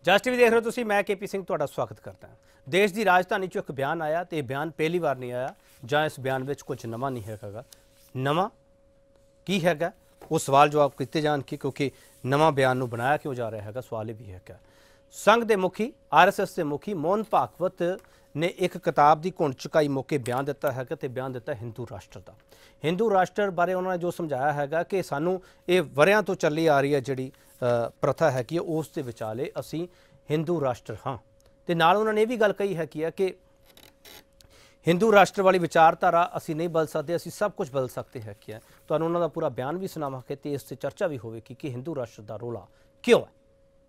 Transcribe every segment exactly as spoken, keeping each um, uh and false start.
ਜਸ TV ਦੇਖ ਰਹੇ ਹੋ ਤੁਸੀਂ, मैं के पी सिंह ਤੁਹਾਡਾ ਸਵਾਗਤ ਕਰਦਾ ਹਾਂ। देश की राजधानी चो एक बयान आया तो बयान पहली बार नहीं आया ਜਾਂ इस बयान में कुछ नवा नहीं हैगा। नवा की हैगा वो सवाल जवाब किए जाएंगे, क्योंकि नवा बयान नूं बनाया क्यों जा रहा है, सवाल ये भी हैगा। संघ के मुखी आर एस एस के मुखी मोहन भागवत ने एक किताब की घुण चुकाई मौके बयान दिता है तो बयान दिता हिंदू राष्ट्र का। हिंदू राष्ट्र बारे उन्होंने जो समझाया है कि सानू ये वरियां तो चली आ रही है जी प्रथा है कि उस दे विचाले असी हिंदू राष्ट्र हाँ। तो नाल उन्होंने ये भी गल कही है कि हिंदू राष्ट्र वाली विचारधारा असी नहीं बदल सकते, असी सब कुछ बदल सकते हैं। क्या तो उन्होंने का पूरा बयान भी सुनावांगे तो इस चर्चा भी होगी कि हिंदू राष्ट्र का रोला क्यों है।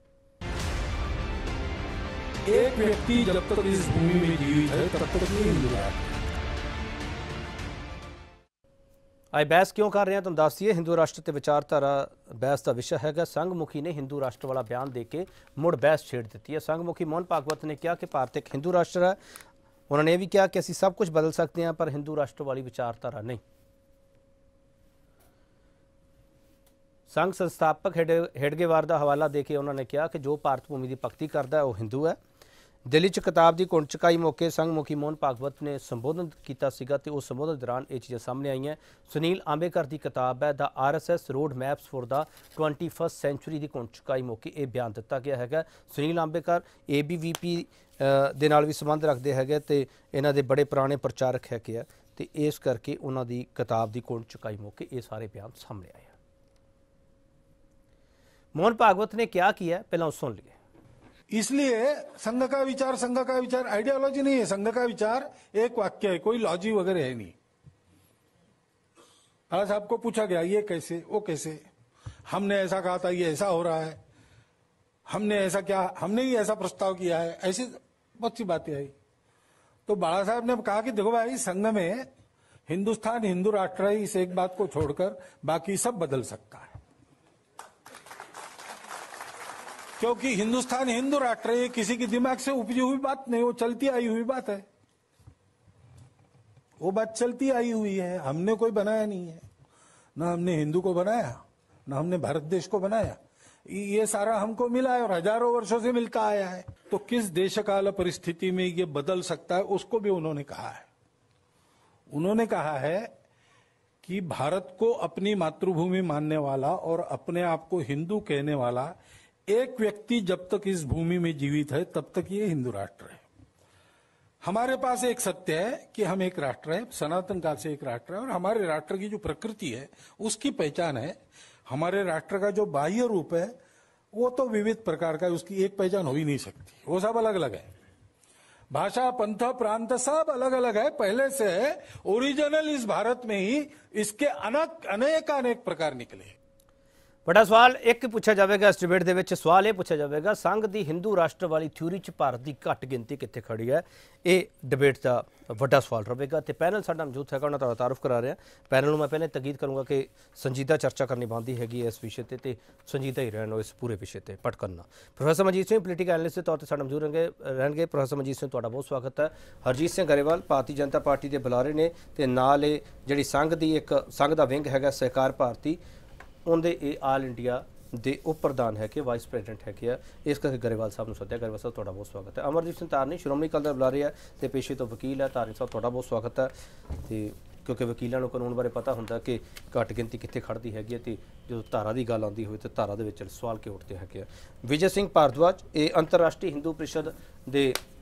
एक व्यक्ति जब तक इस भूमि में जीवित है तब तक ये हिंदू राष्ट्र। आज बहस क्यों कर रहे हैं तुम दस दिए। हिंदू राष्ट्र ते विचारधारा बहस का विषय है। संघ मुखी ने हिंदू राष्ट्र वाला बयान दे के मुड़ बहस छेड़ दी है। संघ मुखी मोहन भागवत ने कहा कि भारत एक हिंदू राष्ट्र है। उन्होंने यह भी कहा कि असी सब कुछ बदल सकते हैं पर हिंदू राष्ट्र वाली विचारधारा नहीं। संघ संस्थापक हेड हेडगेवार का हवाला दे के उन्होंने कहा कि जो भारत भूमि की भगती करता है वह हिंदू है। दिल्ली च किताब की घुण चुकाई मौके संघ मुखी मोहन भागवत ने संबोधन किया तो उस संबोधन दौरान ये चीज़ें सामने आई हैं। सुनील आंबेकर की किताब है the R S S road maps for the twenty first century की घुण चुकाई मौके ये बयान दिता गया है। Sunil Ambekar A B V P दे नाल भी संबंध रखते हैं तो इन्हों के बड़े पुराने प्रचारक है कि तो इस करके उन्होंने किताब की घुण चुकाई मौके ये सारे बयान सामने आए। मोहन भागवत ने क्या किया पहला सुन लिए। इसलिए संघ का विचार संघ का विचार आइडियोलॉजी नहीं है। संघ का विचार एक वाक्य है, कोई लॉजी वगैरह है नहीं। आज आपको पूछा गया ये कैसे वो कैसे, हमने ऐसा कहा था ये ऐसा हो रहा है, हमने ऐसा क्या हमने ही ऐसा प्रस्ताव किया है, ऐसी बहुत सी बातें आई। तो बाला साहब ने कहा कि देखो भाई संघ में हिंदुस्तान हिंदू राष्ट्र है, इस एक बात को छोड़कर बाकी सब बदल सकता है, क्योंकि हिंदुस्तान हिंदू राष्ट्र है, किसी के दिमाग से उपजी हुई बात नहीं, वो चलती आई हुई बात है। वो बात चलती आई हुई है, हमने कोई बनाया नहीं है। ना हमने हिंदू को बनाया, ना हमने भारत देश को बनाया। ये सारा हमको मिला है और हजारों वर्षों से मिलता आया है। तो किस देश काल परिस्थिति में ये बदल सकता है उसको भी उन्होंने कहा है। उन्होंने कहा है कि भारत को अपनी मातृभूमि मानने वाला और अपने आप को हिंदू कहने वाला एक व्यक्ति जब तक इस भूमि में जीवित है तब तक ये हिंदू राष्ट्र है। हमारे पास एक सत्य है कि हम एक राष्ट्र है, सनातन काल से एक राष्ट्र है, और हमारे राष्ट्र की जो प्रकृति है उसकी पहचान है। हमारे राष्ट्र का जो बाह्य रूप है वो तो विविध प्रकार का है, उसकी एक पहचान हो ही नहीं सकती, वो सब अलग अलग है। भाषा पंथ प्रांत सब अलग अलग है, पहले से है। ओरिजिनल इस भारत में ही इसके अनेक अनेक अनेक प्रकार निकले। बड़ा सवाल एक पूछा जाएगा इस डिबेट के सवाल ये पूछा जाएगा, संघ की हिंदू राष्ट्र वाली थ्योरी च भारत की घट गिनती कितने खड़ी है। ये डिबेट का वड्डा सवाल रहेगा। तो पैनल साडा मौजूद है, उन्होंने तारुफ करा रहा। पैनल में पहले तकीद करूँगा कि संजीदा चर्चा करनी बनती हैगी इस विषय पर, तो संजीदा ही रहना इस पूरे विषय पर भटकना। Professor Manjit Singh political analyst के तौर पर साडा मौजूद रहेंगे रहेंगे प्रोफैसर मनजीत सिंह तुहाडा बहुत स्वागत है। हरजीत सिंह गरेवाल भारतीय जनता पार्टी के बुलारे ने, तो नाल जी संघ की एक संघ का विंग है सहकार भारती, उनके ये आल इंडिया ਦੇ उप प्रधान है कि वाइस प्रेजिडेंट है कि इस करके गरेवाल साहब ने सद्या। गरेवाल साहब तुहाडा बहुत स्वागत है। अमरजीत सिंह धारनी श्रोमणी अकाली दल बुलारे है तो पेशे तो वकील है। धारनी साहब तुहाडा बहुत स्वागत है। तो क्योंकि वकीलों को कानून बारे पता होंगे कि घट गिनती कितने खड़ती हैगी, तो जो धारा की गल आती हो तो धारा के सवाल के उठते हैं। विजय सिंह भारद्वाज ये अंतरराष्ट्रीय हिंदू परिषद के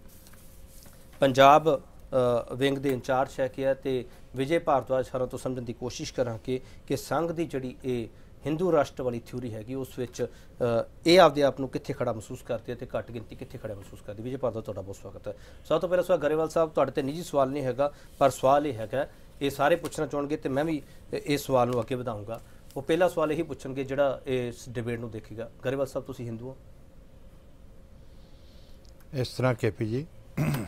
पंजाब विंग के इंचार्ज है कि तो विजय भारद्वाज सारा तो समझने की कोशिश करा कि संघ की जी ये हिंदू राष्ट्र वाली थ्योरी हैगी उस विच ये आपदे आप नूं कित्थे खड़ा महसूस करती है, तो घट गिनती कित्थे खड़ा महसूस करती। विजय भारद्वाज तुहाडा बहुत स्वागत है। सब तो पहले सवाल गरेवाल साहब तुहाडे ते निजी सवाल नहीं हैगा, पर सवाल ये हैगा ये सारे पुछना चाहणगे तो मैं भी इस सवाल नूं अगे वधाऊंगा। वो पहला सवाल यही पुछणगे जिहड़ा इस डिबेट नूं देखेगा। गरेवाल साहब तुसीं हिंदू हो? इस तरह के पी जी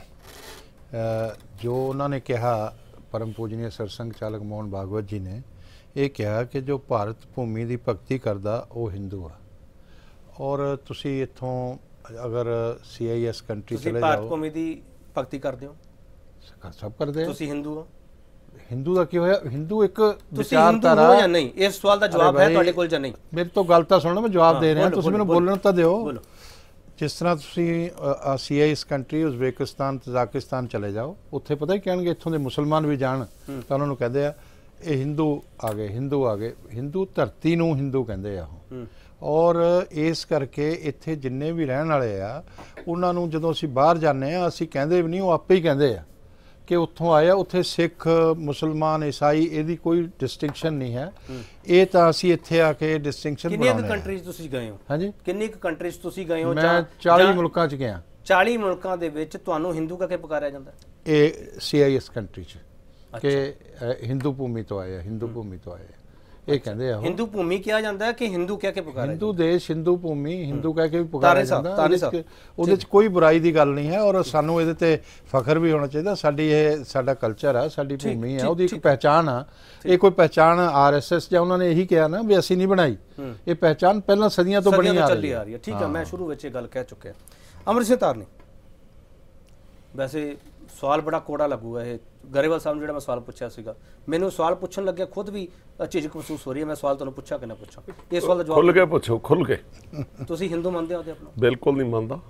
जो उन्होंने कहा परम पूजनीय सरसंघ चालक मोहन भागवत जी ने ये कहा कि जो भारत भूमि की भगती करता वो हिंदू है। और तुसी इत्थों अगर सी आई एस कंट्री चले भारत जाओ, भूमि की भगती करते हो? सब करते हैं। तुसी हिंदू हो? हिंदू का क्यों है? हिंदू एक विचारधारा या नहीं, इस सवाल का जवाब है तुहाडे कोल जां नहीं? मेरी तो गल तां सुनो, मैं जवाब दे रहा, तुसीं मैनूं बोलण तां दिओ। ਜਿਸ ਤਰ੍ਹਾਂ ਤੁਸੀਂ C I S country Uzbekistan Tajikistan ਚਲੇ ਜਾਓ, ਉੱਥੇ ਪਤਾ ਹੀ ਕਹਿਣਗੇ ਇੱਥੋਂ ਦੇ ਮੁਸਲਮਾਨ ਵੀ ਜਾਣ ਤਾਂ ਉਹਨਾਂ ਨੂੰ ਕਹਿੰਦੇ ਆ ਇਹ ਹਿੰਦੂ ਆ ਗਏ, ਹਿੰਦੂ ਆ ਗਏ। ਹਿੰਦੂ ਧਰਤੀ ਨੂੰ ਹਿੰਦੂ ਕਹਿੰਦੇ ਆ ਉਹ। ਔਰ ਇਸ ਕਰਕੇ ਇੱਥੇ ਜਿੰਨੇ ਵੀ ਰਹਿਣ ਵਾਲੇ ਆ ਉਹਨਾਂ ਨੂੰ ਜਦੋਂ ਅਸੀਂ ਬਾਹਰ ਜਾਂਦੇ ਆ ਅਸੀਂ ਕਹਿੰਦੇ ਵੀ ਨਹੀਂ, ਉਹ ਆਪੇ ਹੀ ਕਹਿੰਦੇ ਆ ਕਿ ਉੱਥੋਂ ਆਇਆ। ਉੱਥੇ ਸਿੱਖ ਮੁਸਲਮਾਨ ਈਸਾਈ ਇਹਦੀ ਕੋਈ ਡਿਸਟਿੰਕਸ਼ਨ ਨਹੀਂ ਹੈ। ਇਹ ਤਾਂ ਅਸੀਂ ਇੱਥੇ ਆ ਕੇ ਡਿਸਟਿੰਕਸ਼ਨ ਬਣਾਉਂਦੇ ਹਾਂ। ਕਿੰਨੀਆਂ ਕੰਟਰੀਜ਼ ਤੁਸੀਂ ਗਏ ਹੋ? ਹਾਂਜੀ, ਕਿੰਨੀ ਕੁ ਕੰਟਰੀਜ਼ ਤੁਸੀਂ ਗਏ ਹੋ? ਮੈਂ ਚਾਲੀ ਮੁਲਕਾਂ 'ਚ ਗਿਆ। ਚਾਲੀ ਮੁਲਕਾਂ ਦੇ ਵਿੱਚ ਤੁਹਾਨੂੰ ਹਿੰਦੂ ਕਹਿ ਕੇ ਪੁਕਾਰਿਆ ਜਾਂਦਾ? ਇਹ ਸੀ ਆਈ ਐਸ ਕੰਟਰੀ 'ਚ ਕਿ ਹਿੰਦੂ ਭੂਮੀ ਤੋਂ ਆਏ, ਹਿੰਦੂ ਭੂਮੀ ਤੋਂ ਆਏ, ਇਹ ਕਹਿੰਦੇ ਆ। ਹਿੰਦੂ ਭੂਮੀ ਕਿਹਾ ਜਾਂਦਾ ਹੈ ਕਿ ਹਿੰਦੂ ਕਹਿ ਕੇ ਪੁਕਾਰਿਆ? ਹਿੰਦੂ ਦੇਸ਼, ਹਿੰਦੂ ਭੂਮੀ, ਹਿੰਦੂ ਕਹਿ ਕੇ ਵੀ ਪੁਕਾਰਿਆ ਜਾਂਦਾ। ਉਹਦੇ 'ਚ ਕੋਈ ਬੁਰਾਈ ਦੀ ਗੱਲ ਨਹੀਂ ਹੈ ਔਰ ਸਾਨੂੰ ਇਹਦੇ ਤੇ ਫਖਰ ਵੀ ਹੋਣਾ ਚਾਹੀਦਾ। ਸਾਡੀ ਇਹ ਸਾਡਾ ਕਲਚਰ ਆ, ਸਾਡੀ ਭੂਮੀ ਆ, ਉਹਦੀ ਇੱਕ ਪਹਿਚਾਣ ਆ। ਇਹ ਕੋਈ ਪਹਿਚਾਣ ਆਰ ਐਸ ਐਸ ਜਾਂ ਉਹਨਾਂ ਨੇ ਇਹੀ ਕਿਹਾ ਨਾ ਵੀ ਅਸੀਂ ਨਹੀਂ ਬਣਾਈ, ਇਹ ਪਹਿਚਾਣ ਪਹਿਲਾਂ ਸਦੀਆਂ ਤੋਂ ਬਣੀ ਆ ਰਹੀ ਹੈ। ਠੀਕ ਹੈ, ਮੈਂ ਸ਼ੁਰੂ ਵਿੱਚ ਇਹ ਗੱਲ ਕਹਿ ਚੁੱਕਿਆ। ਅੰਮ੍ਰਿਤਸਰ ਤਾਰਨੀ, ਵੈਸੇ ਸਵਾਲ ਬੜਾ ਕੋੜਾ ਲੱਗੂਗਾ ਇਹ ਗਰੇਵਾਲ ਸਾਹਿਬ ਨੂੰ ਜਿਹੜਾ ਮੈਂ ਸਵਾਲ ਪੁੱਛਿਆ ਸੀਗਾ। ਮੈਨੂੰ ਸਵਾਲ ਪੁੱਛਣ ਲੱਗਿਆ ਖੁਦ ਵੀ ਝਿਜਕ ਮਹਿਸੂਸ ਹੋ ਰਹੀ ਹੈ। ਮੈਂ ਸਵਾਲ ਤੁਹਾਨੂੰ ਪੁੱਛਿਆ ਕਿ ਨਾ ਪੁੱਛਾਂ? ਇਹ ਸਵਾਲ ਦਾ ਜਵਾਬ ਖੁੱਲ ਕੇ ਪੁੱਛੋ, ਖੁੱਲ ਕੇ। ਤੁਸੀਂ ਹਿੰਦੂ ਮੰਨਦੇ ਹੋ ਤੇ ਆਪਣਾ? ਬਿਲਕੁਲ ਨਹੀਂ ਮੰਨਦਾ।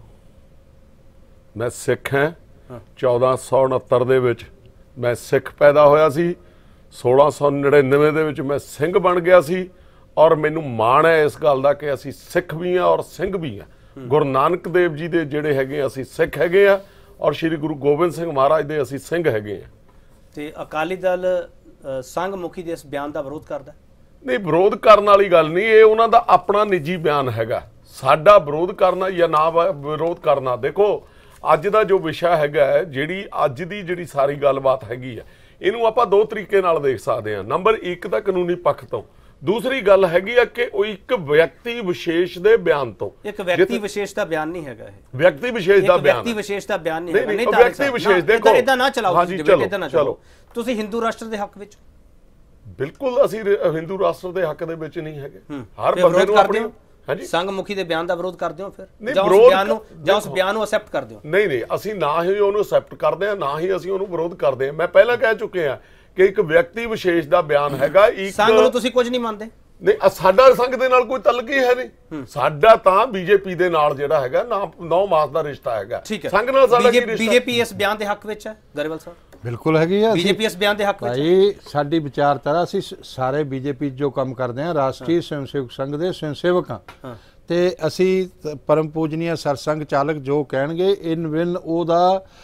ਮੈਂ ਸਿੱਖ ਹਾਂ। ਚੌਦਾਂ ਸੌ ਉਣਹੱਤਰ ਦੇ ਵਿੱਚ ਮੈਂ ਸਿੱਖ ਪੈਦਾ ਹੋਇਆ ਸੀ। ਸੋਲਾਂ ਸੌ ਨੜਿਨਵੇਂ ਦੇ ਵਿੱਚ ਮੈਂ ਸਿੰਘ ਬਣ ਗਿਆ ਸੀ ਔਰ ਮੈਨੂੰ ਮਾਣ ਹੈ ਇਸ ਗੱਲ ਦਾ ਕਿ ਅਸੀਂ ਸਿੱਖ ਵੀ ਹਾਂ ਔਰ ਸਿੰਘ ਵੀ ਹਾਂ। ਗੁਰੂ ਨਾਨਕ ਦੇਵ ਜੀ ਦੇ ਜਿਹੜੇ ਹੈਗੇ ਅਸੀਂ ਸਿੱਖ ਹੈਗੇ ਆ ਔਰ ਸ਼੍ਰੀ ਗੁਰੂ ਗੋਬਿੰਦ ਸਿੰਘ ਮਹਾਰਾਜ ਦੇ ਅਸੀਂ ਸਿੰਘ ਹੈਗੇ ਆ। ਤੇ ਅਕਾਲੀ ਦਲ ਸੰਘ ਮੁਖੀ ਦੇ ਇਸ ਬਿਆਨ ਦਾ ਵਿਰੋਧ ਕਰਦਾ? ਨਹੀਂ, ਵਿਰੋਧ ਕਰਨ ਵਾਲੀ ਗੱਲ ਨਹੀਂ, ਇਹ ਉਹਨਾਂ ਦਾ ਆਪਣਾ ਨਿੱਜੀ ਬਿਆਨ ਹੈਗਾ। ਸਾਡਾ ਵਿਰੋਧ ਕਰਨਾ ਜਾਂ ਨਾ ਵਿਰੋਧ ਕਰਨਾ, ਦੇਖੋ ਅੱਜ ਦਾ ਜੋ ਵਿਸ਼ਾ ਹੈਗਾ, ਜਿਹੜੀ ਅੱਜ ਦੀ ਜਿਹੜੀ ਸਾਰੀ ਗੱਲਬਾਤ ਹੈਗੀ ਆ, ਇਹਨੂੰ ਆਪਾਂ ਦੋ ਤਰੀਕੇ ਨਾਲ ਦੇਖ ਸਕਦੇ ਹਾਂ। ਨੰਬਰ ਇੱਕ ਤਾਂ ਕਾਨੂੰਨੀ ਪੱਖ ਤੋਂ, ਦੂਸਰੀ ਗੱਲ ਹੈਗੀ ਆ ਕਿ ਉਹ ਇੱਕ ਵਿਅਕਤੀ ਵਿਸ਼ੇਸ਼ ਦੇ ਬਿਆਨ ਤੋਂ। ਇੱਕ ਵਿਅਕਤੀ ਵਿਸ਼ੇਸ਼ ਦਾ ਬਿਆਨ ਨਹੀਂ ਹੈਗਾ ਇਹ। ਵਿਅਕਤੀ ਵਿਸ਼ੇਸ਼ ਦਾ ਬਿਆਨ, ਵਿਅਕਤੀ ਵਿਸ਼ੇਸ਼ ਦਾ ਬਿਆਨ ਨਹੀਂ ਹੈਗਾ। ਨਹੀਂ, ਵਿਅਕਤੀ ਵਿਸ਼ੇਸ਼ ਦੇਖੋ, ਇਦਾਂ ਨਾ ਚਲਾਓ। ਹਾਂਜੀ ਚਲੋ ਚਲੋ। ਤੁਸੀਂ ਹਿੰਦੂ ਰਾਸ਼ਟਰ ਦੇ ਹੱਕ ਵਿੱਚ? ਬਿਲਕੁਲ, ਅਸੀਂ ਹਿੰਦੂ ਰਾਸ਼ਟਰ ਦੇ ਹੱਕ ਦੇ ਵਿੱਚ ਨਹੀਂ ਹੈਗੇ। ਹਰ ਬੰਦੇ ਨੂੰ ਆਪਣੀ ਹਾਂਜੀ ਸੰਘ ਮੁਖੀ ਦੇ ਬਿਆਨ ਦਾ ਵਿਰੋਧ ਕਰਦੇ ਹੋ ਫਿਰ? ਜਾਂ ਉਸ ਬਿਆਨ ਨੂੰ ਜਾਂ ਉਸ ਬਿਆਨ ਨੂੰ ਅਸੈਪਟ ਕਰਦੇ ਹੋ? ਨਹੀਂ ਨਹੀਂ, ਅਸੀਂ ਨਾ ਹੀ ਉਹਨੂੰ ਅਸੈਪਟ ਕਰਦੇ ਹਾਂ, ਨਾ ਹੀ ਅਸੀਂ ਉਹਨੂੰ ਵਿਰੋਧ ਕਰਦੇ ਹਾਂ। ਮੈਂ ਪਹਿਲਾਂ ਕਹਿ ਚੁੱਕੇ ਹਾਂ ਕਿ ਇੱਕ ਵਿਅਕਤੀ ਵਿਸ਼ੇਸ਼ ਦਾ ਬਿਆਨ ਹੈਗਾ। ਇੱਕ ਸੰਘ ਨੂੰ ਤੁਸੀਂ ਕੁਝ ਨਹੀਂ ਮੰਨਦੇ? ਨਹੀਂ, ਸਾਡਾ ਸੰਘ ਦੇ ਨਾਲ ਕੋਈ ਤਾਲੁਕ ਹੀ ਹੈ ਨਹੀਂ। ਸਾਡਾ ਤਾਂ ਬੀਜੇਪੀ ਦੇ ਨਾਲ ਜਿਹੜਾ ਹੈਗਾ ਨਾ ਨੌ ਮਾਸ ਦਾ ਰਿਸ਼ਤਾ ਹੈਗਾ। ਸੰਘ ਨਾਲ ਸਾਡਾ ਕੀ ਰਿਸ਼ਤਾ? ਬੀਜੇਪੀ ਇਸ ਬਿਆਨ ਦੇ ਹੱਕ ਵਿੱਚ ਹੈ ਗਰੇਵਾਲ ਸਾਹਿਬ? ਬਿਲਕੁਲ ਹੈਗੀ ਆ। ਬੀਜੇਪੀ ਇਸ ਬਿਆਨ ਦੇ ਹੱਕ ਵਿੱਚ ਭਾਈ, ਸਾਡੀ ਵਿਚਾਰਧਾਰਾ, ਅਸੀਂ ਸਾਰੇ ਬੀਜੇਪੀ ਜੋ ਕੰਮ ਕਰਦੇ ਹਾਂ ਰਾਸ਼ਟਰੀ ਸਵੈਮ ਸੇਵਕ ਸੰਘ ਦੇ ਸਵੈਮ ਸੇਵਕ ਹਾਂ ਤੇ ਅਸੀਂ ਪਰਮ ਪੂਜਨੀय ਸਰਸੰਘ ਚਾਲਕ ਜੋ ਕਹਿਣਗੇ ਇਨ ਵਿਨ ਉਹਦਾ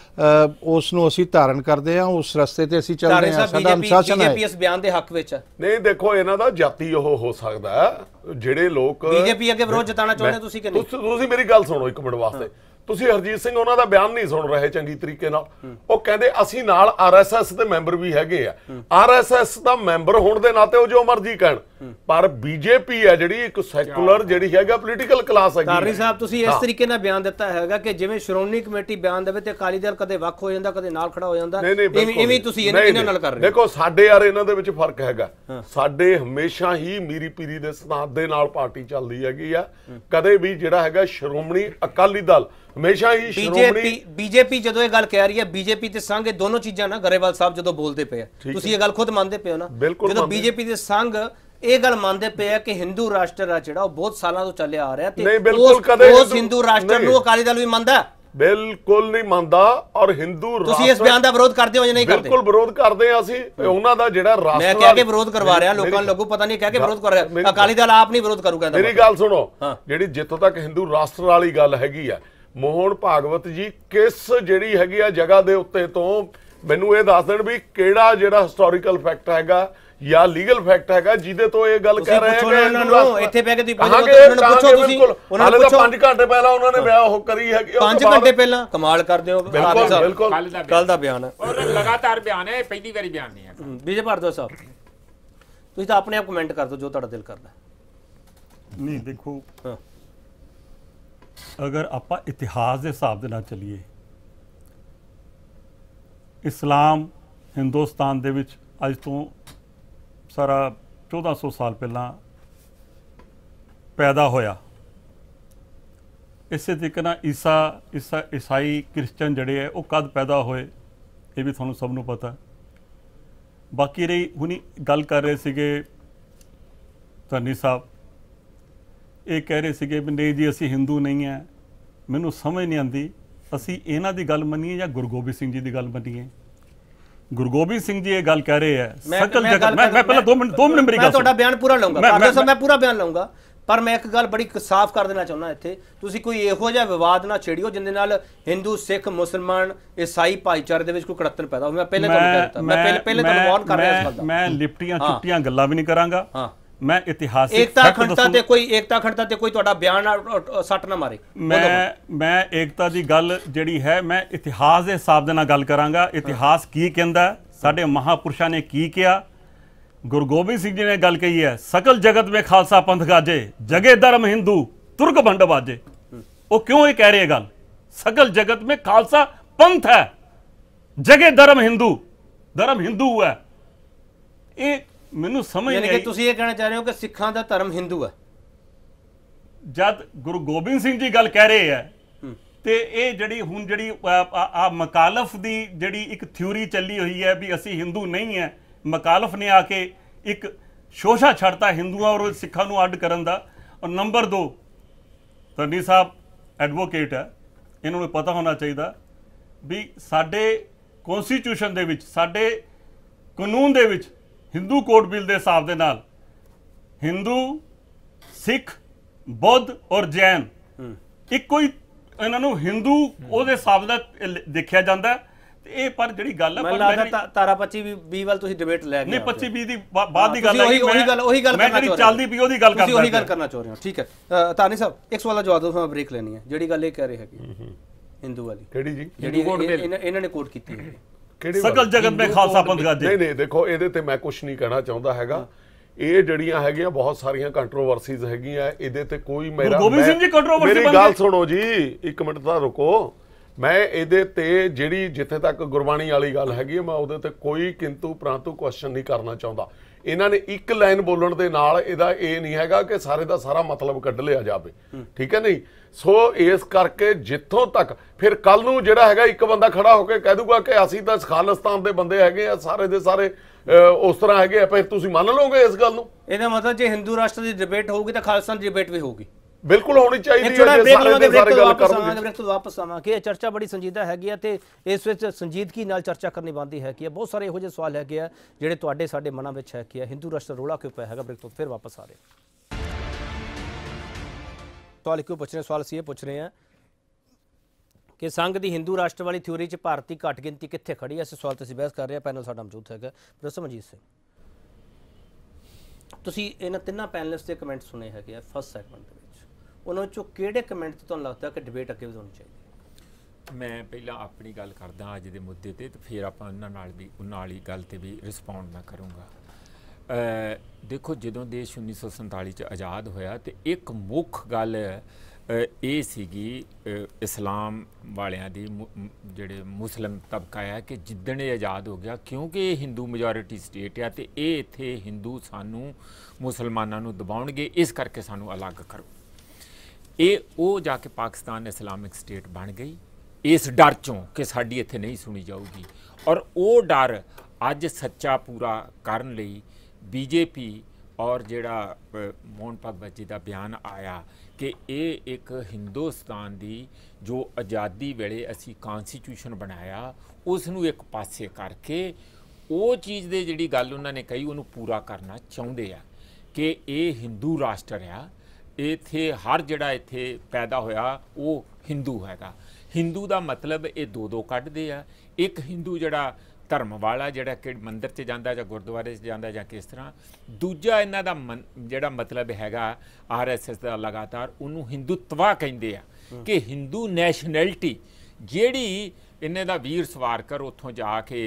ਉਸ ਨੂੰ ਅਸੀਂ ਧਾਰਨ ਕਰਦੇ ਹਾਂ, ਉਸ ਰਸਤੇ ਤੇ ਅਸੀਂ ਚੱਲਦੇ ਹਾਂ। ਸਾਡਾ ਅਨੁਸ਼ਾਸਨ ਹੈ। ਬੀਜੇਪੀ ਇਸ ਬਿਆਨ ਦੇ ਹੱਕ ਵਿੱਚ ਹੈ? ਨਹੀਂ, ਦੇਖੋ ਇਹਨਾਂ ਦਾ ਜਾਤੀ ਉਹ ਹੋ ਸਕਦਾ, ਜਿਹੜੇ ਲੋਕ ਬੀਜੇਪੀ ਅੱਗੇ ਵਿਰੋਧ ਜਤਾਉਣਾ ਚਾਹੁੰਦੇ ਤੁਸੀਂ ਕਿ ਨਹੀਂ? ਤੁਸੀਂ ਮੇਰੀ ਗੱਲ ਸੁਣੋ ਇੱਕ ਮਿੰਟ ਵਾਸਤੇ। ਤੁਸੀਂ ਹਰਜੀਤ ਸਿੰਘ ਉਹਨਾਂ ਦਾ ਬਿਆਨ ਨਹੀਂ ਸੁਣ ਰਹੇ ਚੰਗੀ ਤਰੀਕੇ ਨਾਲ। ਉਹ ਕਹਿੰਦੇ ਅਸੀਂ ਨਾਲ ਆਰ ਐਸ ਐਸ ਦੇ ਮੈਂਬਰ ਵੀ ਹੈਗੇ ਆ। ਆਰ ਐਸ ਐਸ ਦਾ ਮੈਂਬਰ ਹੋਣ ਦੇ ਨਾਤੇ ਉਹ ਜੋ ਮਰਜ਼ੀ ਕਹਿਣ, ਪਰ ਬੀਜੇਪੀ ਹੈ ਜਿਹੜੀ ਇੱਕ ਸੈਕੂਲਰ ਜਿਹੜੀ ਹੈਗਾ ਪੋਲੀਟੀਕਲ ਕਲਾਸ ਹੈਗੀ। ਧਾਰਨੀ ਸਾਹਿਬ, ਤੁਸੀਂ ਇਸ ਤਰੀਕੇ ਨਾਲ ਬਿਆਨ ਦਿੱਤਾ ਹੈਗਾ ਕਿ ਜਿਵੇਂ ਸ਼੍ਰੋਮਣੀ ਕਮੇਟੀ ਬਿਆਨ ਦੇਵੇ ਤੇ ਅਕਾਲੀ ਦਲ ਕਦੇ ਵੱਖ ਹੋ ਜਾਂਦਾ, ਕਦੇ ਨਾਲ ਖੜਾ ਹੋ ਜਾਂਦਾ, ਇਵੇਂ ਤੁਸੀਂ ਇਹਨਾਂ ਨਾਲ ਕਰ ਰਹੇ ਹੋ। ਦੇਖੋ ਸਾਡੇ ਯਾਰ ਇਹਨਾਂ ਦੇ ਵਿੱਚ ਫਰਕ ਹੈਗਾ। ਸਾਡੇ ਹਮੇਸ਼ਾ ਹੀ ਮੀਰੀ ਪੀਰੀ ਦੇ ਸਿਧਾਂਤ ਦੇ ਨਾਲ ਪਾਰਟੀ ਚੱਲਦੀ ਹੈਗੀ ਆ। ਕਦੇ ਵੀ ਜਿਹੜਾ ਹੈਗਾ ਸ਼੍ਰੋਮਣੀ ਅਕਾਲੀ ਦਲ ਹਮੇਸ਼ਾ ਹੀ ਬੀਜੇਪੀ ਬੀਜੇਪੀ ਜਦੋਂ ਇਹ ਗੱਲ ਕਹਿ ਰਹੀ ਹੈ, ਬੀਜੇਪੀ ਤੇ ਸੰਘ ਇਹ ਦੋਨੋਂ ਚੀਜ਼ਾਂ ਨਾ ਗਰੇਵਾਲ ਸਾਹਿਬ ਜਦੋਂ ਬੋਲਦੇ ਪਏ ਆ, ਤੁਸੀਂ ਇਹ ਗੱਲ ਖੁਦ ਮੰਨਦੇ ਪਏ ਹੋ ਨਾ? ਜਦੋਂ ਬੀਜੇਪੀ ਦੇ ਸੰਘ ਇਹ ਗੱਲ ਮੰਨਦੇ ਪਏ ਆ ਕਿ ਹਿੰਦੂ ਰਾਸ਼ਟਰ ਆ ਜਿਹੜਾ ਉਹ ਬਹੁਤ ਸਾਲਾਂ ਤੋਂ ਚੱਲਿਆ ਆ ਰਿਹਾ ਤੇ ਉਸ ਹਿੰਦੂ ਰਾਸ਼ਟਰ ਨੂੰ ਅਕਾਲੀ ਦਲ ਵੀ ਮੰਨਦਾ? ਬਿਲਕੁਲ ਨਹੀਂ ਮੰਨਦਾ। ਔਰ ਹਿੰਦੂ ਤੁਸੀਂ ਇਸ ਬਿਆਨ ਦਾ ਵਿਰੋਧ ਕਰਦੇ ਹੋ ਜਾਂ ਨਹੀਂ ਕਰਦੇ? ਬਿਲਕੁਲ ਵਿਰੋਧ ਕਰਦੇ ਆ ਅਸੀਂ। ਉਹਨਾਂ ਦਾ ਜਿਹੜਾ ਰਾਸ਼ਟਰ, ਮੈਂ ਕਹਿ ਕੇ ਵਿਰੋਧ ਕਰਵਾ ਰਿਹਾ ਲੋਕਾਂ ਨੂੰ, ਲੱਗੂ ਪਤਾ ਨਹੀਂ ਕਹਿ ਕੇ ਵਿਰੋਧ ਕਰ ਰਿਹਾ। ਅਕਾਲੀ ਦਲ ਆਪ ਨਹੀਂ ਵਿਰੋਧ ਕਰੂ ਕਹਿੰਦਾ। ਮੇਰੀ ਗੱਲ ਸੁਣੋ, ਜਿਹੜੀ ਜਿੱਥੋਂ ਤੱਕ ਹਿੰਦੂ ਰਾਸ਼ਟਰ ਵਾਲੀ ਗੱਲ ਹੈਗੀ ਆ, ਮੋਹਨ ਭਾਗਵਤ ਜੀ ਕਿਸ ਜਿਹੜੀ ਹੈਗੀ ਆ ਜਗ੍ਹਾ ਦੇ ਉੱਤੇ ਤੋਂ ਮੈਨੂੰ ਇਹ ਦੱਸ ਦੇਣ ਵੀ ਕਿਹੜਾ ਜਿਹੜਾ ਹਿਸਟੋਰੀਕਲ ਫੈਕਟ ਹੈਗਾ ਜਾਂ ਲੀਗਲ ਫੈਕਟ ਹੈਗਾ ਜਿਹਦੇ ਤੋਂ ਇਹ ਗੱਲ ਕਹਿ ਰਹੇ ਆ ਕਿ ਉਹਨਾਂ ਨੂੰ ਇੱਥੇ ਬਹਿ ਕੇ ਤੁਸੀਂ ਉਹਨਾਂ ਨੂੰ ਪੁੱਛੋ। ਤੁਸੀਂ ਉਹਨਾਂ ਨੂੰ ਪੁੱਛੋ। ਪੰਜ ਘੰਟੇ ਪਹਿਲਾਂ ਉਹਨਾਂ ਨੇ ਵਿਆਹ ਉਹ ਕਰੀ ਹੈਗੀ। ਪੰਜ ਘੰਟੇ ਪਹਿਲਾਂ? ਕਮਾਲ ਕਰਦੇ ਹੋ। ਬਿਲਕੁਲ ਬਿਲਕੁਲ ਕੱਲ ਦਾ ਬਿਆਨ ਹੈ, ਔਰ ਲਗਾਤਾਰ ਬਿਆਨ ਹੈ, ਪਹਿਲੀ ਵਾਰੀ ਬਿਆਨ ਨਹੀਂ ਹੈ। ਵਿਜੇ ਭਾਰਦਵਾਜ ਸਾਹਿਬ, ਤੁਸੀਂ ਤਾਂ ਆਪਣੇ ਆਪ ਕਮੈਂਟ ਕਰ ਦਿਓ ਜੋ ਤੁਹਾਡਾ ਦਿਲ ਕਰਦਾ। ਨਹੀਂ, ਦੇਖੋ ਅਗਰ ਆਪਾਂ ਇਤਿਹਾਸ ਦੇ ਹਿਸਾਬ ਦੇ ਨਾਲ ਚੱਲੀਏ, ਇਸਲਾਮ ਹਿੰਦੁਸਤਾਨ ਦੇ ਵਿੱਚ ਅੱਜ ਤੋਂ ਸਾਰਾ ਚੌਦਾਂ ਸੌ ਸਾਲ ਪਹਿਲਾਂ ਪੈਦਾ ਹੋਇਆ। ਇਸੇ ਤਰੀਕੇ ਨਾਲ ਈਸਾ ਈਸਾ ਈਸਾਈ ਕ੍ਰਿਸਚਨ ਜਿਹੜੇ ਹੈ ਉਹ ਕਦ ਪੈਦਾ ਹੋਏ ਇਹ ਵੀ ਤੁਹਾਨੂੰ ਸਭ ਨੂੰ ਪਤਾ। ਬਾਕੀ ਰਹੀ ਹੁਣੀ ਗੱਲ ਕਰ ਰਹੇ ਸੀਗੇ ਧਰਨੀ ਸਾਹਿਬ, ਇਹ ਕਹਿ ਰਹੇ ਸੀਗੇ ਵੀ ਨਹੀਂ ਜੀ ਅਸੀਂ ਹਿੰਦੂ ਨਹੀਂ ਹੈ, ਮੈਨੂੰ ਸਮਝ ਨਹੀਂ ਆਉਂਦੀ ਅਸੀਂ ਇਹਨਾਂ ਦੀ ਗੱਲ ਮੰਨੀਏ ਜਾਂ ਗੁਰੂ ਗੋਬਿੰਦ ਸਿੰਘ ਜੀ ਦੀ ਗੱਲ ਮੰਨੀਏ। ਗੁਰੂ ਗੋਬਿੰਦ ਸਿੰਘ ਜੀ ਇਹ ਗੱਲ ਕਹਿ ਰਹੇ ਹੈ ਸਕਲ ਜਗਤ। ਮੈਂ ਮੈਂ ਪਹਿਲਾਂ ਦੋ ਮਿੰਟ ਦੋ ਮਿੰਟ ਮੇਰੀ ਗੱਲ ਮੈਂ ਤੁਹਾਡਾ ਬਿਆਨ ਪੂਰਾ ਲਵਾਂਗਾ, ਮੈਂ- ਕਰਦੇ ਮੈਂ- ਸਰ ਮੈਂ ਪੂਰਾ ਬਿਆਨ ਲਵਾਂਗਾ, ਪਰ ਮੈਂ ਇੱਕ ਗੱਲ ਬੜੀ ਸਾਫ਼ ਕਰ ਦੇਣਾ ਚਾਹੁੰਦਾ ਇੱਥੇ, ਤੁਸੀਂ ਕੋਈ ਇਹੋ ਜਿਹਾ ਵਿਵਾਦ ਨਾ ਛੇੜਿਓ ਜਿਹਦੇ ਨਾਲ ਹਿੰਦੂ ਸਿੱਖ ਮੁਸਲਮਾਨ ਈਸਾਈ ਭਾਈਚਾਰੇ ਦੇ ਵਿੱਚ ਕੋਈ ਕੜੱਤਨ ਪੈਦਾ ਹੋਵੇ। ਮੈਂ ਪਹਿਲੇ ਤੁਹਾਨੂੰ ਕਹਿ ਦਿੱਤਾ, ਮੈਂ ਪਹਿਲੇ ਪਹਿਲੇ ਤੁਹਾਨੂੰ ਵਾਰਨ ਕਰ ਰਿਹਾ ਇਸ ਗੱਲ ਦਾ। ਮੈਂ ਲਿਪਟੀਆਂ ਚੁੱਟੀਆਂ ਗੱਲਾਂ ਵੀ ਨਹੀਂ ਕਰਾਂਗਾ। ਹਾਂ, ਮੈਂ ਇਤਿਹਾਸਿਕ ਏਕਤਾ fact ਅਖੰਡਤਾ ਦੱਸੂੰ। ਤੇ ਕੋਈ ਏਕਤਾ ਅਖੰਡਤਾ ਤੇ ਕੋਈ ਤੁਹਾਡਾ ਬਿਆਨ ਨਾ, ਅ, ਸੱਟ ਨਾ ਮਾਰੇ। ਮੈਂ ਮੈਂ ਏਕਤਾ ਦੀ ਗੱਲ ਜਿਹੜੀ ਹੈ ਮੈਂ ਇਤਿਹਾਸ ਦੇ ਹਿਸਾਬ ਦੇ ਨਾਲ ਗੱਲ ਕਰਾਂਗਾ। ਇਤਿਹਾਸ ਕੀ ਕਹਿੰਦਾ, ਸਾਡੇ ਮਹਾਪੁਰਸ਼ਾਂ ਨੇ ਕੀ ਕਿਹਾ। ਗੁਰੂ ਗੋਬਿੰਦ ਸਿੰਘ ਜੀ ਨੇ ਗੱਲ ਕਹੀ ਹੈ ਸਕਲ ਜਗਤ ਵਿੱਚ ਖਾਲਸਾ ਪੰਥ ਗਾਜੇ, ਜਗੇ ਧਰਮ ਹਿੰਦੂ ਤੁਰਕ ਭੰਡ ਬਾਜੇ। ਉਹ ਕਿਉਂ ਇਹ ਕਹਿ ਰਹੇ ਗੱਲ, सकल जगत में खालसा पंथ है, जगे धर्म हिंदू, धर्म हिंदू है। ये मैनू समझ नहीं आई। तुसी ये कहना चाह रहे हो कि सिखां दा धर्म हिंदू है? जद गुरु गोबिंद सिंह जी गल कह रहे हैं ते ये जड़ी हुण जड़ी आ मकालफ दी जड़ी एक थ्योरी चली हुई है भी असी हिंदू नहीं है, मकालफ ने आके एक शोशा छड़ता हिंदुओं और सिखां नूं अड करन दा। और नंबर दो, धनी साहब एडवोकेट है, इन्होंने पता होना चाहिए भी साडे कॉन्स्टिट्यूशन दे विच, साडे कानून दे विच हिंदू कोड बिल दे हिसाब दे नाल हिंदू, सिख, बौद्ध और जैन एक कोई इन्होंने हिंदू ਉਹਦੇ ਹਿਸਾਬ ਨਾਲ ਦੇਖਿਆ ਜਾਂਦਾ ਤੇ ਇਹ ਪਰ ਜਿਹੜੀ ਗੱਲ ਹੈ ਪਰ ਲੱਗਦਾ ਤਾਰਾ ਪੱਚੀ ਵੀ ਵਾਲ ਤੁਸੀਂ ਡਿਬੇਟ ਲੈ ਗਏ ਨਹੀਂ ਪੱਚੀ ਵੀਹ ਦੀ ਬਾਅਦ ਦੀ ਗੱਲ ਹੈ। ਉਹੀ ਗੱਲ ਉਹੀ ਗੱਲ ਮੈਂ ਜਿਹੜੀ ਚੱਲਦੀ ਪਈ ਉਹਦੀ ਗੱਲ ਕਰਦਾ, ਤੁਸੀਂ ਉਹੀ ਗੱਲ ਕਰਨਾ ਚਾਹ ਰਹੇ ਹੋ। ਠੀਕ ਹੈ ਤਾਨੀ ਸਾਹਿਬ, ਇੱਕ ਸਵਾਲ ਦਾ ਜਵਾਬ ਦਿਓ, ਮੈਂ ਬ੍ਰੇਕ ਲੈਣੀ ਹੈ। ਜਿਹੜੀ ਗੱਲ ਇਹ ਕਹਿ ਰਹੇ ਹੈਗੇ ਹਿੰਦੂ ਵਾਲੀ, ਕਿਹੜੀ ਜੀ, ਜਿਹੜੀ ਇਹਨਾਂ ਨੇ ਕੋਟ ਕੀਤੀ ਹੈ, ਕਿਹੜੀ ਸਕਲ ਜਗਤ में ਖਾਲਸਾ ਪੰਥ ਗਾਜੇ। ਨਹੀਂ ਨਹੀਂ ਦੇਖੋ, ਇਹਦੇ ਤੇ ਮੈਂ ਕੁਝ ਨਹੀਂ ਕਹਿਣਾ ਚਾਹੁੰਦਾ ਹੈਗਾ। ਇਹ ਜਿਹੜੀਆਂ ਹੈਗੀਆਂ ਬਹੁਤ ਸਾਰੀਆਂ ਕੰਟਰੋਵਰਸੀਜ਼ ਹੈਗੀਆਂ, ਇਹਦੇ ਤੇ ਕੋਈ ਮੇਰਾ ਗੋਬਿੰਦ ਸਿੰਘ ਜੀ ਕੰਟਰੋਵਰਸੀ ਮੇਰੀ ਗੱਲ ਸੁਣੋ ਜੀ, ਇੱਕ ਮਿੰਟ ਤਾਂ ਰੁਕੋ। ਮੈਂ ਇਹਦੇ ਤੇ ਜਿਹੜੀ ਜਿੱਥੇ ਤੱਕ ਗੁਰਬਾਣੀ ਵਾਲੀ ਗੱਲ ਹੈਗੀ, ਮੈਂ ਉਹਦੇ ਤੇ ਕੋਈ ਕਿੰਤੂ ਪ੍ਰੰਤੂ ਕੁਐਸਚਨ ਨਹੀਂ ਕਰਨਾ ਚਾਹੁੰਦਾ। ਇਹਨਾਂ ਨੇ ਇੱਕ ਲਾਈਨ ਬੋਲਣ ਦੇ ਨਾਲ ਇਹਦਾ ਇਹ ਨਹੀਂ ਹੈਗਾ ਕਿ ਸਾਰੇ ਦਾ ਸਾਰਾ ਮਤਲਬ ਕੱਢ ਲਿਆ ਜਾਵੇ, ਠੀਕ ਹੈ ਨਹੀਂ। ਸੋ ਇਸ ਕਰਕੇ ਜਿੱਥੋਂ ਤੱਕ ਫਿਰ ਕੱਲ ਨੂੰ ਜਿਹੜਾ ਹੈਗਾ ਇੱਕ ਬੰਦਾ ਖੜਾ ਹੋ ਕੇ ਕਹਿ ਦੂਗਾ ਕਿ ਅਸੀਂ ਤਾਂ ਖਾਲਿਸਤਾਨ ਦੇ ਬੰਦੇ ਹੈਗੇ ਆ, ਸਾਰੇ ਦੇ ਸਾਰੇ ਉਸ ਤਰ੍ਹਾਂ ਹੈਗੇ ਆ, ਫਿਰ ਤੁਸੀਂ ਮੰਨ ਲਓਗੇ ਇਸ ਗੱਲ ਨੂੰ? ਇਹਦਾ ਮਤਲਬ ਜੇ ਹਿੰਦੂ ਰਾਸ਼ਟਰ ਦੀ ਡਿਬੇਟ ਹੋਊਗੀ ਤਾਂ ਖਾਲਿਸਤਾਨ ਦੀ ਡਿਬੇਟ ਵੀ ਹੋਊਗੀ। ਬਿਲਕੁਲ ਹੋਣੀ ਚਾਹੀਦੀ ਹੈ। ਸਾਰੇ ਦੇ ਸਾਰੇ ਗੱਲ ਕਰਨਗੇ। ਤੋਂ ਵਾਪਸ ਆਵਾਂਗੇ, ਇਹ ਚਰਚਾ ਬੜੀ ਸੰਜੀਦਾ ਹੈਗੀ ਆ ਤੇ ਇਸ ਵਿੱਚ ਸੰਜੀਦਗੀ ਨਾਲ ਚਰਚਾ ਕਰਨੀ ਬਣਦੀ ਹੈ ਕਿ ਬਹੁਤ ਸਾਰੇ ਇਹੋ ਜਿਹੇ ਸਵਾਲ ਹੈਗੇ ਆ ਜਿਹੜੇ ਤੁਹਾਡੇ ਸਾਡੇ ਮਨਾਂ ਵਿੱਚ ਹੈ ਕਿ ਹਿੰਦੂ ਰਾਸ਼ਟਰ ਰੋਲਾ ਕਿਉਂ ਪਿਆ ਹੈਗਾ। ਬ੍ਰੇਕ ਤੋਂ ਫਿਰ ਵਾਪਸ ਆ ਰਹੇ ਸਵਾਲ ਕਿਉਂ ਪੁੱਛ ਰਹੇ, ਸਵਾਲ ਅਸੀਂ ਇਹ ਪੁੱਛ ਰਹੇ ਹਾਂ ਕਿ ਸੰਘ ਦੀ ਹਿੰਦੂ ਰਾਸ਼ਟਰ ਵਾਲੀ ਥਿਊਰੀ 'ਚ ਭਾਰਤੀ ਘੱਟ ਗਿਣਤੀ ਕਿੱਥੇ ਖੜੀ ਹੈ। ਇਸ ਸਵਾਲ ਤੇ ਅਸੀਂ ਬਹਿਸ ਕਰ ਰਹੇ ਹਾਂ। ਪੈਨਲ ਸਾਡਾ ਮੌਜੂਦ ਹੈਗਾ ਪ੍ਰੋਫੈਸਰ ਮਨਜੀਤ ਸਿੰਘ। ਤੁਸੀਂ ਇਹਨਾਂ ਤਿੰਨਾਂ ਪੈਨਲਿਸਟ ਦੇ ਕਮੈਂਟ ਸੁਣੇ ਹੈਗੇ ਆ ਫਸਟ ਸੈਗਮੈਂਟ ਦੇ ਵਿੱਚ, ਉਹਨਾਂ ਚੋਂ ਕਿਹੜੇ ਕਮੈਂਟ ਤੇ ਤੁਹਾਨੂੰ ਲੱਗਦਾ ਕਿ ਡਿਬੇਟ ਅੱਗੇ ਵਧਾਉਣੀ ਚਾਹੀਦੀ? ਮੈਂ ਪਹਿਲਾਂ ਆਪਣੀ ਗੱਲ ਕਰਦਾ ਅੱਜ ਦੇ ਮੁੱਦੇ ਤੇ, ਤੇ ਫਿਰ ਆਪਾਂ ਉਹਨਾਂ ਨਾਲ ਵੀ ਉਹਨਾਂ ਵਾਲੀ ਗੱਲ ਤੇ ਵੀ ਰਿਸਪੌਂਡ ਮੈਂ ਕਰੂੰਗਾ। ਦੇਖੋ, ਜਦੋਂ ਦੇਸ਼ ਉੱਨੀ ਸੌ ਸੰਤਾਲੀ 'ਚ ਆਜ਼ਾਦ ਹੋਇਆ ਤੇ ਇੱਕ ਮੁੱਖ ਗੱਲ ਇਹ ਸੀਗੀ ਇਸਲਾਮ ਵਾਲਿਆਂ ਦੀ, ਜਿਹੜੇ ਮੁਸਲਿਮ ਤਬਕਾ ਆ, ਕਿ ਜਿੱਦਣ ਇਹ ਆਜ਼ਾਦ ਹੋ ਗਿਆ, ਕਿਉਂਕਿ ਇਹ ਹਿੰਦੂ ਮੈਜੋਰਿਟੀ ਸਟੇਟ ਆ ਤੇ ਇਹ ਇੱਥੇ ਹਿੰਦੂ ਸਾਨੂੰ ਮੁਸਲਮਾਨਾਂ ਨੂੰ ਦਬਾਉਣਗੇ, ਇਸ ਕਰਕੇ ਸਾਨੂੰ ਅਲੱਗ ਕਰੋ। ਇਹ ਉਹ ਜਾ ਕੇ ਪਾਕਿਸਤਾਨ ਇਸਲਾਮਿਕ ਸਟੇਟ ਬਣ ਗਈ ਇਸ ਡਰ ਚੋਂ ਕਿ ਸਾਡੀ ਇੱਥੇ ਨਹੀਂ ਸੁਣੀ ਜਾਊਗੀ। ਔਰ ਉਹ ਡਰ ਅੱਜ ਸੱਚਾ ਪੂਰਾ ਕਰਨ ਲਈ ਬੀਜੇਪੀ ਔਰ ਜਿਹੜਾ ਮੋਹਨ ਭਗਵਤ ਜੀ ਦਾ ਬਿਆਨ ਆਇਆ ਕਿ ਇਹ ਇੱਕ ਹਿੰਦੁਸਤਾਨ ਦੀ ਜੋ ਆਜ਼ਾਦੀ ਵੇਲੇ ਅਸੀਂ ਕੌਨਸਟੀਟਿਊਸ਼ਨ ਬਣਾਇਆ ਉਸ ਨੂੰ ਇੱਕ ਪਾਸੇ ਕਰਕੇ ਉਹ ਚੀਜ਼ ਦੇ ਜਿਹੜੀ ਗੱਲ ਉਹਨਾਂ ਨੇ ਕਹੀ ਉਹਨੂੰ ਪੂਰਾ ਕਰਨਾ ਚਾਹੁੰਦੇ ਆ ਕਿ ਇਹ ਹਿੰਦੂ ਰਾਸ਼ਟਰ ਆ, ਇੱਥੇ ਹਰ ਜਿਹੜਾ ਇੱਥੇ ਪੈਦਾ ਹੋਇਆ ਉਹ ਹਿੰਦੂ ਹੈਗਾ। ਹਿੰਦੂ ਦਾ ਮਤਲਬ ਇਹ ਦੋ ਦੋ ਕੱਢਦੇ ਆ, ਇੱਕ ਹਿੰਦੂ ਜਿਹੜਾ ਧਰਮ ਵਾਲਾ ਜਿਹੜਾ ਕਿ ਮੰਦਿਰ 'ਚ ਜਾਂਦਾ ਜਾਂ ਗੁਰਦੁਆਰੇ 'ਚ ਜਾਂਦਾ ਜਾਂ ਕਿਸ ਤਰ੍ਹਾਂ, ਦੂਜਾ ਇਹਨਾਂ ਦਾ ਮਨ ਜਿਹੜਾ ਮਤਲਬ ਹੈਗਾ ਆਰ ਐਸ ਐਸ ਦਾ ਲਗਾਤਾਰ ਉਹਨੂੰ ਹਿੰਦੂਤਵਾ ਕਹਿੰਦੇ ਆ ਕਿ ਹਿੰਦੂ ਨੈਸ਼ਨੈਲਿਟੀ ਜਿਹੜੀ ਇਹਨਾਂ ਦਾ ਵੀਰ ਸਵਾਰਕਰ ਉੱਥੋਂ ਜਾ ਕੇ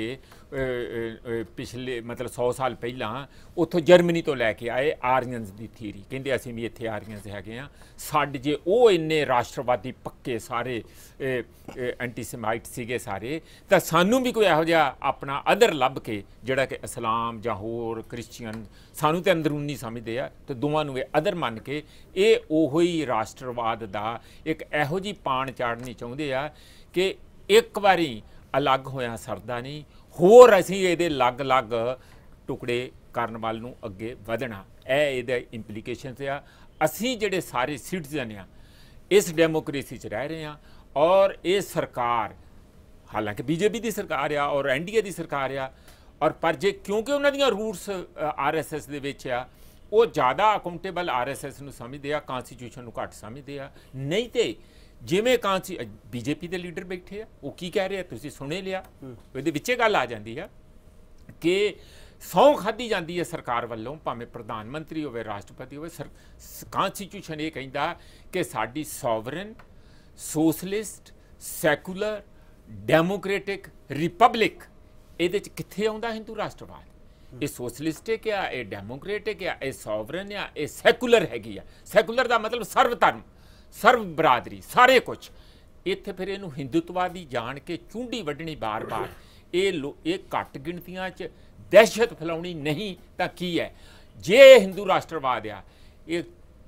ਪਿਛਲੇ ਮਤਲਬ ਸੌ ਸਾਲ ਪਹਿਲਾਂ ਉੱਥੋਂ ਜਰਮਨੀ ਤੋਂ ਲੈ ਕੇ ਆਏ ਆਰੀਅਨਸ ਦੀ ਥੀਰੀ, ਕਹਿੰਦੇ ਅਸੀਂ ਵੀ ਇੱਥੇ ਆਰੀਅਨਸ ਹੈਗੇ ਹਾਂ। ਸਾਡੇ ਜੇ ਉਹ ਇੰਨੇ ਰਾਸ਼ਟਰਵਾਦੀ ਪੱਕੇ ਸਾਰੇ ਐਂਟੀਸੈਮਾਈਟ ਸੀਗੇ ਸਾਰੇ, ਤਾਂ ਸਾਨੂੰ ਵੀ ਕੋਈ ਇਹੋ ਜਿਹਾ ਆਪਣਾ ਅਦਰ ਲੱਭ ਕੇ ਜਿਹੜਾ ਕਿ ਇਸਲਾਮ ਜਾਂ ਹੋਰ ਕ੍ਰਿਸਚੀਅਨ ਸਾਨੂੰ ਤਾਂ ਅੰਦਰੂਨੀ ਸਮਝਦੇ ਆ ਤੇ ਦੋਵਾਂ ਨੂੰ ਇਹ ਅਦਰ ਮੰਨ ਕੇ ਇਹ ਉਹੋ ਹੀ ਰਾਸ਼ਟਰਵਾਦ ਦਾ ਇੱਕ ਇਹੋ ਜਿਹੀ ਪਾਣ ਚਾੜਨੀ ਚਾਹੁੰਦੇ ਆ ਕਿ ਇੱਕ ਵਾਰੀ ਅਲੱਗ ਹੋਇਆ ਸਰਦਾ ਨਹੀਂ, ਹੋਰ ਅਸੀਂ ਇਹਦੇ ਅਲੱਗ-ਅਲੱਗ ਟੁਕੜੇ ਕਰਨ ਵੱਲ ਨੂੰ ਅੱਗੇ ਵਧਣਾ। ਇਹ ਇਹਦੇ ਇੰਪਲੀਕੇਸ਼ਨਸ ਆ। ਅਸੀਂ ਜਿਹੜੇ ਸਾਰੇ ਸਿਟੀਜ਼ਨ ਆ ਇਸ ਡੈਮੋਕ੍ਰੇਸੀ 'ਚ ਰਹਿ ਰਹੇ ਹਾਂ ਔਰ ਇਹ ਸਰਕਾਰ ਹਾਲਾਂਕਿ ਬੀਜੇਪੀ ਦੀ ਸਰਕਾਰ ਆ ਔਰ ਐਨਡੀਏ ਦੀ ਸਰਕਾਰ ਆ ਔਰ ਪਰ ਜੇ ਕਿਉਂਕਿ ਉਹਨਾਂ ਦੀਆਂ ਰੂਟਸ ਆਰਐਸਐਸ ਦੇ ਵਿੱਚ ਆ ਉਹ ਜ਼ਿਆਦਾ ਅਕਾਊਂਟੇਬਲ ਆਰਐਸਐਸ ਨੂੰ ਸਮਝਦੇ ਆ, ਕਨਸਟੀਟਿਊਸ਼ਨ ਨੂੰ ਘੱਟ ਸਮਝਦੇ ਆ। ਨਹੀਂ ਤੇ ਜਿਵੇਂ ਕਾਂਸੀ ਬੀਜੇਪੀ ਦੇ ਲੀਡਰ ਬੈਠੇ ਆ ਉਹ ਕੀ ਕਹਿ ਰਹੇ ਆ ਤੁਸੀਂ ਸੁਣੇ ਲਿਆ, ਉਹਦੇ ਵਿੱਚੇ ਗੱਲ ਆ ਜਾਂਦੀ ਆ ਕਿ ਸਹੁੰ ਖਾਧੀ ਜਾਂਦੀ ਹੈ ਸਰਕਾਰ ਵੱਲੋਂ, ਭਾਵੇਂ ਪ੍ਰਧਾਨ ਮੰਤਰੀ ਹੋਵੇ ਰਾਸ਼ਟਰਪਤੀ ਹੋਵੇ। ਸਰ ਕਨਸਟੀਟਿਊਸ਼ਨ ਇਹ ਕਹਿੰਦਾ ਕਿ ਸਾਡੀ sovereign socialist secular democratic republic ਇਹਦੇ 'ਚ ਕਿੱਥੇ ਆਉਂਦਾ ਹਿੰਦੂ ਰਾਸ਼ਟਰਵਾਦ? ਇਹ ਸੋਸ਼ਲਿਸਟਿਕ ਆ, ਇਹ ਡੈਮੋਕ੍ਰੈਟਿਕ ਆ, ਇਹ ਸੋਵਰਨ ਆ, ਇਹ ਸੈਕੂਲਰ ਹੈਗੀ ਆ। ਸੈਕੂਲਰ ਦਾ ਮਤਲਬ ਸਰਵ ਧਰਮ ਸਰਵ ਬਰਾਦਰੀ ਸਾਰੇ ਕੁਛ। ਇੱਥੇ ਫਿਰ ਇਹਨੂੰ ਹਿੰਦੂਤਵਾਦੀ ਜਾਣ ਕੇ ਚੁੰਡੀ ਵੱਢਣੀ ਬਾਰ-ਬਾਰ ਇਹ ਲੋ ਇਹ ਘੱਟ ਗਿਣਤੀਆਂ 'ਚ ਦਹਿਸ਼ਤ ਫੈਲਾਉਣੀ ਨਹੀਂ ਤਾਂ ਕੀ ਹੈ? ਜੇ ਹਿੰਦੂ ਰਾਸ਼ਟਰਵਾਦ ਆ ਇਹ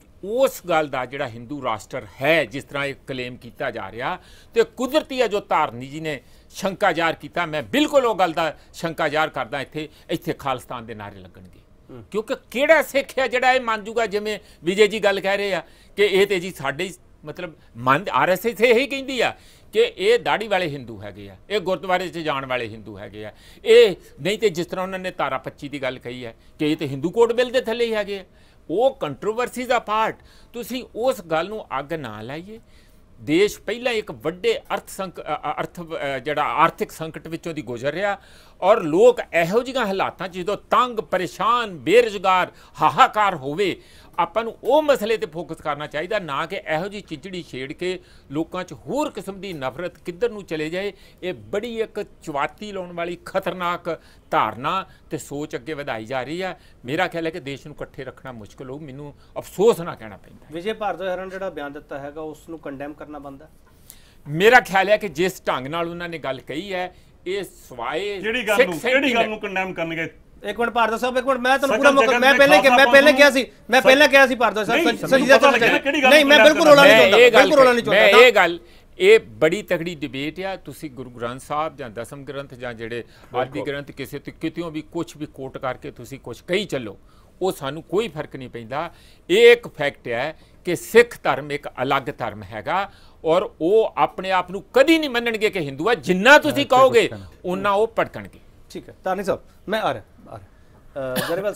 ਉਸ ਗੱਲ ਦਾ ਜਿਹੜਾ ਹਿੰਦੂ ਰਾਸ਼ਟਰ ਹੈ ਜਿਸ ਤਰ੍ਹਾਂ ਇਹ ਕਲੇਮ ਕੀਤਾ ਜਾ ਰਿਹਾ ਤੇ ਕੁਦਰਤੀ ਹੈ ਜੋ ਧਾਰਨੀ ਜੀ ਨੇ ਸ਼ੰਕਾ ਜ਼ਾਹਰ ਕੀਤਾ, ਮੈਂ ਬਿਲਕੁਲ ਉਹ ਗੱਲ ਦਾ ਸ਼ੰਕਾ ਜ਼ਾਹਰ ਕਰਦਾ ਇੱਥੇ ਇੱਥੇ ਖਾਲਿਸਤਾਨ ਦੇ ਨਾਰੇ ਲੱਗਣਗੇ। ਕਿਉਂਕਿ ਕਿਹੜਾ ਸਿੱਖ ਹੈ ਜਿਹੜਾ ਇਹ ਮੰਨ ਜੂਗਾ ਜਿਵੇਂ ਵਿਜੇ ਜੀ ਗੱਲ ਕਹਿ ਰਹੇ ਆ ਕਿ ਇਹ ਤੇ ਜੀ ਸਾਡੇ ਮਤਲਬ ਮੰਨ ਆਰਐਸਐਸ ਇਹੀ ਕਹਿੰਦੀ ਆ ਕਿ ਇਹ ਦਾੜੀ ਵਾਲੇ ਹਿੰਦੂ ਹੈਗੇ ਆ, ਇਹ ਗੁਰਦੁਆਰੇ 'ਚ ਜਾਣ ਵਾਲੇ ਹਿੰਦੂ ਹੈਗੇ ਆ। ਇਹ ਨਹੀਂ ਤੇ ਜਿਸ ਤਰ੍ਹਾਂ ਉਹਨਾਂ ਨੇ ਧਾਰਾ ਪੱਚੀ ਦੀ ਗੱਲ ਕਹੀ ਹੈ ਕਿ ਇਹ ਤੇ ਹਿੰਦੂ ਕੋਡ ਬਿੱਲ ਦੇ ਥੱਲੇ ਹੀ ਹੈਗੇ ਆ। ਉਹ ਕੰਟਰੋਵਰਸੀ ਦਾ ਪਾਰਟ ਤੁਸੀਂ ਉਸ ਗੱਲ ਨੂੰ ਅੱਗ ਨਾ ਲਾਈਏ। ਦੇਸ਼ ਪਹਿਲਾਂ ਇੱਕ ਵੱਡੇ ਅਰਥ ਸੰਕ ਅਰਥ ਜਿਹੜਾ ਆਰਥਿਕ ਸੰਕਟ ਵਿੱਚੋਂ ਦੀ ਗੁਜ਼ਰ ਰਿਹਾ ਔਰ ਲੋਕ ਇਹੋ ਜਿਹੀਆਂ ਹਾਲਾਤਾਂ 'ਚ ਜਦੋਂ ਤੰਗ ਪਰੇਸ਼ਾਨ ਬੇਰੁਜ਼ਗਾਰ ਹਾਹਾਕਾਰ ਹੋਵੇ ਆਪਾਂ ਨੂੰ ਉਹ ਮਸਲੇ ਤੇ ਫੋਕਸ ਕਰਨਾ ਚਾਹੀਦਾ, ਨਾ ਕਿ ਇਹੋ ਜਿਹੀ ਚਿਚੜੀ ਛੇੜ ਕੇ ਲੋਕਾਂ 'ਚ ਹੋਰ ਕਿਸਮ ਦੀ ਨਫ਼ਰਤ ਕਿੱਧਰ ਨੂੰ ਚਲੇ ਜਾਏ। ਇਹ ਬੜੀ ਇੱਕ ਚਵਾਤੀ ਲਾਉਣ ਵਾਲੀ ਖਤਰਨਾਕ ਧਾਰਨਾ ਤੇ ਸੋਚ ਅੱਗੇ ਵਧਾਈ ਜਾ ਰਹੀ ਆ। ਮੇਰਾ ਖਿਆਲ ਹੈ ਕਿ ਦੇਸ਼ ਨੂੰ ਇਕੱਠੇ ਰੱਖਣਾ ਮੁਸ਼ਕਲ ਹੋਊ, ਮੈਨੂੰ ਅਫਸੋਸ ਨਾ ਕਹਿਣਾ ਪੈਂਦਾ। ਵਿਜੇ ਭਾਰਦਵਾਜ ਹਰਨ ਜਿਹੜਾ ਬਿਆਨ ਦਿੱਤਾ ਹੈਗਾ ਉਸ ਨੂੰ ਕੰਡੈਮ ਕਰਨਾ ਬਣਦਾ? ਮੇਰਾ ਖਿਆਲ ਹੈ ਕਿ ਜਿਸ ਢੰਗ ਨਾਲ ਉਹਨਾਂ ਨੇ ਗੱਲ ਕਹੀ ਹੈ ਇਹ ਸਵਾਏ ਜਿਹੜੀ ਗੱਲ ਨੂੰ ਕਿਹੜੀ ਗੱਲ ਨੂੰ ਕੰਡੈਮ ਕਰਨਗੇ? ਇੱਕ ਮਿੰਟ ਭਾਰਦਵਾਜ ਸਾਹਿਬ, ਇੱਕ ਮਿੰਟ ਮੈਂ ਤੁਹਾਨੂੰ ਪੂਰਾ ਮੌਕਾ ਮੈਂ ਪਹਿਲੇ ਮੈਂ ਪਹਿਲੇ ਕਿਹਾ ਸੀ ਮੈਂ ਪਹਿਲੇ ਕਿਹਾ ਸੀ ਭਾਰਦਵਾਜ ਸਾਹਿਬ ਸੰਜੀਦਾ ਨਹੀਂ ਮੈਂ ਬਿਲਕੁਲ ਰੋਲਾ ਨਹੀਂ ਚਾਹੁੰਦਾ ਬਿਲਕੁਲ ਰੋਲਾ ਨਹੀਂ ਚਾਹੁੰਦਾ। ਮੈਂ ਇਹ ਗੱਲ ਇਹ ਬੜੀ ਤਕੜੀ ਡਿਬੇਟ ਆ। ਤੁਸੀਂ ਗੁਰੂ ਗ੍ਰੰਥ ਸਾਹਿਬ ਜਾਂ ਦਸਮ ਗ੍ਰੰਥ ਜਾਂ ਜਿਹੜੇ ਆਦਿ ਗ੍ਰੰਥ ਕਿਸੇ ਤੇ ਕਿਤਿਓਂ ਵੀ ਕੁਝ ਵੀ ਕੋਟ ਕਰਕੇ ਤੁਸੀਂ ਕੁਝ ਕਹੀ ਚੱਲੋ, ਉਹ ਸਾਨੂੰ ਕੋਈ ਫਰਕ ਨਹੀਂ ਪੈਂਦਾ। ਇਹ ਇੱਕ ਫੈਕਟ ਹੈ ਕਿ ਸਿੱਖ ਧਰਮ ਇੱਕ ਅਲੱਗ ਧਰਮ ਹੈਗਾ ਔਰ ਉਹ ਆਪਣੇ ਆਪ ਨੂੰ ਕਦੀ ਨਹੀਂ ਮੰਨਣਗੇ ਕਿ ਹਿੰਦੂ ਆ। ਜਿੰਨਾ ਤੁਸੀਂ ਕਹੋਗੇ ਉਹਨਾਂ ਉਹ ਭੜਕਣਗੇ। ਠੀਕ ਹੈ ਧਾਰਨੀ ਸਾਹਿਬ, ਮੈਂ ਆ ਰਿਹਾ ਆ ਰਿਹਾ ਗਰੇਵਾਲ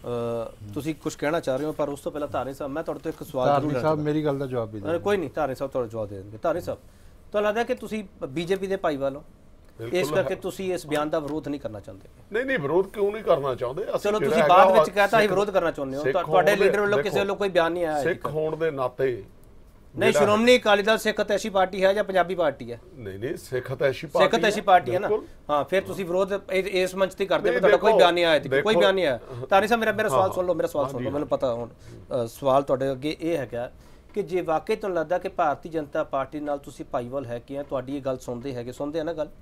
ਸਾਹਿਬ ਤੁਸੀਂ ਕੁਝ ਕਹਿਣਾ ਚਾਹ ਰਹੇ ਹੋ ਪਰ ਉਸ ਤੋਂ ਪਹਿਲਾਂ ਧਾਰਨੀ ਸਾਹਿਬ ਮੈਂ ਤੁਹਾਡੇ ਤੋਂ ਇੱਕ ਸਵਾਲ ਜ਼ਰੂਰ ਸਾਹਿਬ ਮੇਰੀ ਗੱਲ ਦਾ ਜਵਾਬ ਵੀ ਦੇ। ਕੋਈ ਨਹੀਂ ਧਾਰਨੀ ਸਾਹਿਬ ਤੁਹਾਡਾ ਜਵਾਬ ਦੇ ਦੇਣਗੇ। ਧਾਰਨੀ ਸਾਹਿਬ ਤੁਹਾਨੂੰ ਲੱਗਦਾ ਕਿ ਤੁਸੀਂ ਬੀਜੇਪੀ ਦੇ ਭਾਈਵਾਲ ਹੋ, ਇਸ ਕਰਕੇ ਤੁਸੀਂ ਇਸ ਬਿਆਨ ਦਾ ਵਿਰੋਧ ਨਹੀਂ ਕਰਨਾ ਚਾਹੁੰਦੇ? ਨਹੀਂ ਨਹੀਂ ਵਿਰੋਧ ਕਿਉਂ ਨਹੀਂ ਕਰਨਾ ਚਾਹੁੰਦੇ? ਚਲੋ ਤੁਸੀਂ ਬਾਅਦ ਵਿੱਚ ਕਹਤਾ ਅਸੀਂ ਵਿਰੋਧ ਕਰਨਾ ਚਾਹੁੰਦੇ ਹੋ, ਤੁਹਾਡੇ ਲੀਡਰ ਵੱਲੋਂ ਕਿਸੇ ਵੱਲੋਂ ਕੋਈ ਬਿਆਨ ਨਹੀਂ ਆਇਆ? ਸਿੱਖ ਹੋਣ ਦੇ ਨਾਤੇ ਨਹੀਂ ਸ਼੍ਰੋਮਣੀ ਅਕਾਲੀ ਦਲ ਸਿੱਖ ਅਤੈਸ਼ੀ ਪਾਰਟੀ ਹੈ ਜਾਂ ਪੰਜਾਬੀ ਪਾਰਟੀ ਹੈ? ਨਹੀਂ ਨਹੀਂ ਸਿੱਖ ਅਤੈਸ਼ੀ ਪਾਰਟੀ ਸਿੱਖ ਅਤੈਸ਼ੀ ਪਾਰਟੀ ਹੈ ਨਾ। ਹਾਂ ਫਿਰ ਤੁਸੀਂ ਵਿਰੋਧ ਇਸ ਮੰਚ ਤੇ ਕਰਦੇ ਹੋ, ਤੁਹਾਡਾ ਕੋਈ ਬਿਆਨ ਨਹੀਂ ਆਇਆ, ਕੋਈ ਬਿਆਨ ਨਹੀਂ ਆਇਆ। ਧਾਰਨੀ ਸਾਹਿਬ ਮੇਰਾ ਮੇਰਾ ਸਵਾਲ ਸੁਣ ਲਓ, ਮੇਰਾ ਸਵਾਲ ਸੁਣ ਲਓ, ਮੈਨੂੰ ਪਤਾ ਹੁਣ ਸਵਾਲ ਤੁਹਾਡੇ ਅੱਗੇ ਇਹ ਹੈਗਾ ਕਿ ਜੇ ਵਾਕਈ ਤੁਹਾਨੂੰ ਲੱਗਦਾ ਕਿ ਭਾਰਤੀ ਜਨਤਾ ਪਾਰਟੀ ਨਾਲ ਤੁਸੀਂ ਭਾਈਵਾਲ ਹੈ ਕਿ ਤੁਹਾਡੀ ਇਹ ਗੱਲ ਸੁਣਦੇ ਹੈਗੇ ਸੁਣਦੇ ਆ ਨਾ ਗੱਲ,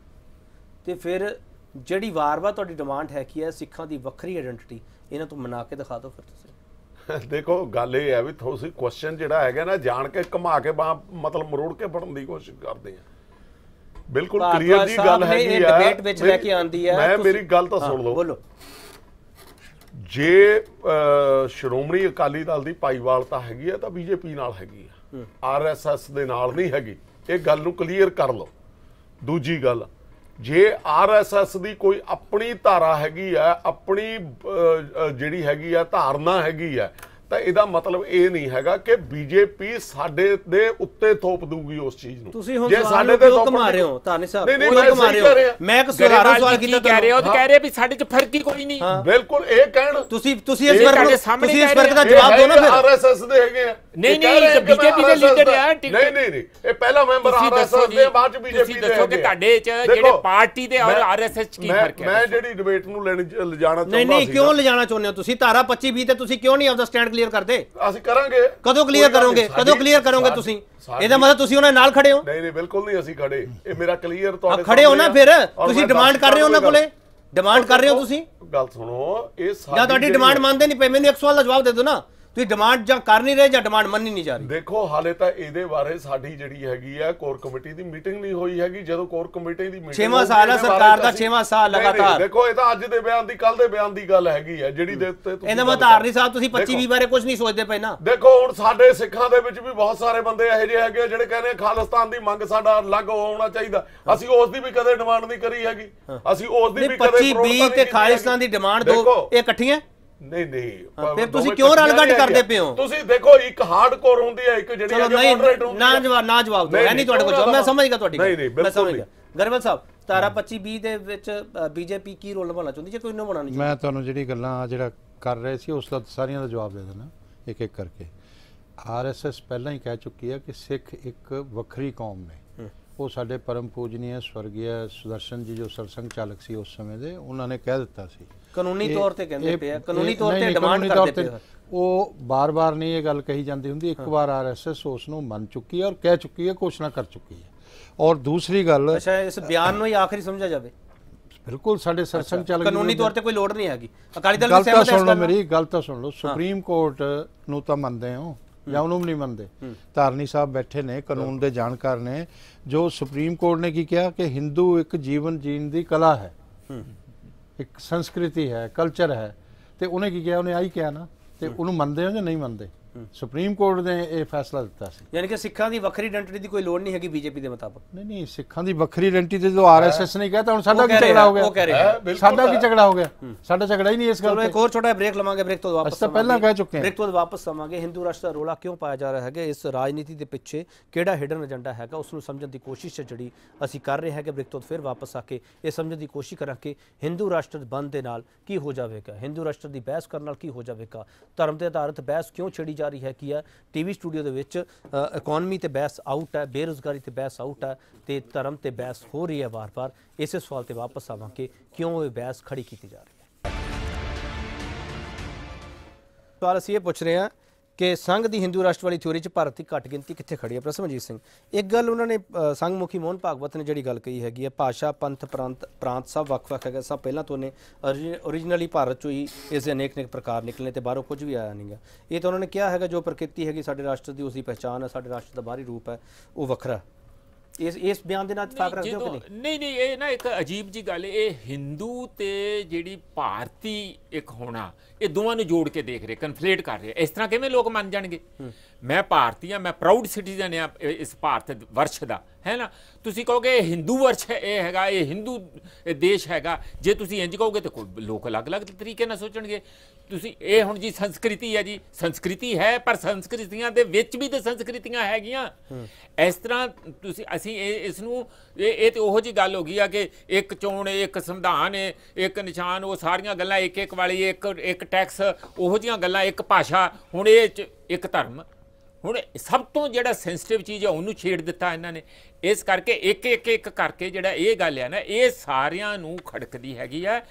ਤੇ ਫਿਰ ਜਿਹੜੀ ਵਾਰ-ਵਾਰ ਤੁਹਾਡੀ ਡਿਮਾਂਡ ਹੈ ਕਿ ਹੈ ਸਿੱਖਾਂ ਦੀ ਵੱਖਰੀ ਆਇਡੈਂਟੀਟੀ, ਇਹਨਾਂ ਤੋਂ ਮਨਾ ਕੇ ਦਿਖਾ ਦਿਓ ਫਿਰ ਤੁਸੀਂ। ਦੇਖੋ ਗੱਲ ਇਹ ਹੈ ਵੀ ਤੁਸੀਂ ਕੁਐਸਚਨ ਜਿਹੜਾ ਹੈਗਾ ਨਾ ਜਾਣ ਕੇ ਘੁਮਾ ਕੇ ਬਾਹ ਮਤਲਬ ਮਰੋੜ ਕੇ ਫੜਨ ਦੀ ਕੋਸ਼ਿਸ਼ ਕਰਦੇ ਆ। ਬਿਲਕੁਲ ਕਲੀਅਰ ਜੀ ਗੱਲ ਹੈਗੀ ਆ, ਡਿਬੇਟ ਵਿੱਚ ਲੈ ਕੇ ਆਂਦੀ ਹੈ। ਮੈਂ ਮੇਰੀ ਗੱਲ ਤਾਂ ਸੁਣ ਲਓ। ਬੋਲੋ। ਜੇ ਸ਼੍ਰੋਮਣੀ ਅਕਾਲੀ ਦਲ ਦੀ ਭਾਈਵਾਲਤਾ ਹੈਗੀ ਆ ਤਾਂ ਬੀਜੇਪੀ ਨਾਲ ਹੈਗੀ ਆ, ਆਰਐਸਐਸ ਦੇ ਨਾਲ ਨਹੀਂ ਹੈਗੀ। ਇਹ ਗੱਲ ਨੂੰ ਕਲੀਅਰ ਕਰ ਲਓ। ਦੂਜੀ ਗੱਲ, ਜੇ ਆਰਐਸਐਸ ਦੀ ਕੋਈ ਆਪਣੀ ਧਾਰਾ ਹੈਗੀ ਆ, ਆਪਣੀ ਜਿਹੜੀ ਹੈਗੀ ਆ ਧਾਰਨਾ ਹੈਗੀ ਆ, ਤਾਂ ਇਹਦਾ ਮਤਲਬ ਇਹ ਨਹੀਂ ਹੈਗਾ ਕਿ ਬੀਜੇਪੀ ਸਾਡੇ ਦੇ ਉੱਤੇ ਥੋਪ ਦੂਗੀ ਉਸ ਚੀਜ਼ ਨੂੰ। ਤੁਸੀਂ ਹੁਣ ਸਾਡੇ ਤੇ ਘੁਮਾ ਰਹੇ ਹੋ ਧਾਰਨੀ ਸਾਹਿਬ, ਨਹੀਂ ਨਹੀਂ ਘੁਮਾ ਰਹੇ ਹੋ। ਮੈਂ ਇੱਕ ਸੁਧਾਰੂ ਸਵਾਲ ਕੀਤਾ ਕਹਿ ਰਹੇ ਹੋ ਤੇ ਕਹਿ ਰਹੇ ਵੀ ਸਾਡੇ 'ਚ ਫਰਕ ਹੀ ਕੋਈ ਨਹੀਂ। ਬਿਲਕੁਲ ਇਹ ਕਹਿਣ ਤੁਸੀਂ ਤੁਸੀਂ ਇਸ ਫਰਕ ਤੁਸੀਂ ਇਸ ਫਰਕ ਦਾ ਜਵਾਬ ਦਿਓ ਨਾ ਫਿਰ। ਆਰਐਸਐਸ ਦੇ ਹੈਗੇ ਆ। ਨਹੀਂ ਨਹੀਂ ਬੀਜੇਪੀ ਦੇ ਲੀਡਰ ਆ। ਨਹੀਂ ਨਹੀਂ ਨਹੀਂ ਇਹ ਪਹਿਲਾ ਮੈਂਬਰ ਆਰਐਸਐਸ ਦੇ ਬਾਅਦ 'ਚ ਬੀਜੇਪੀ ਦੇ। ਤੁਸੀਂ ਦੱਸੋ ਕਿ ਤੁਹਾਡੇ 'ਚ ਜਿਹੜੇ ਪਾਰਟੀ ਦੇ ਔਰ ਆਰਐਸਐਸ 'ਚ ਕੀ ਫਰਕ ਹੈ? ਮੈਂ ਜਿਹੜੀ ਡਿਬੇਟ ਨੂੰ ਲੈਣ ਲਿਜਾਣਾ ਚਾਹੁੰਦਾ ਸੀ। ਨਹੀਂ ਨਹੀਂ ਕਿਉਂ ਲਿਜਾਣਾ ਚਾਹੁੰਦੇ ਹੋ ਤੁਸੀਂ? ਧਾਰਾ ਪੱਚੀ ਵੀਹ ਤੇ ਤੁਸੀਂ ਕਿਉਂ ਨਹੀਂ ਆਪਦਾ ਸਟੈਂਡ ਕਲੀਅਰ ਕਰਦੇ? ਕਰਾਂਗੇ। ਕਦੋਂ ਕਲੀਅਰ ਕਰੋਗੇ? ਕਦੋਂ ਕਲੀਅਰ ਕਰੋਗੇ ਤੁਸੀਂ? ਇਹਦਾ ਮਤਲਬ ਤੁਸੀਂ ਉਹਨਾਂ ਨਾਲ ਖੜੇ ਹੋ? ਨਹੀਂ ਨਹੀਂ ਬਿਲਕੁਲ ਨਹੀਂ ਅਸੀਂ ਖੜੇ। ਇਹ ਮੇਰਾ ਕਲੀਅਰ ਤੁਹਾਡੇ ਖੜੇ ਹੋ ਨਾ ਫਿਰ ਤੁਸੀਂ ਡਿਮਾਂਡ ਕਰ ਰਹੇ ਹੋ ਉਹਨਾਂ ਕੋਲੇ, ਡਿਮਾਂਡ ਕਰ ਰਹੇ ਹੋ ਤੁਸੀਂ। ਗੱਲ ਸੁਣੋ ਇਹ ਜਾਂ ਤੁਹਾਡੀ ਡਿਮਾਂਡ ਮੰਨਦੇ ਨਹੀਂ ਪਏ, ਮੈਨੂੰ ਇੱਕ ਸਵਾਲ ਦਾ ਜਵਾਬ ਦੇ ਦਿਓ ਨਾ। ਤੁਸੀਂ ਡਿਮਾਂਡ ਜਾਂ ਕਰ ਨਹੀਂ ਰਹੇ ਜਾਂ ਡਿਮਾਂਡ ਮੰਨੀ ਨਹੀਂ ਜਾ ਰਹੀ? ਦੇਖੋ ਹਾਲੇ ਤਾਂ ਇਹਦੇ ਬਾਰੇ ਸਾਡੀ ਜਿਹੜੀ ਹੈਗੀ ਆ ਕੋਰ ਕਮੇਟੀ ਦੀ ਮੀਟਿੰਗ ਨਹੀਂ ਹੋਈ ਹੈਗੀ। ਜਦੋਂ ਕੋਰ ਕਮੇਟੀ ਦੀ ਮੀਟਿੰਗ ਛੇਵਾਂ ਸਾਲ ਆ ਸਰਕਾਰ ਦਾ, ਛੇਵਾਂ ਸਾਲ ਲਗਾਤਾਰ। ਦੇਖੋ ਇਹ ਤਾਂ ਅੱਜ ਦੇ ਬਿਆਨ ਦੀ ਕੱਲ ਦੇ ਬਿਆਨ ਦੀ ਗੱਲ ਹੈਗੀ ਆ ਜਿਹੜੀ ਦੇ ਉੱਤੇ ਤੁਸੀਂ ਇਹਦਾ ਮਤਲਬ ਧਾਰਨੀ ਸਾਹਿਬ ਤੁਸੀਂ ਪੱਚੀ ਵੀਹ ਬਾਰੇ ਕੁਝ ਨਹੀਂ ਸੋਚਦੇ ਪਏ ਨਾ? ਦੇਖੋ ਹੁਣ ਸਾਡੇ ਸਿੱਖਾਂ ਦੇ ਵਿੱਚ ਵੀ ਬਹੁਤ ਸਾਰੇ ਬੰਦੇ ਇਹੋ ਜਿਹੇ ਹੈਗੇ ਜਿਹੜੇ ਕਹਿੰਦੇ ਖਾਲਿਸਤਾਨ ਦੀ ਮੰਗ ਸਾਡਾ ਅਲੱਗ ਹੋਣਾ ਚਾਹੀਦਾ। ਅਸੀਂ ਉਸ ਦੀ ਵੀ ਕਦੇ ਡਿਮਾਂਡ ਨਹੀਂ ਕਰੀ ਹੈਗੀ। ਅਸੀਂ ਉਸ ਦੀ ਵੀ ਕਦੇ ਪੱਚੀ ਵੀਹ ਤੇ ਖਾਲਿਸਤਾਨ ਦੀ ਡਿਮਾਂਡ ਦੋ ਇਹ ਇਕੱਠੀਆਂ ਨਹੀਂ ਨਹੀਂ ਫਿਰ ਤੁਸੀਂ ਕਿਉਂ ਰਲਗੱਡ ਕਰਦੇ ਪਏ ਹੋ? ਤੁਸੀਂ ਦੇਖੋ ਇੱਕ ਹਾਰਡਕੋਰ ਹੁੰਦੀ ਹੈ, ਇੱਕ ਜਿਹੜੀ ਮੋਡਰੇਟ ਹੁੰਦੀ ਹੈ। ਨਾ ਜਵਾਬ ਨਾ ਜਵਾਬ ਦਿਓ, ਹੈ ਨਹੀਂ ਤੁਹਾਡੇ ਕੋਲ। ਮੈਂ ਸਮਝ ਗਿਆ ਤੁਹਾਡੀ ਨਹੀਂ ਨਹੀਂ ਮੈਂ ਸਮਝ ਗਿਆ। ਗਰੇਵਾਲ ਸਾਹਿਬ ਧਾਰਾ ਪੱਚੀ ਵੀਹ ਦੇ ਵਿੱਚ ਬੀਜੇਪੀ ਕੀ ਰੋਲ ਨਿਭਾਉਣਾ ਚਾਹੁੰਦੀ ਜੇ ਕੋਈ ਨਿਭਾਉਣਾ ਨਹੀਂ? ਮੈਂ ਤੁਹਾਨੂੰ ਜਿਹੜੀ ਗੱਲਾਂ ਜਿਹੜਾ ਕਰ ਰਹੇ ਸੀ ਉਸ ਦਾ ਸਾਰੀਆਂ ਦਾ ਜਵਾਬ ਦੇ ਦੇਣਾ ਇੱਕ ਇੱਕ ਕਰਕੇ। ਆਰਐਸਐਸ ਪਹਿਲਾਂ ਹੀ ਕਹਿ ਚੁੱਕੀ ਹੈ ਕਿ ਸਿੱਖ ਇੱਕ ਵੱਖਰੀ ਕੌਮ ਨੇ। ਉਹ ਸਾਡੇ ਪਰਮ ਪੂਜਨੀय ਸਵਰਗੀय ਸੁਦਰਸ਼ਨ ਜੀ ਜੋ ਸਰਸੰਘ ਚਾਲਕ ਸੀ ਉਸ ਸਮੇਂ ਦੇ, ਉਹਨਾਂ ਨੇ ਕਹਿ ਦਿੱਤਾ ਸੀ ਕਾਨੂੰਨੀ ਤੌਰ ਤੇ ਕਹਿੰਦੇ ਪਏ ਆ, ਕਾਨੂੰਨੀ ਤੌਰ ਤੇ ਡਿਮਾਂਡ ਕਰਦੇ ਪਏ। ਉਹ ਬਾਰ-ਬਾਰ ਨਹੀਂ ਇਹ ਗੱਲ ਕਹੀ ਜਾਂਦੀ ਹੁੰਦੀ, ਇੱਕ ਵਾਰ ਆਰਐਸਐਸ ਉਸ ਨੂੰ ਮੰਨ ਚੁੱਕੀ ਹੈ ਔਰ ਕਹਿ ਚੁੱਕੀ ਹੈ, ਘੋਸ਼ਣਾ ਕਰ ਚੁੱਕੀ ਹੈ। ਔਰ ਦੂਸਰੀ ਗੱਲ, ਅੱਛਾ ਇਸ ਬਿਆਨ ਨੂੰ ਹੀ ਆਖਰੀ ਸਮਝਿਆ ਜਾਵੇ? ਬਿਲਕੁਲ ਸਾਡੇ ਸਰਸੰਘ ਚਾਲਕ ਕਾਨੂੰਨੀ ਤੌਰ ਤੇ ਕੋਈ ਲੋੜ ਨਹੀਂ ਹੈਗੀ। ਅਕਾਲੀ ਦਲ ਗੱਲ ਤਾਂ ਸੁਣ ਲਓ ਮੇਰੀ ਗੱਲ ਤਾਂ ਸੁਣ ਲਓ। ਸੁਪਰੀਮ ਕੋਰਟ ਨੂੰ ਤਾਂ ਮੰਨਦੇ ਹੋ ਜਾਂ ਉਹਨੂੰ ਵੀ ਨਹੀਂ ਮੰਨਦੇ? ਧਾਰਨੀ ਸਾਹਿਬ ਬੈਠੇ ਨੇ, ਕਾਨੂੰਨ ਦੇ ਜਾਣਕਾਰ ਨੇ। ਜੋ ਸੁਪਰੀਮ ਕੋਰਟ ਨੇ ਕੀ ਕਿਹਾ ਕਿ ਹਿੰਦੂ ਇੱਕ ਜੀਵਨ ਜੀਣ ਦੀ ਕਲਾ ਹੈ, ਇੱਕ ਸੰਸਕ੍ਰਿਤੀ ਹੈ, ਕਲਚਰ ਹੈ। ਤੇ ਉਹਨੇ ਕੀ ਕਿਹਾ? ਉਹਨੇ ਆਹੀ ਕਿਹਾ ਨਾ। ਤੇ ਉਹਨੂੰ ਮੰਨਦੇ ਹੋ ਜਾਂ ਨਹੀਂ ਮੰਨਦੇ? ਸੁਪਰੀਮ ਕੋਰਟ ਨੇ ਇਹ ਫੈਸਲਾ ਦਿੱਤਾ ਸੀ। ਯਾਨੀ ਕਿ ਸਿੱਖਾਂ ਦੀ ਵੱਖਰੀ ਆਇਡੈਂਟੀਟੀ ਦੀ ਕੋਈ ਲੋੜ ਨਹੀਂ ਹੈਗੀ ਬੀਜੇਪੀ ਦੇ ਮੁਤਾਬਕ? ਨਹੀਂ ਨਹੀਂ, ਸਿੱਖਾਂ ਦੀ ਵੱਖਰੀ ਆਇਡੈਂਟੀਟੀ ਜੋ ਆਰਐਸਐਸ ਨੇ ਕਿਹਾ ਤਾਂ ਹੁਣ ਸਾਡਾ ਕੀ ਝਗੜਾ ਹੋ ਗਿਆ? ਸਾਡਾ ਕੀ ਝਗੜਾ ਹੋ ਗਿਆ? ਸਾਡਾ ਝਗੜਾ ਹੀ ਨਹੀਂ ਇਸ ਗੱਲ ਤੇ। ਇੱਕ ਹੋਰ ਛੋਟਾ ਬ੍ਰੇਕ ਲਵਾਂਗੇ, ਬ੍ਰੇਕ ਤੋਂ ਵਾਪਸ ਅਸੀਂ ਤਾਂ ਪਹਿਲਾਂ ਕਹਿ ਚੁੱਕੇ ਹਾਂ। ਬ੍ਰੇਕ ਤੋਂ ਵਾਪਸ ਆਵਾਂਗੇ। ਹਿੰਦੂ ਰਾਸ਼ਟਰ ਦਾ ਰੋਲਾ ਕਿਉਂ ਪਾਇਆ ਜਾ ਰਿਹਾ ਹੈਗਾ, ਇਸ ਰਾਜਨੀਤੀ ਦੇ ਪਿੱਛੇ ਕਿਹੜਾ ਹਿਡਨ ਏਜੰਡਾ ਹੈਗਾ, ਉਸ ਨੂੰ ਸਮਝਣ ਦੀ ਕੋਸ਼ਿਸ਼ ਹੈ ਜਿਹੜੀ ਅਸੀਂ ਕਰ ਰਹੇ ਹੈਗੇ। ਬ੍ਰੇਕ ਤੋਂ ਫਿਰ ਵਾਪਸ ਆ ਕੇ ਇਹ ਸਮਝਣ ਦੀ ਕੋਸ਼ਿਸ਼ ਕਰਾਂਗੇ ਹਿੰਦੂ ਰਾਸ਼ਟਰ ਬੰਦ ਦੇ ਨਾਲ ਕੀ ਹੋ ਜਾਵੇਗਾ, ਹਿੰਦੂ ਰਾਸ਼ਟਰ ਦੀ ਬਹਿਸ ਕਰਨ ਨਾਲ ਕੀ ਹੋ ਜਾਵੇਗਾ, ਧਰਮ ਦੇ ਆਧਾਰਿਤ ਬਹਿਸ ਕਿਉਂ ਛੇੜੀ ਜਾ ਰਹੀ ਹੈ, ਕੀ ਹੈ ਟੀਵੀ ਸਟੂਡੀਓ ਦੇ ਵਿੱਚ ਇਕਨੋਮੀ ਤੇ ਬਹਿਸ ਆਊਟ ਹੈ, ਬੇਰੁਜ਼ਗਾਰੀ ਤੇ ਬਹਿਸ ਆਊਟ ਹੈ ਤੇ ਧਰਮ ਤੇ ਬਹਿਸ ਹੋ ਰਹੀ ਹੈ ਵਾਰ-ਵਾਰ। ਇਸੇ ਸਵਾਲ ਤੇ ਵਾਪਸ ਆਵਾਂਗੇ ਕਿਉਂ ਇਹ ਬਹਿਸ ਖੜੀ ਕੀਤੀ ਜਾ ਰਹੀ ਹੈ। ਸਵਾਲ ਅਸੀਂ ਇਹ ਪੁੱਛ ਰਹੇ ਹਾਂ ਕਿ ਸੰਘ ਦੀ ਹਿੰਦੂ ਰਾਸ਼ਟਰ ਵਾਲੀ ਥਿਊਰੀ 'ਚ ਭਾਰਤ ਦੀ ਘੱਟ ਗਿਣਤੀ ਕਿੱਥੇ ਖੜੀ ਹੈ? ਪ੍ਰਸਮਜੀਤ ਸਿੰਘ, ਇੱਕ ਗੱਲ ਉਹਨਾਂ ਨੇ ਸੰਘ ਮੁਖੀ ਮੋਹਨ ਭਾਗਵਤ ਨੇ ਜਿਹੜੀ ਗੱਲ ਕਹੀ ਹੈਗੀ ਹੈ, ਭਾਸ਼ਾ ਪੰਥ ਪ੍ਰਾਂਤ ਪ੍ਰਾਂਤ ਸਭ ਵੱਖ-ਵੱਖ ਹੈਗਾ। ਸਭ ਪਹਿਲਾਂ ਤੋਂ ਨੇ ਓਰੀਜਨਲੀ ਭਾਰਤ 'ਚੋਂ ਹੀ ਇਸ ਦੇ ਅਨੇਕ ਅਨੇਕ ਪ੍ਰਕਾਰ ਨਿਕਲੇ ਤੇ ਬਾਹਰੋਂ ਕੁਝ ਵੀ ਆਇਆ ਨਹੀਂ ਗਾ। ਇਹ ਤਾਂ ਉਹਨਾਂ ਨੇ ਕਿਹਾ ਹੈਗਾ ਜੋ ਪ੍ਰਕਿਰਤੀ ਹੈਗੀ ਸਾਡੇ ਰਾਸ਼ਟਰ ਦੀ, ਉਸ ਦੀ ਪਹਿਚਾਣ ਹੈ, ਸਾਡੇ ਰਾਸ਼ਟਰ ਦਾ ਬਾਹਰੀ ਰੂਪ ਹੈ, ਉਹ ਵੱਖਰਾ। ਇਸ ਇਸ ਬਿਆਨ ਦੇ ਨਾਲ ਇਤਫਾਕ ਰੱਖਦੇ ਹੋ ਕਿ ਨਹੀਂ? ਨਹੀਂ ਨਹੀਂ, ਇਹ ਨਾ ਇੱਕ ਅਜੀਬ ਜੀ ਗੱਲ। ਇਹ ਹਿੰਦੂ ਤੇ ਜਿਹੜੀ ਭਾਰਤੀ ਇੱਕ ਹੋਣਾ, ਇਹ ਦੋਵਾਂ ਨੂੰ ਜੋੜ ਕੇ ਦੇਖ ਰਹੇ, ਕਨਫਲੇਟ ਕਰ ਰਹੇ। ਇਸ ਤਰ੍ਹਾਂ ਕਿਵੇਂ ਲੋਕ ਮੰਨ ਜਾਣਗੇ? ਮੈਂ ਭਾਰਤੀ ਹਾਂ, ਮੈਂ ਪ੍ਰਾਊਡ ਸਿਟੀਜ਼ਨ ਹਾਂ ਇਸ ਭਾਰਤ ਵਰਸ਼ ਦਾ, ਹੈ ਨਾ। ਤੁਸੀਂ ਕਹੋਗੇ ਇਹ ਹਿੰਦੂ ਵਰਸ਼ ਹੈ, ਇਹ ਹੈਗਾ ਇਹ ਹਿੰਦੂ ਦੇਸ਼ ਹੈਗਾ। ਜੇ ਤੁਸੀਂ ਇੰਜ ਕਹੋਗੇ ਤਾਂ ਕੋਈ ਲੋਕ ਅਲੱਗ-ਅਲੱਗ ਤਰੀਕੇ ਨਾਲ ਸੋਚਣਗੇ। ਤੁਸੀਂ ਇਹ ਹੁਣ ਜੀ ਸੰਸਕ੍ਰਿਤੀ ਹੈ ਜੀ, ਸੰਸਕ੍ਰਿਤੀ ਹੈ, ਪਰ ਸੰਸਕ੍ਰਿਤੀਆਂ ਦੇ ਵਿੱਚ ਵੀ ਤਾਂ ਸੰਸਕ੍ਰਿਤੀਆਂ ਹੈਗੀਆਂ। ਇਸ ਤਰ੍ਹਾਂ ਤੁਸੀਂ ਅਸੀਂ ਇਹ ਇਸ ਨੂੰ ਇਹ ਇਹ ਤੇ ਉਹੋ ਜਿਹੀ ਗੱਲ ਹੋ ਗਈ ਆ ਕਿ ਇੱਕ ਚੋਣ, ਇੱਕ ਸੰਵਿਧਾਨ, ਇੱਕ ਨਿਸ਼ਾਨ, ਉਹ ਸਾਰੀਆਂ ਗੱਲਾਂ ਇੱਕ ਇੱਕ ਵਾਲੀ, ਇੱਕ ਇੱਕ ਟੈਕਸ, ਉਹੋ ਜਿਹੀਆਂ ਗੱਲਾਂ, ਇੱਕ ਭਾਸ਼ਾ, ਹੁਣ ਇਹ 'ਚ ਇੱਕ ਧਰਮ। ਹੁਣ ਸਭ ਤੋਂ ਜਿਹੜਾ ਸੈਂਸਿਟਿਵ ਚੀਜ਼ ਹੈ ਉਹਨੂੰ ਛੇੜ ਦਿੱਤਾ ਇਹਨਾਂ ਨੇ। ਇਸ ਕਰਕੇ ਇੱਕ ਇੱਕ ਇੱਕ ਕਰਕੇ ਜਿਹੜਾ ਇਹ ਗੱਲ ਹੈ ਨਾ, ਇਹ ਸਾਰਿਆਂ ਨੂੰ ਖੜਕਦੀ ਹੈਗੀ ਆ।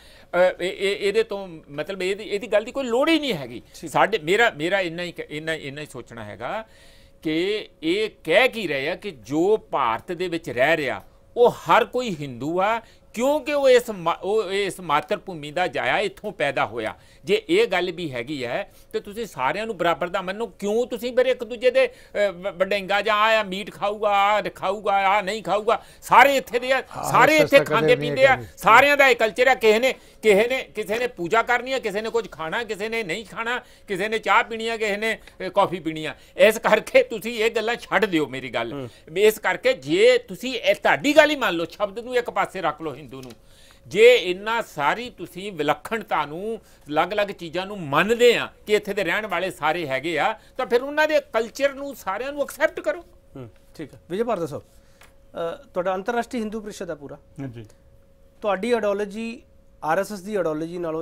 ਇਹਦੇ ਤੋਂ ਮਤਲਬ ਇਹਦੀ ਇਹਦੀ ਗੱਲ ਦੀ ਕੋਈ ਲੋੜ ਹੀ ਨਹੀਂ ਹੈਗੀ। ਸਾਡੇ ਮੇਰਾ ਮੇਰਾ ਇੰਨਾ ਹੀ ਇੰਨਾ ਇੰਨਾ ਹੀ ਸੋਚਣਾ ਹੈਗਾ ਕਿ ਇਹ ਕਹਿ ਕੀ ਰਹੇ ਆ ਕਿ ਜੋ ਭਾਰਤ ਦੇ ਵਿੱਚ ਰਹਿ ਰਿਹਾ ਉਹ ਹਰ ਕੋਈ ਹਿੰਦੂ ਆ, ਕਿਉਂਕਿ ਉਹ ਇਸ ਉਹ ਇਸ ਮਾਤਰ ਭੂਮੀ ਦਾ ਜਾਇਆ, ਇੱਥੋਂ ਪੈਦਾ ਹੋਇਆ। ਜੇ ਇਹ ਗੱਲ ਵੀ ਹੈਗੀ ਹੈ ਤੇ ਤੁਸੀਂ ਸਾਰਿਆਂ ਨੂੰ ਬਰਾਬਰ ਦਾ ਮੰਨੋ। ਕਿਉਂ ਤੁਸੀਂ ਫਿਰ ਇੱਕ ਦੂਜੇ ਦੇ ਵਡਿੰਗਾ ਜਾਂ ਆ ਮੀਟ ਖਾਊਗਾ, ਆ ਖਾਊਗਾ, ਆ ਨਹੀਂ ਖਾਊਗਾ? ਸਾਰੇ ਇੱਥੇ ਦੇ ਆ, ਸਾਰੇ ਇੱਥੇ ਖਾਂਦੇ ਪੀਂਦੇ ਆ, ਸਾਰਿਆਂ ਦਾ ਇਹ ਕਲਚਰ ਆ। ਕਿਸੇ ਨੇ ਕਿਸੇ ਨੇ ਕਿਸੇ ਨੇ ਪੂਜਾ ਕਰਨੀ ਹੈ, ਕਿਸੇ ਨੇ ਕੁਝ ਖਾਣਾ, ਕਿਸੇ ਨੇ ਨਹੀਂ ਖਾਣਾ, ਕਿਸੇ ਨੇ ਚਾਹ ਪੀਣੀ ਹੈ, ਕਿਸੇ ਨੇ ਕੌਫੀ ਪੀਣੀ ਆ। ਇਸ ਕਰਕੇ ਤੁਸੀਂ ਇਹ ਗੱਲਾਂ ਛੱਡ ਦਿਓ ਮੇਰੀ ਗੱਲ। ਇਸ ਕਰਕੇ ਜੇ ਤੁਸੀਂ ਇਹ ਤੁਹਾਡੀ ਗੱਲ ਹੀ ਮੰਨ ਲਓ, ਸ਼ਬਦ ਨੂੰ ਇੱਕ ਪਾਸੇ ਰੱਖ ਲਓ ਹਿੰਦੂ ਨੂੰ, ਜੇ ਇੰਨਾ ਸਾਰੀ ਤੁਸੀਂ ਵਿਲੱਖਣਤਾ ਨੂੰ, ਅਲੱਗ-ਅਲੱਗ ਚੀਜ਼ਾਂ ਨੂੰ ਮੰਨਦੇ ਆ ਕਿ ਇੱਥੇ ਦੇ ਰਹਿਣ ਵਾਲੇ ਸਾਰੇ ਹੈਗੇ ਆ, ਤਾਂ ਫਿਰ ਉਹਨਾਂ ਦੇ ਕਲਚਰ ਨੂੰ ਸਾਰਿਆਂ ਨੂੰ ਐਕਸੈਪਟ ਕਰੋ। ਠੀਕ ਹੈ। ਵਿਜੇ ਭਾਰਤ ਸਾਹਿਬ, ਤੁਹਾਡਾ ਅੰਤਰਰਾਸ਼ਟਰੀ ਹਿੰਦੂ ਪ੍ਰੀਸ਼ਦ ਆ ਪੂਰਾ, ਜੀ ਤੁਹਾਡੀ ਆਈਡੀਓਲੋਜੀ ਆਰਐਸਐਸ ਦੀ ਆਈਡੀਓਲੋਜੀ ਨਾਲੋਂ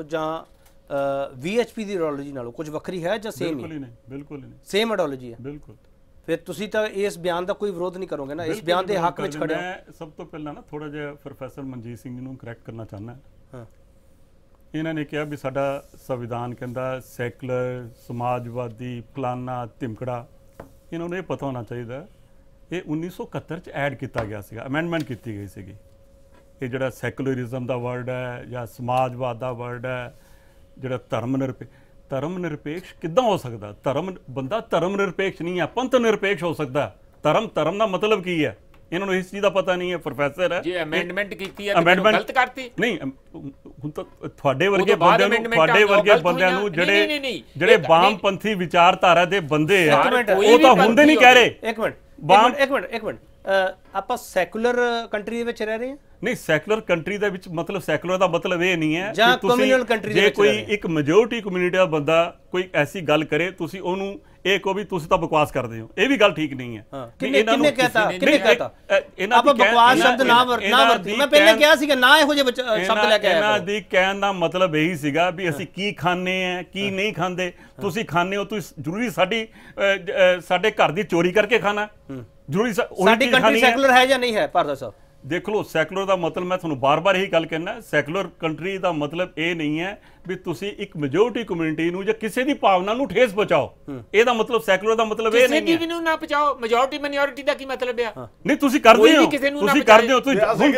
ਜਾਂ ਵੀਐਚਪੀ ਦੀ ਆਈਡੀਓਲੋਜੀ ਨਾਲੋਂ ਕੁਝ ਵੱਖਰੀ ਹੈ ਜਾਂ ਸੇਮ ਹੀ? ਬਿਲਕੁਲ ਹੀ ਨਹੀਂ, ਬਿਲਕੁਲ ਹੀ ਨਹੀਂ, ਸੇਮ ਆਈਡੀਓਲੋਜੀ ਹੈ। ਬਿਲਕੁਲ। ਫਿਰ ਤੁਸੀਂ ਤਾਂ ਇਸ ਬਿਆਨ ਦਾ ਕੋਈ ਵਿਰੋਧ ਨਹੀਂ ਕਰੋਗੇ ਨਾ, ਇਸ ਬਿਆਨ ਦੇ ਹੱਕ ਵਿੱਚ ਖੜੇ ਹੋ? ਮੈਂ ਸਭ ਤੋਂ ਪਹਿਲਾਂ ਨਾ ਥੋੜਾ ਜਿਹਾ ਪ੍ਰੋਫੈਸਰ ਮਨਜੀਤ ਸਿੰਘ ਜੀ ਨੂੰ ਕਰੈਕਟ ਕਰਨਾ ਚਾਹੁੰਦਾ ਹਾਂ। ਇਹਨਾਂ ਨੇ ਕਿਹਾ ਵੀ ਸਾਡਾ ਸੰਵਿਧਾਨ ਕਹਿੰਦਾ ਸੈਕੂਲਰ, ਸਮਾਜਵਾਦੀ, ਫਲਾਨਾ ਧਿਮਕੜਾ। ਇਹਨਾਂ ਨੂੰ ਇਹ ਪਤਾ ਹੋਣਾ ਚਾਹੀਦਾ ਇਹ ਉੱਨੀ ਸੌ ਇਕਹੱਤਰ 'ਚ ਐਡ ਕੀਤਾ ਗਿਆ ਸੀਗਾ, ਅਮੈਂਡਮੈਂਟ ਕੀਤੀ ਗਈ ਸੀਗੀ। ਇਹ ਜਿਹੜਾ ਸੈਕੂਲਰਿਜ਼ਮ ਦਾ ਵਰਡ ਹੈ ਜਾਂ ਸਮਾਜਵਾਦ ਦਾ ਵਰਡ ਹੈ, ਜਿਹੜਾ ਧਰਮ ਨਿਰਪੇ, ਧਰਮ ਨਿਰਪੇਖ ਕਿੱਦਾਂ ਹੋ ਸਕਦਾ? ਧਰਮ ਬੰਦਾ ਧਰਮ ਨਿਰਪੇਖ ਨਹੀਂ ਹੈ, ਪੰਥ ਨਿਰਪੇਖ ਹੋ ਸਕਦਾ। ਧਰਮ ਧਰਮ ਦਾ ਮਤਲਬ ਕੀ ਹੈ ਇਹਨਾਂ ਨੂੰ ਇਸ ਚੀਜ਼ ਦਾ ਪਤਾ ਨਹੀਂ ਹੈ। ਪ੍ਰੋਫੈਸਰ ਹੈ, ਜੇ ਅਮੈਂਡਮੈਂਟ ਕੀਤੀ ਹੈ ਤਾਂ ਗਲਤ ਕਰਤੀ ਨਹੀਂ। ਹੁਣ ਤਾਂ ਤੁਹਾਡੇ ਵਰਗੇ ਬੰਦਿਆਂ ਨੂੰ ਤੁਹਾਡੇ ਵਰਗੇ ਬੰਦਿਆਂ ਨੂੰ ਜਿਹੜੇ ਜਿਹੜੇ ਵਾਮਪੰਥੀ ਵਿਚਾਰਧਾਰਾ ਦੇ ਬੰਦੇ ਆ ਉਹ ਤਾਂ ਹੁੰਦੇ ਨਹੀਂ ਕਹਿ ਰਹੇ। ਇੱਕ ਮਿੰਟ ਵਾਮ ਇੱਕ ਮਿੰਟ ਇੱਕ ਮਿੰਟ ਆਪਾਂ ਸੈਕੂਲਰ ਕੰਟਰੀ ਦੇ ਵਿੱਚ ਰਹਿ ਰਹੇ ਹਾਂ। ਨਹੀਂ, ਸੈਕੂਲਰ ਕੰਟਰੀ ਦੇ ਵਿੱਚ ਮਤਲਬ ਸੈਕੂਲਰ ਦਾ ਮਤਲਬ ਇਹ ਨਹੀਂ ਹੈ ਜਾਂ ਕਮਿਊਨਲ ਕੰਟਰੀ ਦੇ ਜੇ ਵਿੱਚ ਕੋਈ ਇੱਕ ਮੈਜੋਰਟੀ ਕਮਿਊਨਿਟੀ ਦਾ ਬੰਦਾ ਕੋਈ ਐਸੀ ਗੱਲ ਕਰੇ ਤੁਸੀਂ ਉਹਨੂੰ ਇਹ ਕਹੋ ਵੀ ਤੁਸੀਂ ਤਾਂ ਬਕਵਾਸ ਕਰਦੇ ਹੋ, ਇਹ ਵੀ ਗੱਲ ਠੀਕ ਨਹੀਂ ਹੈ। ਕਿੰਨੇ ਕਿੰਨੇ ਕਹਤਾ ਕਿੰਨੇ ਕਹਤਾ ਆਪਾਂ ਬਕਵਾਸ ਸ਼ਬਦ ਨਾ ਨਾ ਵਰਤੀ। ਮੈਂ ਪਹਿਲੇ ਕਿਹਾ ਸੀ ਕਿ ਨਾ ਇਹੋ ਜਿਹੇ ਸ਼ਬਦ ਲੈ ਕੇ ਆਇਆ। ਇਹਨਾਂ ਦੀ ਕਹਿਣ ਦਾ ਮਤਲਬ ਇਹੀ ਸੀਗਾ ਵੀ ਅਸੀਂ ਕੀ ਖਾਂਦੇ ਆ ਕੀ ਨਹੀਂ ਖਾਂਦੇ। ਤੁਸੀਂ ਖਾਂਦੇ ਹੋ, ਤੁਸੀਂ ਜ਼ਰੂਰੀ ਸਾਡੀ ਸਾਡੇ ਘਰ ਦੀ ਚੋਰੀ ਕਰਕੇ ਖਾਣਾ ਜ਼ਰੂਰੀ? ਸਾਡੀ ਕੰਟਰੀ ਸੈਕੂਲਰ ਹੈ ਜਾਂ ਨਹੀਂ ਹੈ ਭਾਰਤ ਸਾਹਿਬ? ਦੇਖ ਲਓ, ਸੈਕੂਲਰ ਦਾ ਮਤਲਬ ਮੈਂ ਤੁਹਾਨੂੰ ਬਾਰ-ਬਾਰ ਇਹੀ ਗੱਲ ਕਹਿਣਾ, ਸੈਕੂਲਰ ਕੰਟਰੀ ਦਾ ਮਤਲਬ ਇਹ ਨਹੀਂ ਹੈ ਵੀ ਤੁਸੀਂ ਇੱਕ ਮੈਜੋਰਟੀ ਕਮਿਊਨਿਟੀ ਨੂੰ ਜਾਂ ਕਿਸੇ ਦੀ ਭਾਵਨਾ ਨੂੰ ਠੇਸ ਪਹੁੰਚਾਓ। ਇਹਦਾ ਮਤਲਬ ਸੈਕੂਲਰ ਦਾ ਮਤਲਬ ਇਹ ਨਹੀਂ ਹੈ ਕਿਸੇ ਦੀ ਨੂੰ ਨਾ ਪਹੁੰਚਾਓ। ਮੈਜੋਰਟੀ ਮਾਈਨੋਰਿਟੀ ਦਾ ਕੀ ਮਤਲਬ ਆ? ਨਹੀਂ, ਤੁਸੀਂ ਕਰਦੇ ਹੋ, ਤੁਸੀਂ ਕਰਦੇ ਹੋ,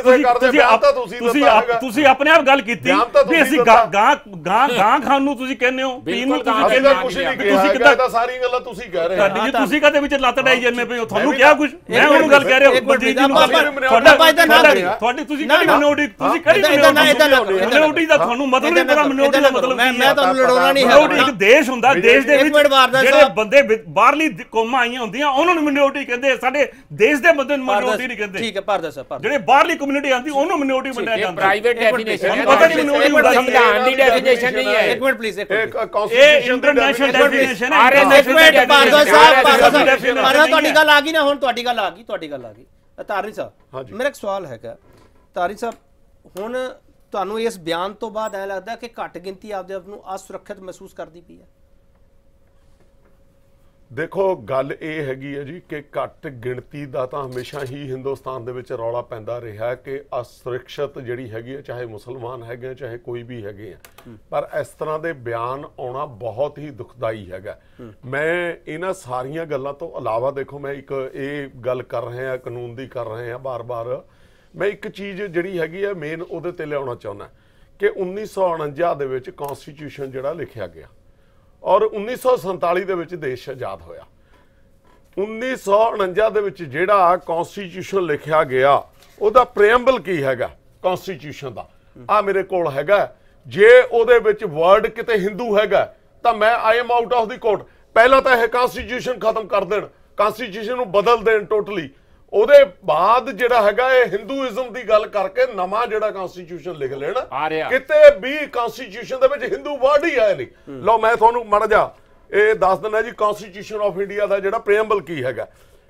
ਤੁਸੀਂ ਤੁਸੀਂ ਆਪਣੇ ਆਪ ਗੱਲ ਕੀਤੀ ਵੀ ਅਸੀਂ ਗਾਂ ਗਾਂ ਗਾਂ ਖਾਣ ਨੂੰ ਤੁਸੀਂ ਕਹਿੰਦੇ ਹੋ, ਪੀਣ ਨੂੰ ਤੁਸੀਂ ਕਹਿੰਦੇ ਹੋ। ਤੁਸੀਂ ਕਿੱਦਾਂ ਤਾਂ ਸਾਰੀ ਗੱਲਾਂ ਤੁਸੀਂ ਕਹਿ ਰਹੇ ਹੋ। ਤੁਸੀਂ ਕਦੇ ਵਿੱਚ ਲੱਤ ਡਾਈ ਜਾਂਦੇ ਪਏ ਹੋ, ਤੁਹਾਨੂੰ ਕਿਹਾ ਕੁਝ? ਮੈਂ ਉਹਨੂੰ ਗੱਲ ਕਹਿ ਰਿਹਾ ਬਲਜੀਤ ਜੀ ਨੂੰ। ਤੁਹਾਡੀ ਤੁਸੀਂ ਕਿਹੜੀ ਮਿਨੋਰਟੀ ਤੁਸੀਂ ਕਿਹੜੀ ਮਿਨੋਰਟੀ ਦਾ ਤੁਹਾਨੂੰ ਮਤਲਬ ਨਹੀਂ ਪਤਾ ਮਿਨੋਰਟੀ ਦਾ ਮਤਲਬ ਕੀ ਹੈ? ਮੈਂ ਤੁਹਾਨੂੰ ਲੜਾਉਣਾ ਨਹੀਂ ਹੈ। ਮਿਨੋਰਟੀ ਇੱਕ ਦੇਸ਼ ਹੁੰਦਾ, ਦੇਸ਼ ਦੇ ਵਿੱਚ ਜਿਹੜੇ ਬੰਦੇ ਬਾਹਰਲੀ ਕੌਮਾਂ ਆਈਆਂ ਹੁੰਦੀਆਂ ਉਹਨਾਂ ਨੂੰ ਮਿਨੋਰਟੀ ਕਹਿੰਦੇ। ਸਾਡੇ ਦੇਸ਼ ਦੇ ਬੰਦੇ ਨੂੰ ਮਿਨੋਰਟੀ ਨਹੀਂ ਕਹਿੰਦੇ। ਠੀਕ ਹੈ ਭਾਰਤ ਸਾਹਿਬ, ਜਿਹੜੇ ਬਾਹਰਲੀ ਕਮਿਊਨਿਟੀ ਆਉਂਦੀ ਉਹਨੂੰ ਮਿਨੋਰਟੀ ਮੰਨਿਆ ਜਾਂਦਾ। ਪ੍ਰਾਈਵੇਟ ਡੈਫੀਨੇਸ਼ਨ ਹੈ, ਪਤਾ ਨਹੀਂ ਮਿਨੋਰਟੀ ਹੁੰਦਾ ਸੰਵਿਧਾਨ ਦੀ ਡੈਫੀਨੇਸ਼ਨ ਨਹੀਂ ਹੈ। ਇੱਕ ਮਿੰਟ ਪਲੀਜ਼, ਇੱਕ ਮਿੰਟ। ਇਹ ਇੰਟਰਨੈਸ਼ਨਲ ਡੈਫੀਨੇਸ਼ਨ ਹੈ। ਇੱਕ ਮਿੰਟ ਭਾਰਤ ਸਾਹਿਬ, ਭਾਰਤ ਸਾਹਿਬ ਤੁਹਾਡੀ ਗੱਲ ਆ ਗਈ ਨਾ, ਹੁਣ ਤੁਹਾਡੀ ਗੱਲ ਆ ਗਈ, ਤੁਹਾਡੀ ਗੱਲ ਆ ਗਈ। ਤਾਰੀ ਸਾਹਿਬ, ਮੇਰਾ ਇੱਕ ਸਵਾਲ ਹੈਗਾ। ਤਾਰੀ ਸਾਹਿਬ, ਹੁਣ ਤੁਹਾਨੂੰ ਇਸ ਬਿਆਨ ਤੋਂ ਬਾਅਦ ਐ ਲੱਗਦਾ ਕਿ ਘੱਟ ਗਿਣਤੀ ਆਪਦੇ ਆਪ ਨੂੰ ਅਸੁਰੱਖਿਅਤ ਮਹਿਸੂਸ ਕਰਦੀ ਪਈ ਹੈ? ਦੇਖੋ, ਗੱਲ ਇਹ ਹੈਗੀ ਹੈ ਜੀ ਕਿ ਘੱਟ ਗਿਣਤੀ ਦਾ ਤਾਂ ਹਮੇਸ਼ਾ ਹੀ ਹਿੰਦੁਸਤਾਨ ਦੇ ਵਿੱਚ ਰੌਲਾ ਪੈਂਦਾ ਰਿਹਾ ਕਿ ਅਸੁਰੱਖਿਅਤ ਜਿਹੜੀ ਹੈਗੀ ਹੈ, ਚਾਹੇ ਮੁਸਲਮਾਨ ਹੈਗੇ ਚਾਹੇ ਕੋਈ ਵੀ ਹੈਗੇ ਆ। ਪਰ ਇਸ ਤਰ੍ਹਾਂ ਦੇ ਬਿਆਨ ਆਉਣਾ ਬਹੁਤ ਹੀ ਦੁਖਦਾਈ ਹੈਗਾ। ਮੈਂ ਇਹਨਾਂ ਸਾਰੀਆਂ ਗੱਲਾਂ ਤੋਂ ਇਲਾਵਾ ਦੇਖੋ, ਮੈਂ ਇੱਕ ਇਹ ਗੱਲ ਕਰ ਰਹੇ ਹਾਂ, ਕਾਨੂੰਨ ਦੀ ਕਰ ਰਹੇ ਹਾਂ ਬਾਰ-ਬਾਰ। ਮੈਂ ਇੱਕ ਚੀਜ਼ ਜਿਹੜੀ ਹੈਗੀ ਹੈ ਮੇਨ ਉਹਦੇ ਤੇ ਲਿਆਉਣਾ ਚਾਹੁੰਦਾ ਕਿ ਉੱਨੀ ਸੌ ਉਣੰਜਾ ਦੇ ਵਿੱਚ ਕੌਂਸਟੀਟਿਊਸ਼ਨ ਜਿਹੜਾ ਲਿਖਿਆ ਗਿਆ ਔਰ ਉੱਨੀ ਸੌ ਸੰਤਾਲੀ ਦੇ ਵਿੱਚ ਦੇਸ਼ ਆਜ਼ਾਦ ਹੋਇਆ। ਉੱਨੀ ਸੌ ਉਣੰਜਾ ਦੇ ਵਿੱਚ ਜਿਹੜਾ ਕੌਂਸਟੀਟਿਊਸ਼ਨ ਲਿਖਿਆ ਗਿਆ ਉਹਦਾ ਪ੍ਰੀਐਮਬਲ ਕੀ ਹੈਗਾ ਕੌਂਸਟੀਟਿਊਸ਼ਨ ਦਾ, ਆ ਮੇਰੇ ਕੋਲ ਹੈਗਾ। ਜੇ ਉਹਦੇ ਵਿੱਚ ਵਰਡ ਕਿਤੇ ਹਿੰਦੂ ਹੈਗਾ ਤਾਂ ਮੈਂ I am out of the court. ਪਹਿਲਾਂ ਤਾਂ ਇਹ ਕੌਂਸਟੀਟਿਊਸ਼ਨ ਖਤਮ ਕਰ ਦੇਣ, ਕੌਂਸਟੀਟਿਊਸ਼ਨ ਨੂੰ ਬਦਲ ਦੇਣ ਟੋਟਲੀ। ਉਹਦੇ ਬਾਅਦ ਜਿਹੜਾ ਹੈਗਾ ਇਹ ਹਿੰਦੂਇਜ਼ਮ ਦੀ ਗੱਲ ਕਰਕੇ ਨਵਾਂ ਜਿਹੜਾ ਕੌਂਸਟੀਟਿਊਸ਼ਨ ਲਿਖ ਲੈਣਾ। ਕਿਤੇ ਵੀ ਕੌਂਸਟੀਟਿਊਸ਼ਨ ਦੇ ਵਿੱਚ ਹਿੰਦੂ ਵਰਡ ਹੀ ਆਇਆ ਨਹੀਂ। ਲਓ ਮੈਂ ਤੁਹਾਨੂੰ ਮਾੜਾ ਜਿਹਾ ਇਹ ਦੱਸ ਦਿੰਦਾ ਜੀ ਕੌਂਸਟੀਟਿਊਸ਼ਨ ਆਫ ਇੰਡੀਆ ਦਾ ਜਿਹੜਾ ਪ੍ਰੀਐਮਬਲ ਕੀ ਹੈਗਾ।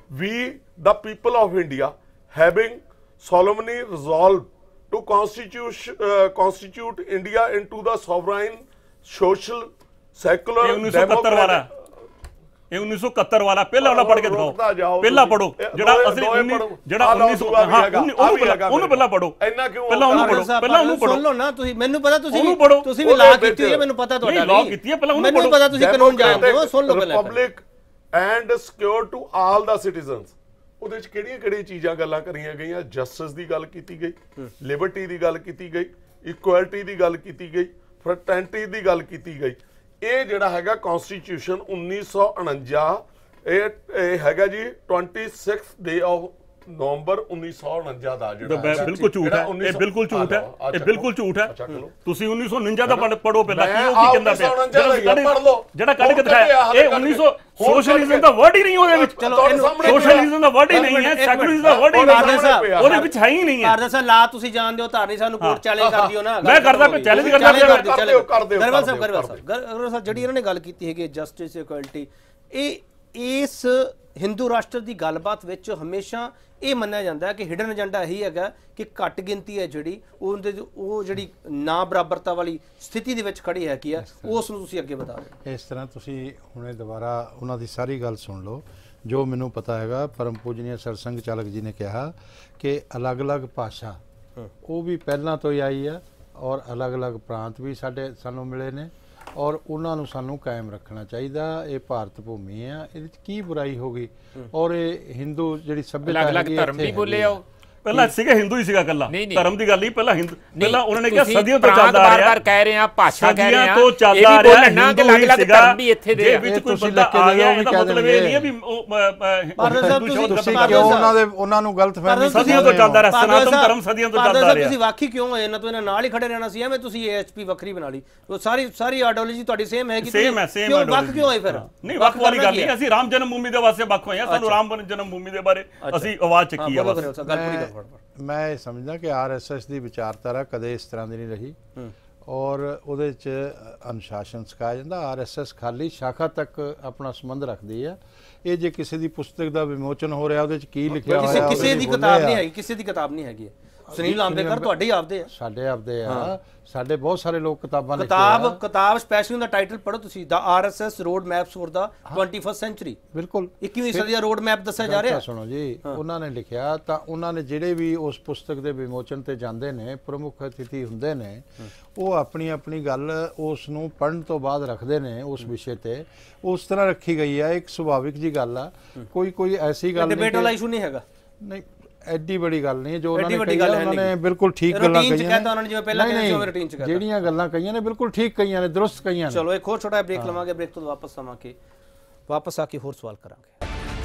We the people of India having solemnly resolved to constitute uh, constitute India into the sovereign social secular democratic ਇਹ ਉੱਨੀ ਸੌ ਇਕਹੱਤਰ ਵਾਲਾ ਪਹਿਲਾ ਵਾਲਾ ਪੜ੍ਹ ਕੇ ਦਿਖਾਓ। ਪਹਿਲਾ ਪੜੋ ਜਿਹੜਾ ਅਸਲੀ ਜਿਹੜਾ ਉੱਨੀ ਸੌ ਹਾਂ ਉਹਨੂੰ ਪਹਿਲਾਂ ਪੜੋ। ਇੰਨਾ ਕਿਉਂ ਪਹਿਲਾਂ ਉਹਨੂੰ ਪੜੋ, ਪਹਿਲਾਂ ਉਹਨੂੰ ਪੜੋ। ਸੁਣ ਲਓ ਨਾ ਤੁਸੀਂ, ਮੈਨੂੰ ਪਤਾ ਤੁਸੀਂ ਤੁਸੀਂ ਵੀ ਲਾ ਕੀਤੀ ਹੋਈ ਹੈ, ਮੈਨੂੰ ਪਤਾ ਤੁਹਾਡਾ ਲਾ ਕੀਤੀ ਹੈ, ਪਹਿਲਾਂ ਉਹਨੂੰ ਮੈਨੂੰ ਪਤਾ ਤੁਸੀਂ ਕਾਨੂੰਨ ਜਾਣਦੇ ਹੋ। ਸੁਣ ਲਓ ਪਹਿਲਾਂ। Public and secure to all the citizens. ਉਹਦੇ ਵਿੱਚ ਕਿਹੜੀਆਂ ਕਿਹੜੀਆਂ ਚੀਜ਼ਾਂ ਗੱਲਾਂ ਕਰੀਆਂ ਗਈਆਂ? ਜਸਟਿਸ ਦੀ ਗੱਲ ਕੀਤੀ ਗਈ, ਲਿਬਰਟੀ ਦੀ ਗੱਲ ਕੀਤੀ ਗਈ, ਇਕੁਐਲਿਟੀ ਦੀ ਗੱਲ ਕੀਤੀ ਗਈ, ਫਰਟੈਂਟੀ ਦੀ ਗੱਲ ਕੀਤੀ ਗਈ। ਇਹ ਜਿਹੜਾ ਹੈਗਾ ਕੌਂਸਟੀਟਿਊਸ਼ਨ ਉੱਨੀ ਸੌ ਉਣੰਜਾ ਇਹ ਇਹ ਹੈਗਾ ਜੀ ਛੱਬੀ ਡੇ ਆਫ ਨਵੰਬਰ ਉੱਨੀ ਸੌ ਉਣੰਜਾ ਦਾ ਜਿਹੜਾ ਬਿਲਕੁਲ ਝੂਠ ਹੈ। ਇਹ ਬਿਲਕੁਲ ਝੂਠ ਹੈ, ਇਹ ਬਿਲਕੁਲ ਝੂਠ ਹੈ। ਤੁਸੀਂ ਉੱਨੀ ਸੌ ਉਣੰਜਾ ਦਾ ਪੜੋ ਪਹਿਲਾਂ ਕੀ ਉਹ ਕੀ ਕਹਿੰਦਾ ਪਿਆ ਜਿਹੜਾ ਕੱਢ ਕੇ ਦਿਖਾਇਆ। ਇਹ ਉੱਨੀ ਸੌ ਸੋਸ਼ਲਿਜ਼ਮ ਦਾ ਵਰਡ ਹੀ ਨਹੀਂ ਉਹਦੇ ਵਿੱਚ। ਸੋਸ਼ਲਿਜ਼ਮ ਦਾ ਵਰਡ ਹੀ ਨਹੀਂ ਹੈ, ਸੈਕੂਲਰਿਜ਼ਮ ਦਾ ਵਰਡ ਹੀ ਨਹੀਂ ਉਹਦੇ ਵਿੱਚ ਹੈ ਹੀ ਨਹੀਂ ਹੈ। ਭਾਰਤ ਸਾਹਿਬ ਲਾ ਤੁਸੀਂ ਜਾਣਦੇ ਹੋ, ਧਾਰਨੀ ਸਾਨੂੰ ਕੋਰਟ ਚੈਲੰਜ ਕਰ ਦਿਓ ਨਾ। ਮੈਂ ਕਰਦਾ ਪਿਆ, ਚੈਲੰਜ ਕਰਦਾ ਪਿਆ। ਗਰੇਵਾਲ ਸਾਹਿਬ, ਗਰੇਵਾਲ ਸਾਹਿਬ, ਗਰੇਵਾਲ ਸਾਹਿਬ ਜਿਹੜੀ ਇਹਨਾਂ ਨੇ ਗੱਲ ਕੀਤੀ ਹੈਗੀ ਜਸਟਿਸ ਇਕੁਐਲਿਟੀ, ਇਹ ਇਸ ਹਿੰਦੂ ਰਾਸ਼ਟਰ ਦੀ ਗੱਲਬਾਤ ਵਿੱਚ ਹਮੇਸ਼ਾ ਇਹ ਮੰਨਿਆ ਜਾਂਦਾ ਹੈ ਕਿ ਹਿਡਨ ਏਜੰਡਾ ਇਹੀ ਹੈਗਾ ਕਿ ਘੱਟ ਗਿਣਤੀ ਹੈ ਜਿਹੜੀ ਉਹਦੇ ਉਹ ਜਿਹੜੀ ਨਾ ਬਰਾਬਰਤਾ ਵਾਲੀ ਸਥਿਤੀ ਦੇ ਵਿੱਚ ਖੜੀ ਹੈ ਕੀ ਹੈ ਉਸ ਨੂੰ ਤੁਸੀਂ ਅੱਗੇ ਵਧਾ ਦਿਓ। ਇਸ ਤਰ੍ਹਾਂ ਤੁਸੀਂ ਹੁਣੇ ਦੁਬਾਰਾ ਉਹਨਾਂ ਦੀ ਸਾਰੀ ਗੱਲ ਸੁਣ ਲਓ। ਜੋ ਮੈਨੂੰ ਪਤਾ ਹੈਗਾ, ਪਰਮ ਪੂਜਨੀय ਸਰਸੰਘ ਚਾਲਕ ਜੀ ਨੇ ਕਿਹਾ ਕਿ ਅਲੱਗ-ਅਲੱਗ ਭਾਸ਼ਾ ਉਹ ਵੀ ਪਹਿਲਾਂ ਤੋਂ ਹੀ ਆਈ ਆ ਔਰ ਅਲੱਗ-ਅਲੱਗ ਪ੍ਰਾਂਤ ਵੀ ਸਾਡੇ ਸਾਨੂੰ ਮਿਲੇ ਨੇ ਔਰ ਉਹਨਾਂ ਨੂੰ ਸਾਨੂੰ ਕਾਇਮ ਰੱਖਣਾ ਚਾਹੀਦਾ। ਇਹ ਭਾਰਤ ਭੂਮੀ ਆ, ਇਹਦੇ 'ਚ ਕੀ ਬੁਰਾਈ ਹੋ ਗਈ? ਔਰ ਇਹ ਹਿੰਦੂ ਜਿਹੜੀ ਸੱਭਿਅਤਾ ਅਲੱਗ-ਅਲੱਗ ਧਰਮ ਵੀ ਬੋਲੇ ਆਓ, ਪਹਿਲਾਂ ਸੀਗਾ ਹਿੰਦੂ ਹੀ ਸੀਗਾ ਕੱਲਾ, ਨਹੀਂ, ਨਹੀਂ। ਧਰਮ ਦੀ ਗੱਲ ਨਹੀਂ, ਪਹਿਲਾਂ ਹਿੰਦੂ ਪਹਿਲਾਂ ਉਹਨਾਂ ਨੇ ਕਿਹਾ ਤੁਸੀਂ ਸਦੀਆਂ ਤੋਂ ਪ੍ਰਾਂਤ ਚੱਲਦਾ ਆ ਰਿਹਾ, ਬਾਰ-ਬਾਰ ਕਹਿ ਰਹੇ ਆ, ਭਾਸ਼ਾ ਕਹਿ ਰਹੇ ਆ, ਸਦੀਆਂ ਤੋਂ ਇਹ ਚੱਲਦਾ ਵੀ ਆ ਰਿਹਾ, ਬੋਲਣ ਨਾ ਕਿ ਹਿੰਦੂ ਹੀ ਅਲੱਗ-ਅਲੱਗ ਸੀਗਾ। ਧਰਮ ਵੀ ਇੱਥੇ ਦੇ ਜੇ ਆ। ਵਿੱਚ ਇਹ ਕੋਈ ਤੁਸੀਂ ਬੰਦਾ ਲਿਖ ਕੇ ਆ ਗਿਆ ਦਿਓ, ਇਹਦਾ ਕਹਿ ਮਤਲਬ ਇਹ ਨਹੀਂ ਹੈ ਵੀ ਉਹ ਪਾਰਦਰ ਸਾਹਿਬ ਤੁਸੀਂ ਤੁਸੀਂ ਪਾਰਦਰ ਕਿਉਂ ਸਾਹਿਬ- ਉਹਨਾਂ ਦੇ ਉਹਨਾਂ ਨੂੰ ਗਲਤ ਫਹਿਮੀ ਸਦੀਆਂ ਤੋਂ ਚੱਲਦਾ ਰਿਹਾ, ਸਨਾਤਨ ਧਰਮ ਸਦੀਆਂ ਤੋਂ ਚੱਲਦਾ ਰਿਹਾ। ਤੁਸੀਂ ਵਾਕਈ ਕਿਉਂ ਹੋਏ ਇਹਨਾਂ ਤੋਂ, ਇਹਨਾਂ ਨਾਲ ਹੀ ਖੜੇ ਰਹਿਣਾ ਸੀ, ਐਵੇਂ ਤੁਸੀਂ ਏਐਚਪੀ ਵੱਖਰੀ ਬਣਾ ਲਈ, ਉਹ ਸਾਰੀ ਸਾਰੀ ਆਈਡੀਓਲੋਜੀ ਤੁਹਾਡੀ ਸੇਮ ਹੈ ਕਿ ਸੇਮ ਹੈ, ਸੇਮ ਕਿਉਂ ਵੱਖ ਕਿਉਂ ਹੋਏ ਫਿਰ? ਨਹੀਂ ਵੱਖ ਵਾਲੀ ਗੱਲ ਨਹੀਂ, ਅਸੀਂ ਰਾਮ ਜਨਮ ਭੂਮੀ ਦੇ ਵਾਸਤੇ ਵੱਖ ਹੋਏ ਆ, ਸਾਨੂੰ ਰਾਮ ਜਨਮ ਭੂਮੀ ਦੇ ਬਾਰੇ ਅਸੀਂ ਆਵਾਜ਼ ਚੱਕੀ ਆ। ਬੋਲੋ ਗੱਲ ਪੂਰੀ ਕਰ ਫਟਾਫਟ। ਮੈਂ ਇਹ ਸਮਝਦਾ ਕਿ ਆਰਐਸਐਸ ਦੀ ਵਿਚਾਰਧਾਰਾ ਕਦੇ ਇਸ ਤਰ੍ਹਾਂ ਦੀ ਨਹੀਂ ਰਹੀ ਔਰ ਉਹਦੇ ਚ ਅਨੁਸ਼ਾਸਨ ਸਿਖਾਇਆ ਜਾਂਦਾ। ਆਰਐਸਐਸ ਖਾਲੀ ਸ਼ਾਖਾ ਤੱਕ ਆਪਣਾ ਸੰਬੰਧ ਰੱਖਦੀ ਹੈ। ਇਹ ਜੇ ਕਿਸੇ ਦੀ ਪੁਸਤਕ ਦਾ ਵਿਮੋਚਨ ਹੋ ਰਿਹਾ ਉਹਦੇ ਚ ਕੀ ਲਿਖਿਆ ਕਿਸੇ ਹੋਇਆ ਕਿਸੇ ਦੀ ਕਿਤਾਬ ਨਹੀਂ ਹੈਗੀ, ਕਿਸੇ ਦੀ ਕਿਤਾਬ ਨਹੀਂ ਹੈਗੀ। ਸੁਨੀਲ ਲਾਂਬੇਕਰ ਤੁਹਾਡੇ ਹੀ ਆਪਦੇ ਆ, ਸਾਡੇ ਆਪਦੇ ਆ, ਸਾਡੇ ਬਹੁਤ ਸਾਰੇ ਲੋਕ ਕਿਤਾਬਾਂ ਲਿਖਦੇ ਕਿਤਾਬ ਆ। ਕਿਤਾਬ ਸਪੈਸ਼ਲੀ ਦਾ ਟਾਈਟਲ ਪੜੋ ਤੁਸੀਂ, the RSS road maps for the twenty first century. ਬਿਲਕੁਲ ਇੱਕੀਵੀਂ ਸਦੀ ਦਾ ਰੋਡ ਮੈਪ ਦੱਸਿਆ ਜਾ ਰਿਹਾ। ਸੁਣੋ ਜੀ, ਉਹਨਾਂ ਨੇ ਲਿਖਿਆ ਤਾਂ ਉਹਨਾਂ ਨੇ ਜਿਹੜੇ ਵੀ ਉਸ ਪੁਸਤਕ ਦੇ ਵਿਮੋਚਨ ਤੇ ਜਾਂਦੇ ਨੇ, ਪ੍ਰਮੁੱਖ ਅਤਿਥੀ ਹੁੰਦੇ ਨੇ, ਉਹ ਆਪਣੀ ਆਪਣੀ ਗੱਲ ਉਸ ਨੂੰ ਪੜ੍ਹਨ ਤੋਂ ਬਾਅਦ ਰੱਖਦੇ ਨੇ ਉਸ ਵਿਸ਼ੇ ਤੇ। ਉਸ ਤਰ੍ਹਾਂ ਰੱਖੀ ਗਈ ਹੈ, ਇੱਕ ਸੁਭਾਵਿਕ ਜੀ ਗੱਲ ਆ, ਕੋਈ ਕੋਈ ਐਸੀ ਗੱਲ ਨਹੀਂ ਡਿਬੇਟ ਵਾਲਾ ਇਸ਼ੂ ਨਹੀਂ ਹੈਗਾ। ਨਹੀਂ, ਐਡੀ ਬੜੀ ਗੱਲ ਨਹੀਂ ਜੋ ਉਹਨਾਂ ਐਡੀ ਨੇ ਵੱਡੀ ਕਹੀ ਗੱਲ ਹੈ, ਹੈ ਉਹਨਾਂ ਨੇ ਨਹੀਂ। ਬਿਲਕੁਲ ਠੀਕ ਗੱਲਾਂ ਰੂਟੀਨ ਚ ਕਹੀਆਂ ਕਹਤਾ ਉਹਨਾਂ ਨੇ, ਜਿਵੇਂ ਪਹਿਲਾਂ ਕਹਿੰਦੇ ਸੀ ਉਵੇਂ ਰੂਟੀਨ ਚ ਕਹਤਾ। ਜਿਹੜੀਆਂ ਗੱਲਾਂ ਕਹੀਆਂ ਨੇ ਬਿਲਕੁਲ ਠੀਕ ਕਹੀਆਂ ਨੇ, ਦਰੁਸਤ ਕਹੀਆਂ ਨੇ। ਚਲੋ ਇੱਕ ਹੋਰ ਛੋਟਾ ਬ੍ਰੇਕ ਲਵਾਂਗੇ, ਬ੍ਰੇਕ ਤੋਂ ਵਾਪਸ ਆਵਾਂਗੇ, ਵਾਪਸ ਆ ਕੇ ਹੋਰ ਸਵਾਲ ਕਰਾਂਗੇ।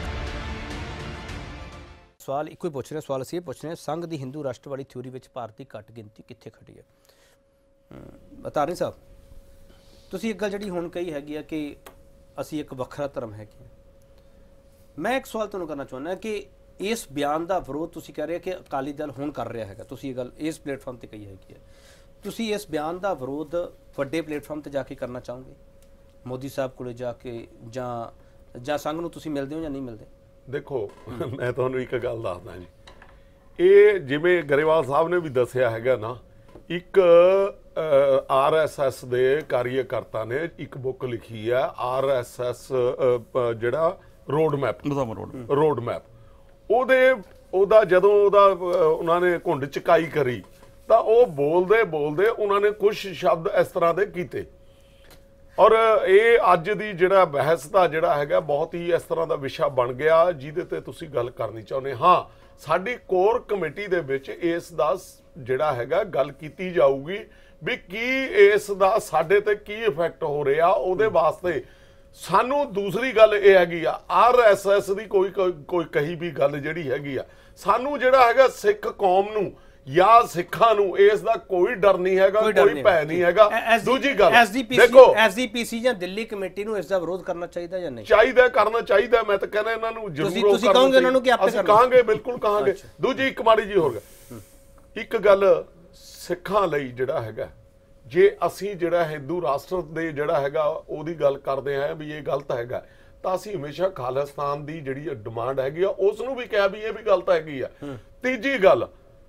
ਸਵਾਲ ਇੱਕੋ ਹੀ ਪੁੱਛ ਰਹੇ, ਸਵਾਲ ਅਸੀਂ ਇਹ ਪੁੱਛ ਰਹੇ ਹਾਂ, ਸੰਘ ਦੀ ਹਿੰਦੂ ਰਾਸ਼ਟਰ ਵਾਲੀ ਥਿਊਰੀ ਵਿੱਚ ਭਾਰਤ ਦੀ ਘੱਟ ਗਿਣਤੀ ਕਿੱਥੇ ਖੜੀ ਹੈ? ਅਤਾਰੀ ਸਾਹਿਬ, ਤੁਸੀਂ ਇੱਕ ਗੱਲ ਜਿਹੜੀ ਹੁਣ ਕਹੀ ਹੈਗੀ ਆ ਕਿ ਅਸੀਂ ਇੱਕ ਵੱਖਰਾ ਧਰਮ ਹੈਗੇ, ਮੈਂ ਇੱਕ ਸਵਾਲ ਤੁਹਾਨੂੰ ਕਰਨਾ ਚਾਹੁੰਦਾ ਕਿ ਇਸ ਬਿਆਨ ਦਾ ਵਿਰੋਧ ਤੁਸੀਂ ਕਹਿ ਰਹੇ ਕਿ ਅਕਾਲੀ ਦਲ ਹੁਣ ਕਰ ਰਿਹਾ ਹੈਗਾ, ਤੁਸੀਂ ਇਹ ਗੱਲ ਇਸ ਪਲੇਟਫਾਰਮ ਤੇ ਕਹੀ ਹੈਗੀ ਹੈ, ਤੁਸੀਂ ਇਸ ਬਿਆਨ ਦਾ ਵਿਰੋਧ ਵੱਡੇ ਪਲੇਟਫਾਰਮ ਤੇ ਜਾ ਕੇ ਕਰਨਾ ਚਾਹੋਗੇ, ਮੋਦੀ ਸਾਹਿਬ ਕੋਲੇ ਜਾ ਕੇ, ਜਾਂ ਜਾਂ ਸੰਘ ਨੂੰ ਤੁਸੀਂ ਮਿਲਦੇ ਹੋ ਜਾਂ ਨਹੀਂ ਮਿਲਦੇ? ਦੇਖੋ, ਮੈਂ ਤੁਹਾਨੂੰ ਇੱਕ ਗੱਲ ਦੱਸਦਾ ਜੀ, ਇਹ ਜਿਵੇਂ ਗਰੇਵਾਲ ਸਾਹਿਬ ਨੇ ਵੀ ਦੱਸਿਆ ਹੈਗਾ ਨਾ, ਇੱਕ ਆਰਐਸਐਸ ਦੇ ਕਾਰਜਕਰਤਾ ਨੇ ਇੱਕ ਬੁੱਕ ਲਿਖੀ ਹੈ, ਆਰਐਸਐਸ ਜਿਹੜਾ ਰੋਡ ਮੈਪ ਰੋਡ ਮੈਪ ਉਹਦੇ ਉਹਦਾ ਜਦੋਂ ਉਹਦਾ ਉਹਨਾਂ ਨੇ ਘੁੰਡ ਚਕਾਈ ਕਰੀ ਤਾਂ ਉਹ ਬੋਲਦੇ ਬੋਲਦੇ ਉਹਨਾਂ ਨੇ ਕੁਝ ਸ਼ਬਦ ਇਸ ਤਰ੍ਹਾਂ ਦੇ ਕੀਤੇ, ਔਰ ਇਹ ਅੱਜ ਦੀ ਜਿਹੜਾ ਬਹਿਸ ਦਾ ਜਿਹੜਾ ਹੈਗਾ ਬਹੁਤ ਹੀ ਇਸ ਤਰ੍ਹਾਂ ਦਾ ਵਿਸ਼ਾ ਬਣ ਗਿਆ ਜਿਹਦੇ ਤੇ ਤੁਸੀਂ ਗੱਲ ਕਰਨੀ ਚਾਹੁੰਦੇ। ਹਾਂ, ਸਾਡੀ ਕੋਰ ਕਮੇਟੀ ਦੇ ਵਿੱਚ ਇਸ ਦਾ ਜਿਹੜਾ ਹੈਗਾ ਗੱਲ ਕੀਤੀ ਜਾਊਗੀ ਵੀ ਕੀ ਇਸ ਦਾ ਸਾਡੇ ਤੇ ਕੀ ਇਫੈਕਟ ਹੋ ਰਿਹਾ, ਉਹਦੇ ਵਾਸਤੇ ਸਾਨੂੰ ਦੂਸਰੀ ਗੱਲ ਇਹ ਹੈਗੀ ਆ, ਆਰਐਸਐਸ ਦੀ ਕੋਈ ਕੋਈ ਕਹੀ ਵੀ ਗੱਲ ਜਿਹੜੀ ਹੈਗੀ ਆ, ਸਾਨੂੰ ਜਿਹੜਾ ਹੈਗਾ ਸਿੱਖ ਕੌਮ ਨੂੰ ਜਾਂ ਸਿੱਖਾਂ ਨੂੰ ਇਸ ਦਾ ਕੋਈ ਡਰ ਨਹੀਂ ਹੈਗਾ, ਕੋਈ ਭੈ ਨਹੀਂ ਹੈਗਾ। ਦੂਜੀ ਗੱਲ ਦੇਖੋ, ਐਸਜੀਪੀਸੀ ਜਾਂ ਦਿੱਲੀ ਕਮੇਟੀ ਨੂੰ ਇਸ ਦਾ ਵਿਰੋਧ ਕਰਨਾ ਚਾਹੀਦਾ ਜਾਂ ਨਹੀਂ ਚਾਹੀਦਾ? ਕਰਨਾ ਚਾਹੀਦਾ। ਮੈਂ ਤਾਂ ਕਹਿੰਦਾ ਇਹਨਾਂ ਨੂੰ ਜ਼ਰੂਰ ਤੁਸੀਂ ਕਹੋਗੇ ਉਹਨਾਂ ਨੂੰ ਕਿ ਆਪੇ ਅਸੀਂ ਕਹਾਂਗੇ, ਬਿਲਕੁਲ ਕਹਾਂਗੇ। ਦੂਜੀ ਇੱਕ ਮਾੜੀ ਜੀ ਹੋਰ ਇੱਕ ਗੱਲ, ਸਿੱਖਾਂ ਲਈ ਜਿਹੜਾ ਹੈਗਾ, ਜੇ ਅਸੀਂ ਜਿਹੜਾ ਹਿੰਦੂ ਰਾਸ਼ਟਰ ਦੇ ਜਿਹੜਾ ਹੈਗਾ ਉਹਦੀ ਗੱਲ ਕਰਦੇ ਆਂ ਵੀ ਇਹ ਗਲਤ ਹੈਗਾ, ਤਾਂ ਅਸੀਂ ਹਮੇਸ਼ਾ ਖਾਲਿਸਤਾਨ ਦੀ ਜਿਹੜੀ ਡਿਮਾਂਡ ਹੈਗੀ ਆ ਉਸ ਨੂੰ ਵੀ ਕਿਹਾ ਵੀ ਇਹ ਵੀ ਗਲਤ ਹੈਗੀ ਆ। ਤੀਜੀ ਗੱਲ,